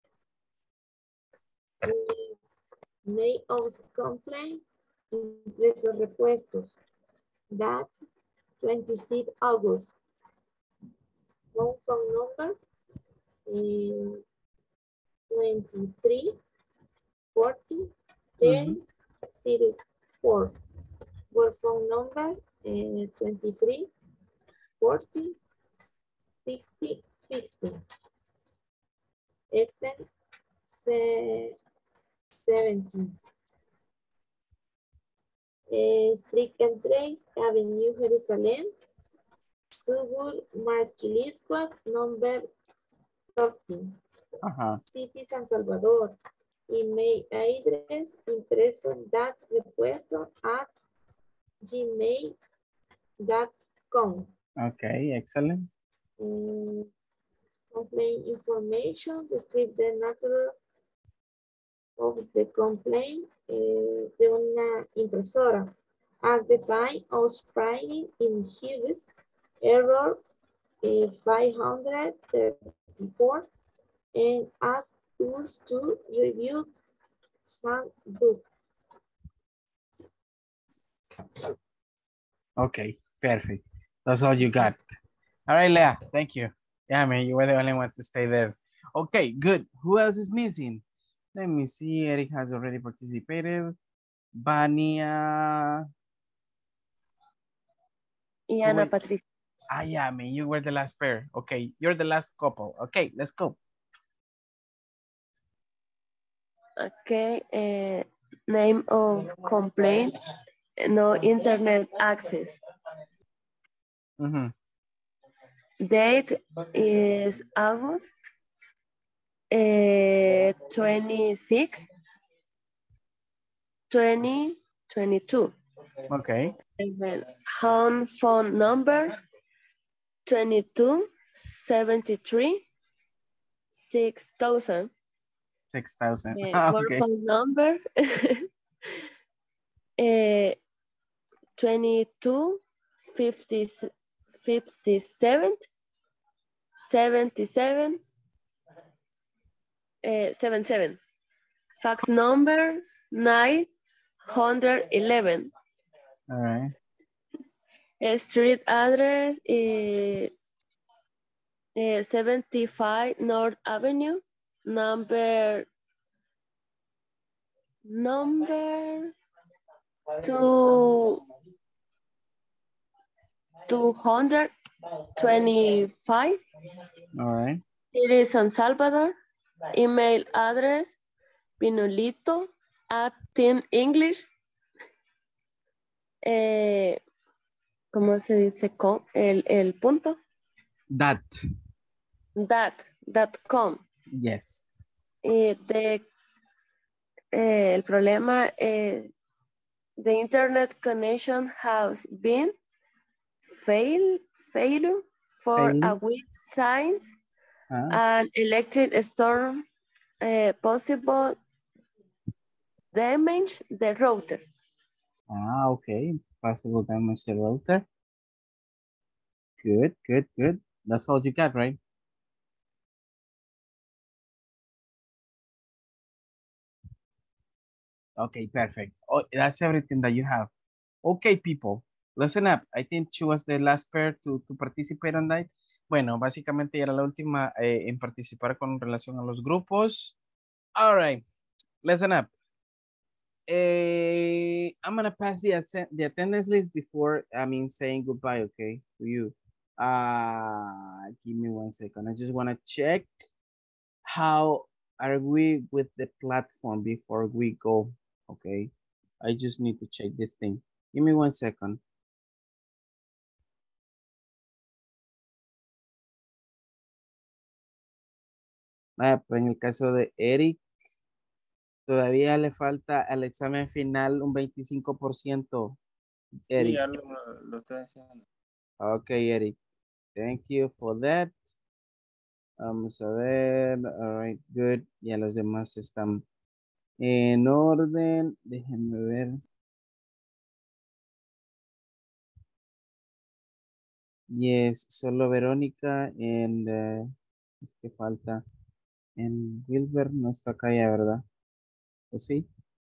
Eh, Name of complaint, impresos repuestos. That twenty-six August. Home phone number eh, twenty-three forty ten zero four. Work phone number eh, twenty-three forty sixty sixty. Extent se- seventeen. Eh, Street and Trace, Avenue Jerusalem, Suburb Marquiliscuac, number thirteen. Ajá. City San Salvador. Email address impreso dat repuesto at gmail dot com. Okay, excellent. Mm, complaint information, describe the nature of the complaint eh, de una impresora. At the time of printing in Hughes, error eh, five hundred thirty-four, and ask us to review handbook. Okay, perfect. That's all you got. All right, Leah, thank you. Yeah, man, you were the only one to stay there. Okay, good. Who else is missing? Let me see. Eric has already participated. Vania. Y Ana Wait. Patricia. Ah, yeah, man, you were the last pair. Okay, you're the last couple. Okay, let's go. Okay. eh, name of complaint, no internet access. Mm-hmm. Date is August uh, twenty-six, twenty twenty-two. Okay. And then home phone number twenty-two seventy-three six thousand. six thousand. Uh, work Okay. phone number uh, twenty-two fifty, fifty-seven seventy-seven uh, seventy-seven. Fax number nine hundred eleven. All right. Uh, street address is uh, seventy-five North Avenue, number number two two hundred twenty-five. All right. It is San Salvador. Email address pinolito at team English. Eh, ¿Cómo se dice? Con el, el punto. That. That, dot com. Yes. Y de, eh, el problema, eh, the internet connection has been fail, failure for Fail. a week since Ah. an electric storm uh, possible damage the router. Ah, okay. Possible damage to the router. Good, good, good. That's all you got, right? Okay, perfect. Oh, that's everything that you have. Okay, people, listen up. I think she was the last pair to, to participate on that. Bueno, básicamente era la última eh, en participar con relación a los grupos. All right. listen up. Uh, I'm gonna pass the, atten the attendance list before, I mean, saying goodbye, okay, to you. Uh, give me one second. I just wanna check how are we with the platform before we go, okay? I just need to check this thing. Give me one second. Ah, pues en el caso de Eric, todavía le falta al examen final un veinticinco por ciento. Sí, Eric. ya lo, lo estoy haciendo. Okay, Eric. Thank you for that. Vamos a ver. All right, good. Ya los demás están en orden. Déjenme ver. Yes, solo Verónica and uh, es que falta. En Wilber no está acá ya, ¿verdad? ¿O sí?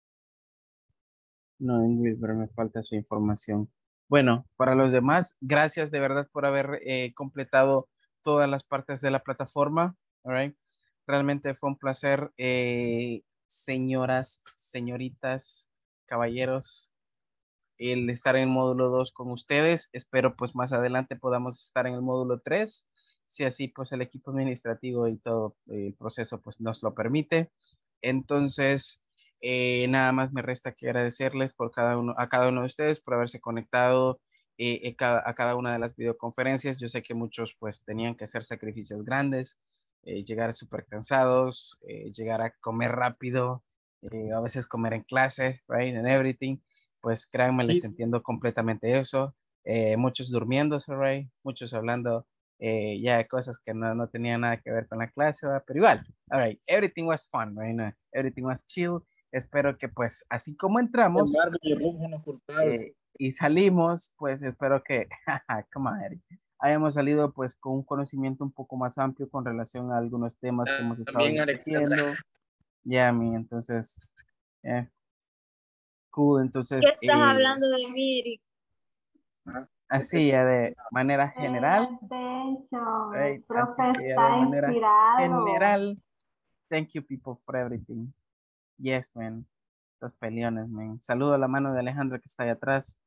No, en Wilber me falta su información. Bueno, para los demás, gracias de verdad por haber eh, completado todas las partes de la plataforma. All right. Realmente fue un placer, eh, señoras, señoritas, caballeros, el estar en el módulo dos con ustedes. Espero pues más adelante podamos estar en el módulo tres. Si así pues el equipo administrativo y todo el proceso pues nos lo permite. Entonces, eh, nada más me resta que agradecerles por cada uno, a cada uno de ustedes por haberse conectado eh, a cada una de las videoconferencias. Yo sé que muchos pues tenían que hacer sacrificios grandes, eh, llegar súper cansados, eh, llegar a comer rápido, eh, a veces comer en clase, right, and everything. Pues créanme, les entiendo completamente eso. Eh, muchos durmiéndose, right, muchos hablando eh, ya de cosas que no, no tenían nada que ver con la clase, ¿verdad? Pero igual, all right, everything was fun, right? No, everything was chill. Espero que pues así como entramos eh, y salimos, pues espero que, come on, Eric, hayamos salido pues con un conocimiento un poco más amplio con relación a algunos temas que hemos estado También, discutiendo. Ya, yeah, mi, entonces, eh, cool, entonces. ¿Qué estás eh, hablando de mí, Eric? Así ya de manera general. Right, así que ya de manera general. Thank you people for everything. Yes, man. Los peleones, man. Saludo a la mano de Alejandra que está ahí atrás.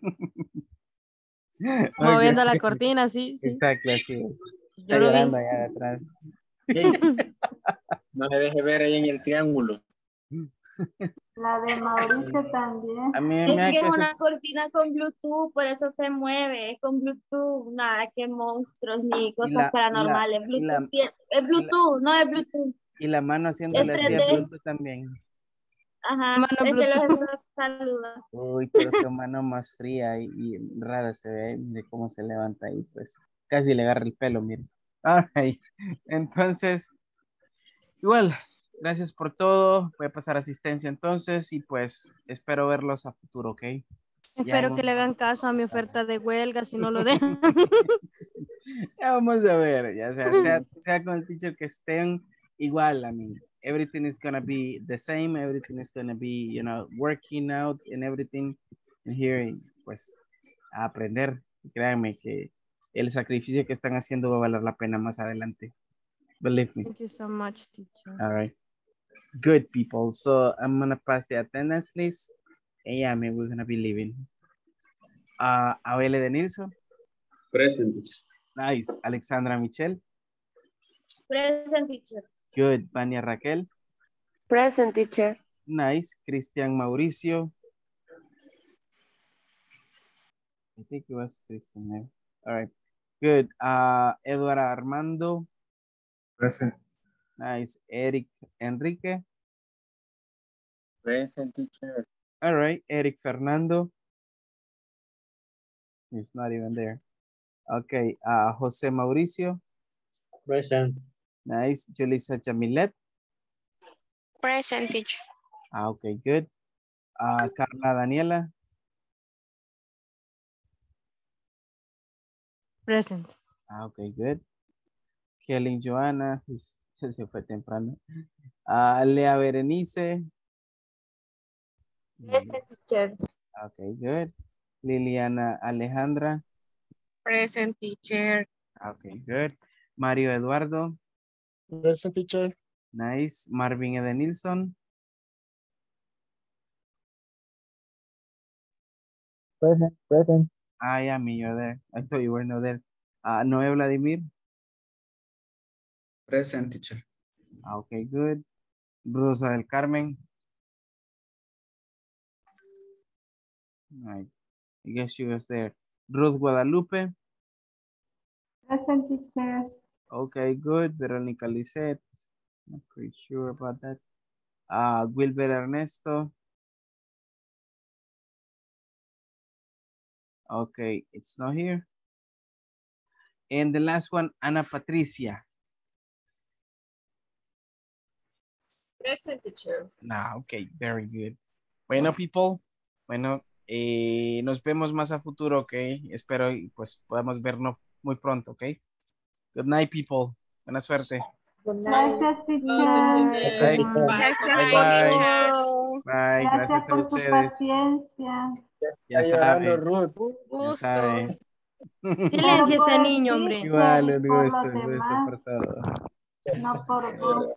Moviendo okay. La cortina, sí, sí. Exacto, así. Está Yo llorando lo vi. allá detrás. Sí. No se deje ver ahí en el triángulo. La de Mauricio también. A mí Es me que es que una cortina con Bluetooth, por eso se mueve, es con Bluetooth, nada que monstruos ni cosas la, paranormales. La, Bluetooth, la, es Bluetooth, la, no es Bluetooth. Y la mano haciéndole es así a Bluetooth también. Ajá, mano es Bluetooth. que los saluda. Uy, pero qué mano más fría y, y rara se ve, de cómo se levanta ahí, pues casi le agarra el pelo, mire. All right. Entonces, igual, gracias por todo. Voy a pasar asistencia entonces y pues espero verlos a futuro, ¿ok? Espero ya que le hagan caso a mi oferta de huelga si no lo dejan. Ya vamos a ver, ya sea, sea, sea con el teacher que estén igual, I mean, everything is gonna be the same, everything is gonna be, you know, working out and everything and here, pues, a aprender. Créanme que el sacrificio que están haciendo va a valer la pena más adelante. Believe me. Thank you so much, teacher. All right. Good people. So I'm gonna pass the attendance list. And yeah, I mean, we're gonna be leaving. Uh, Abel de Nilsson. Present. Nice. Alexandra Michelle. Present, teacher. Good. Vania Raquel. Present, teacher. Nice. Cristian Mauricio. I think it was Christian there. All right. Good. Uh, Edward Armando. Present. Nice. Eric Enrique. Present, teacher. All right. Eric Fernando. He's not even there. Okay. Uh, Jose Mauricio. Present. Nice. Julissa Jamilet. Present, teacher. Ah, okay, good. Uh, Carla Daniela. Present. Ah, okay, good. Kelly Joana, pues, se fue temprano. Uh, Lea Berenice. Present, teacher. Okay, good. Liliana Alejandra. Present, teacher. Okay, good. Mario Eduardo. Present, teacher. Nice. Marvin Edenilson. Present, present. Ah, yeah, me, you're there. I thought you were not there. Uh, Noé Vladimir. Present, teacher. Ah, okay, good. Rosa del Carmen. Right. I guess she was there. Ruth Guadalupe. Present, teacher. Okay, good. Veronica Lisette. Not pretty sure about that. Uh, Wilber Ernesto. Okay, it's not here. And the last one, Ana Patricia. Present, teacher. Nah, okay, very good. Bueno, people, bueno, eh, nos vemos más a futuro, ok. Espero y pues podamos vernos muy pronto, ok. Good night, people. Buena suerte. Gracias, teacher. Bye. Gracias, Bye, bye. teacher. Bye, Gracias gracias a por su ustedes. paciencia. Ya Está llorando saben, Ruth. Un ya gusto. saben. Silencio por ese el niño, hombre. Igual, teacher un y por gusto, los un gusto demás, por todo. no por vos.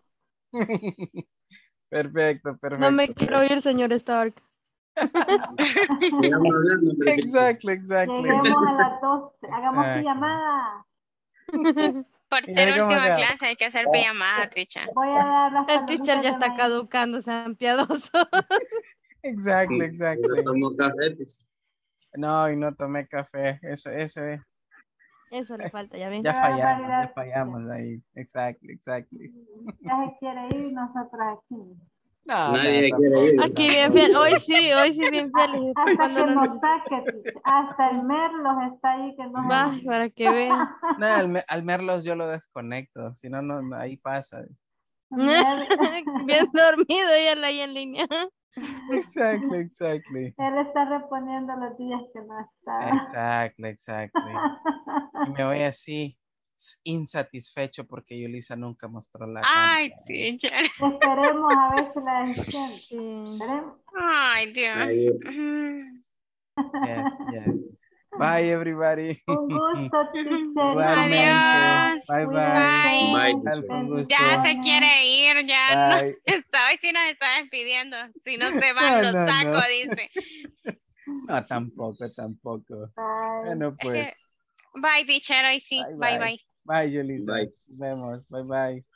Perfecto, No me perfecto. quiero ir, señor Stark. Sigamos hablando, hombre. Exactly, exactly. Lleguemos a las doce. Hagamos Exacto. pijamada. Por Ya ser llegamos última acá. clase hay que hacer pijamada, teacher. Voy a dar las El teacher ya palomitas de está maíz. caducando, sean piadosos. Exactly, No exactly. tomo café, teacher. No, y no tomé café. Eso, eso es. Eso le falta, ya ven. Ya Qué fallamos, ya barbaridad. fallamos ahí. Exactly, exactly. Ya se quiere ir nosotros aquí. No, Nadie no, quiere ir. Aquí bien fiel. Hoy sí, hoy sí bien fiel. Y después Hasta cuando que no nos nos... saque, teacher. Hasta el Merlos está ahí que nos Va, para que vean. No, al, me- al Merlos yo lo desconecto. Si no, no, no, ahí pasa. Mer- Bien dormido ella ahí en línea. Exactly, exactly. Él está reponiendo los días que no está. Exactly, exactly. Y me voy así, s- insatisfecho porque Yulisa nunca mostró la Ay, cámara. teacher. Esperemos a ver si la decisión. Sí. Esperemos. Ay, Dios. Ay, Ujú. Yes, yes. Bye, everybody. Un gusto, teacher. Igualmente. Adiós. Bye, bye. Bye. bye, Alfa, un gusto. Ya se quiere ir, ya no Bye. está, hoy sí nos está despidiendo. Si no se No, van, los no, saco, no. dice. No, tampoco, tampoco. Bye. Bueno, Es pues. que- Bye, teacher, hoy sí. Bye, Bye, bye. bye. Bye, Yulisa. Bye. Nos vemos. Bye, bye.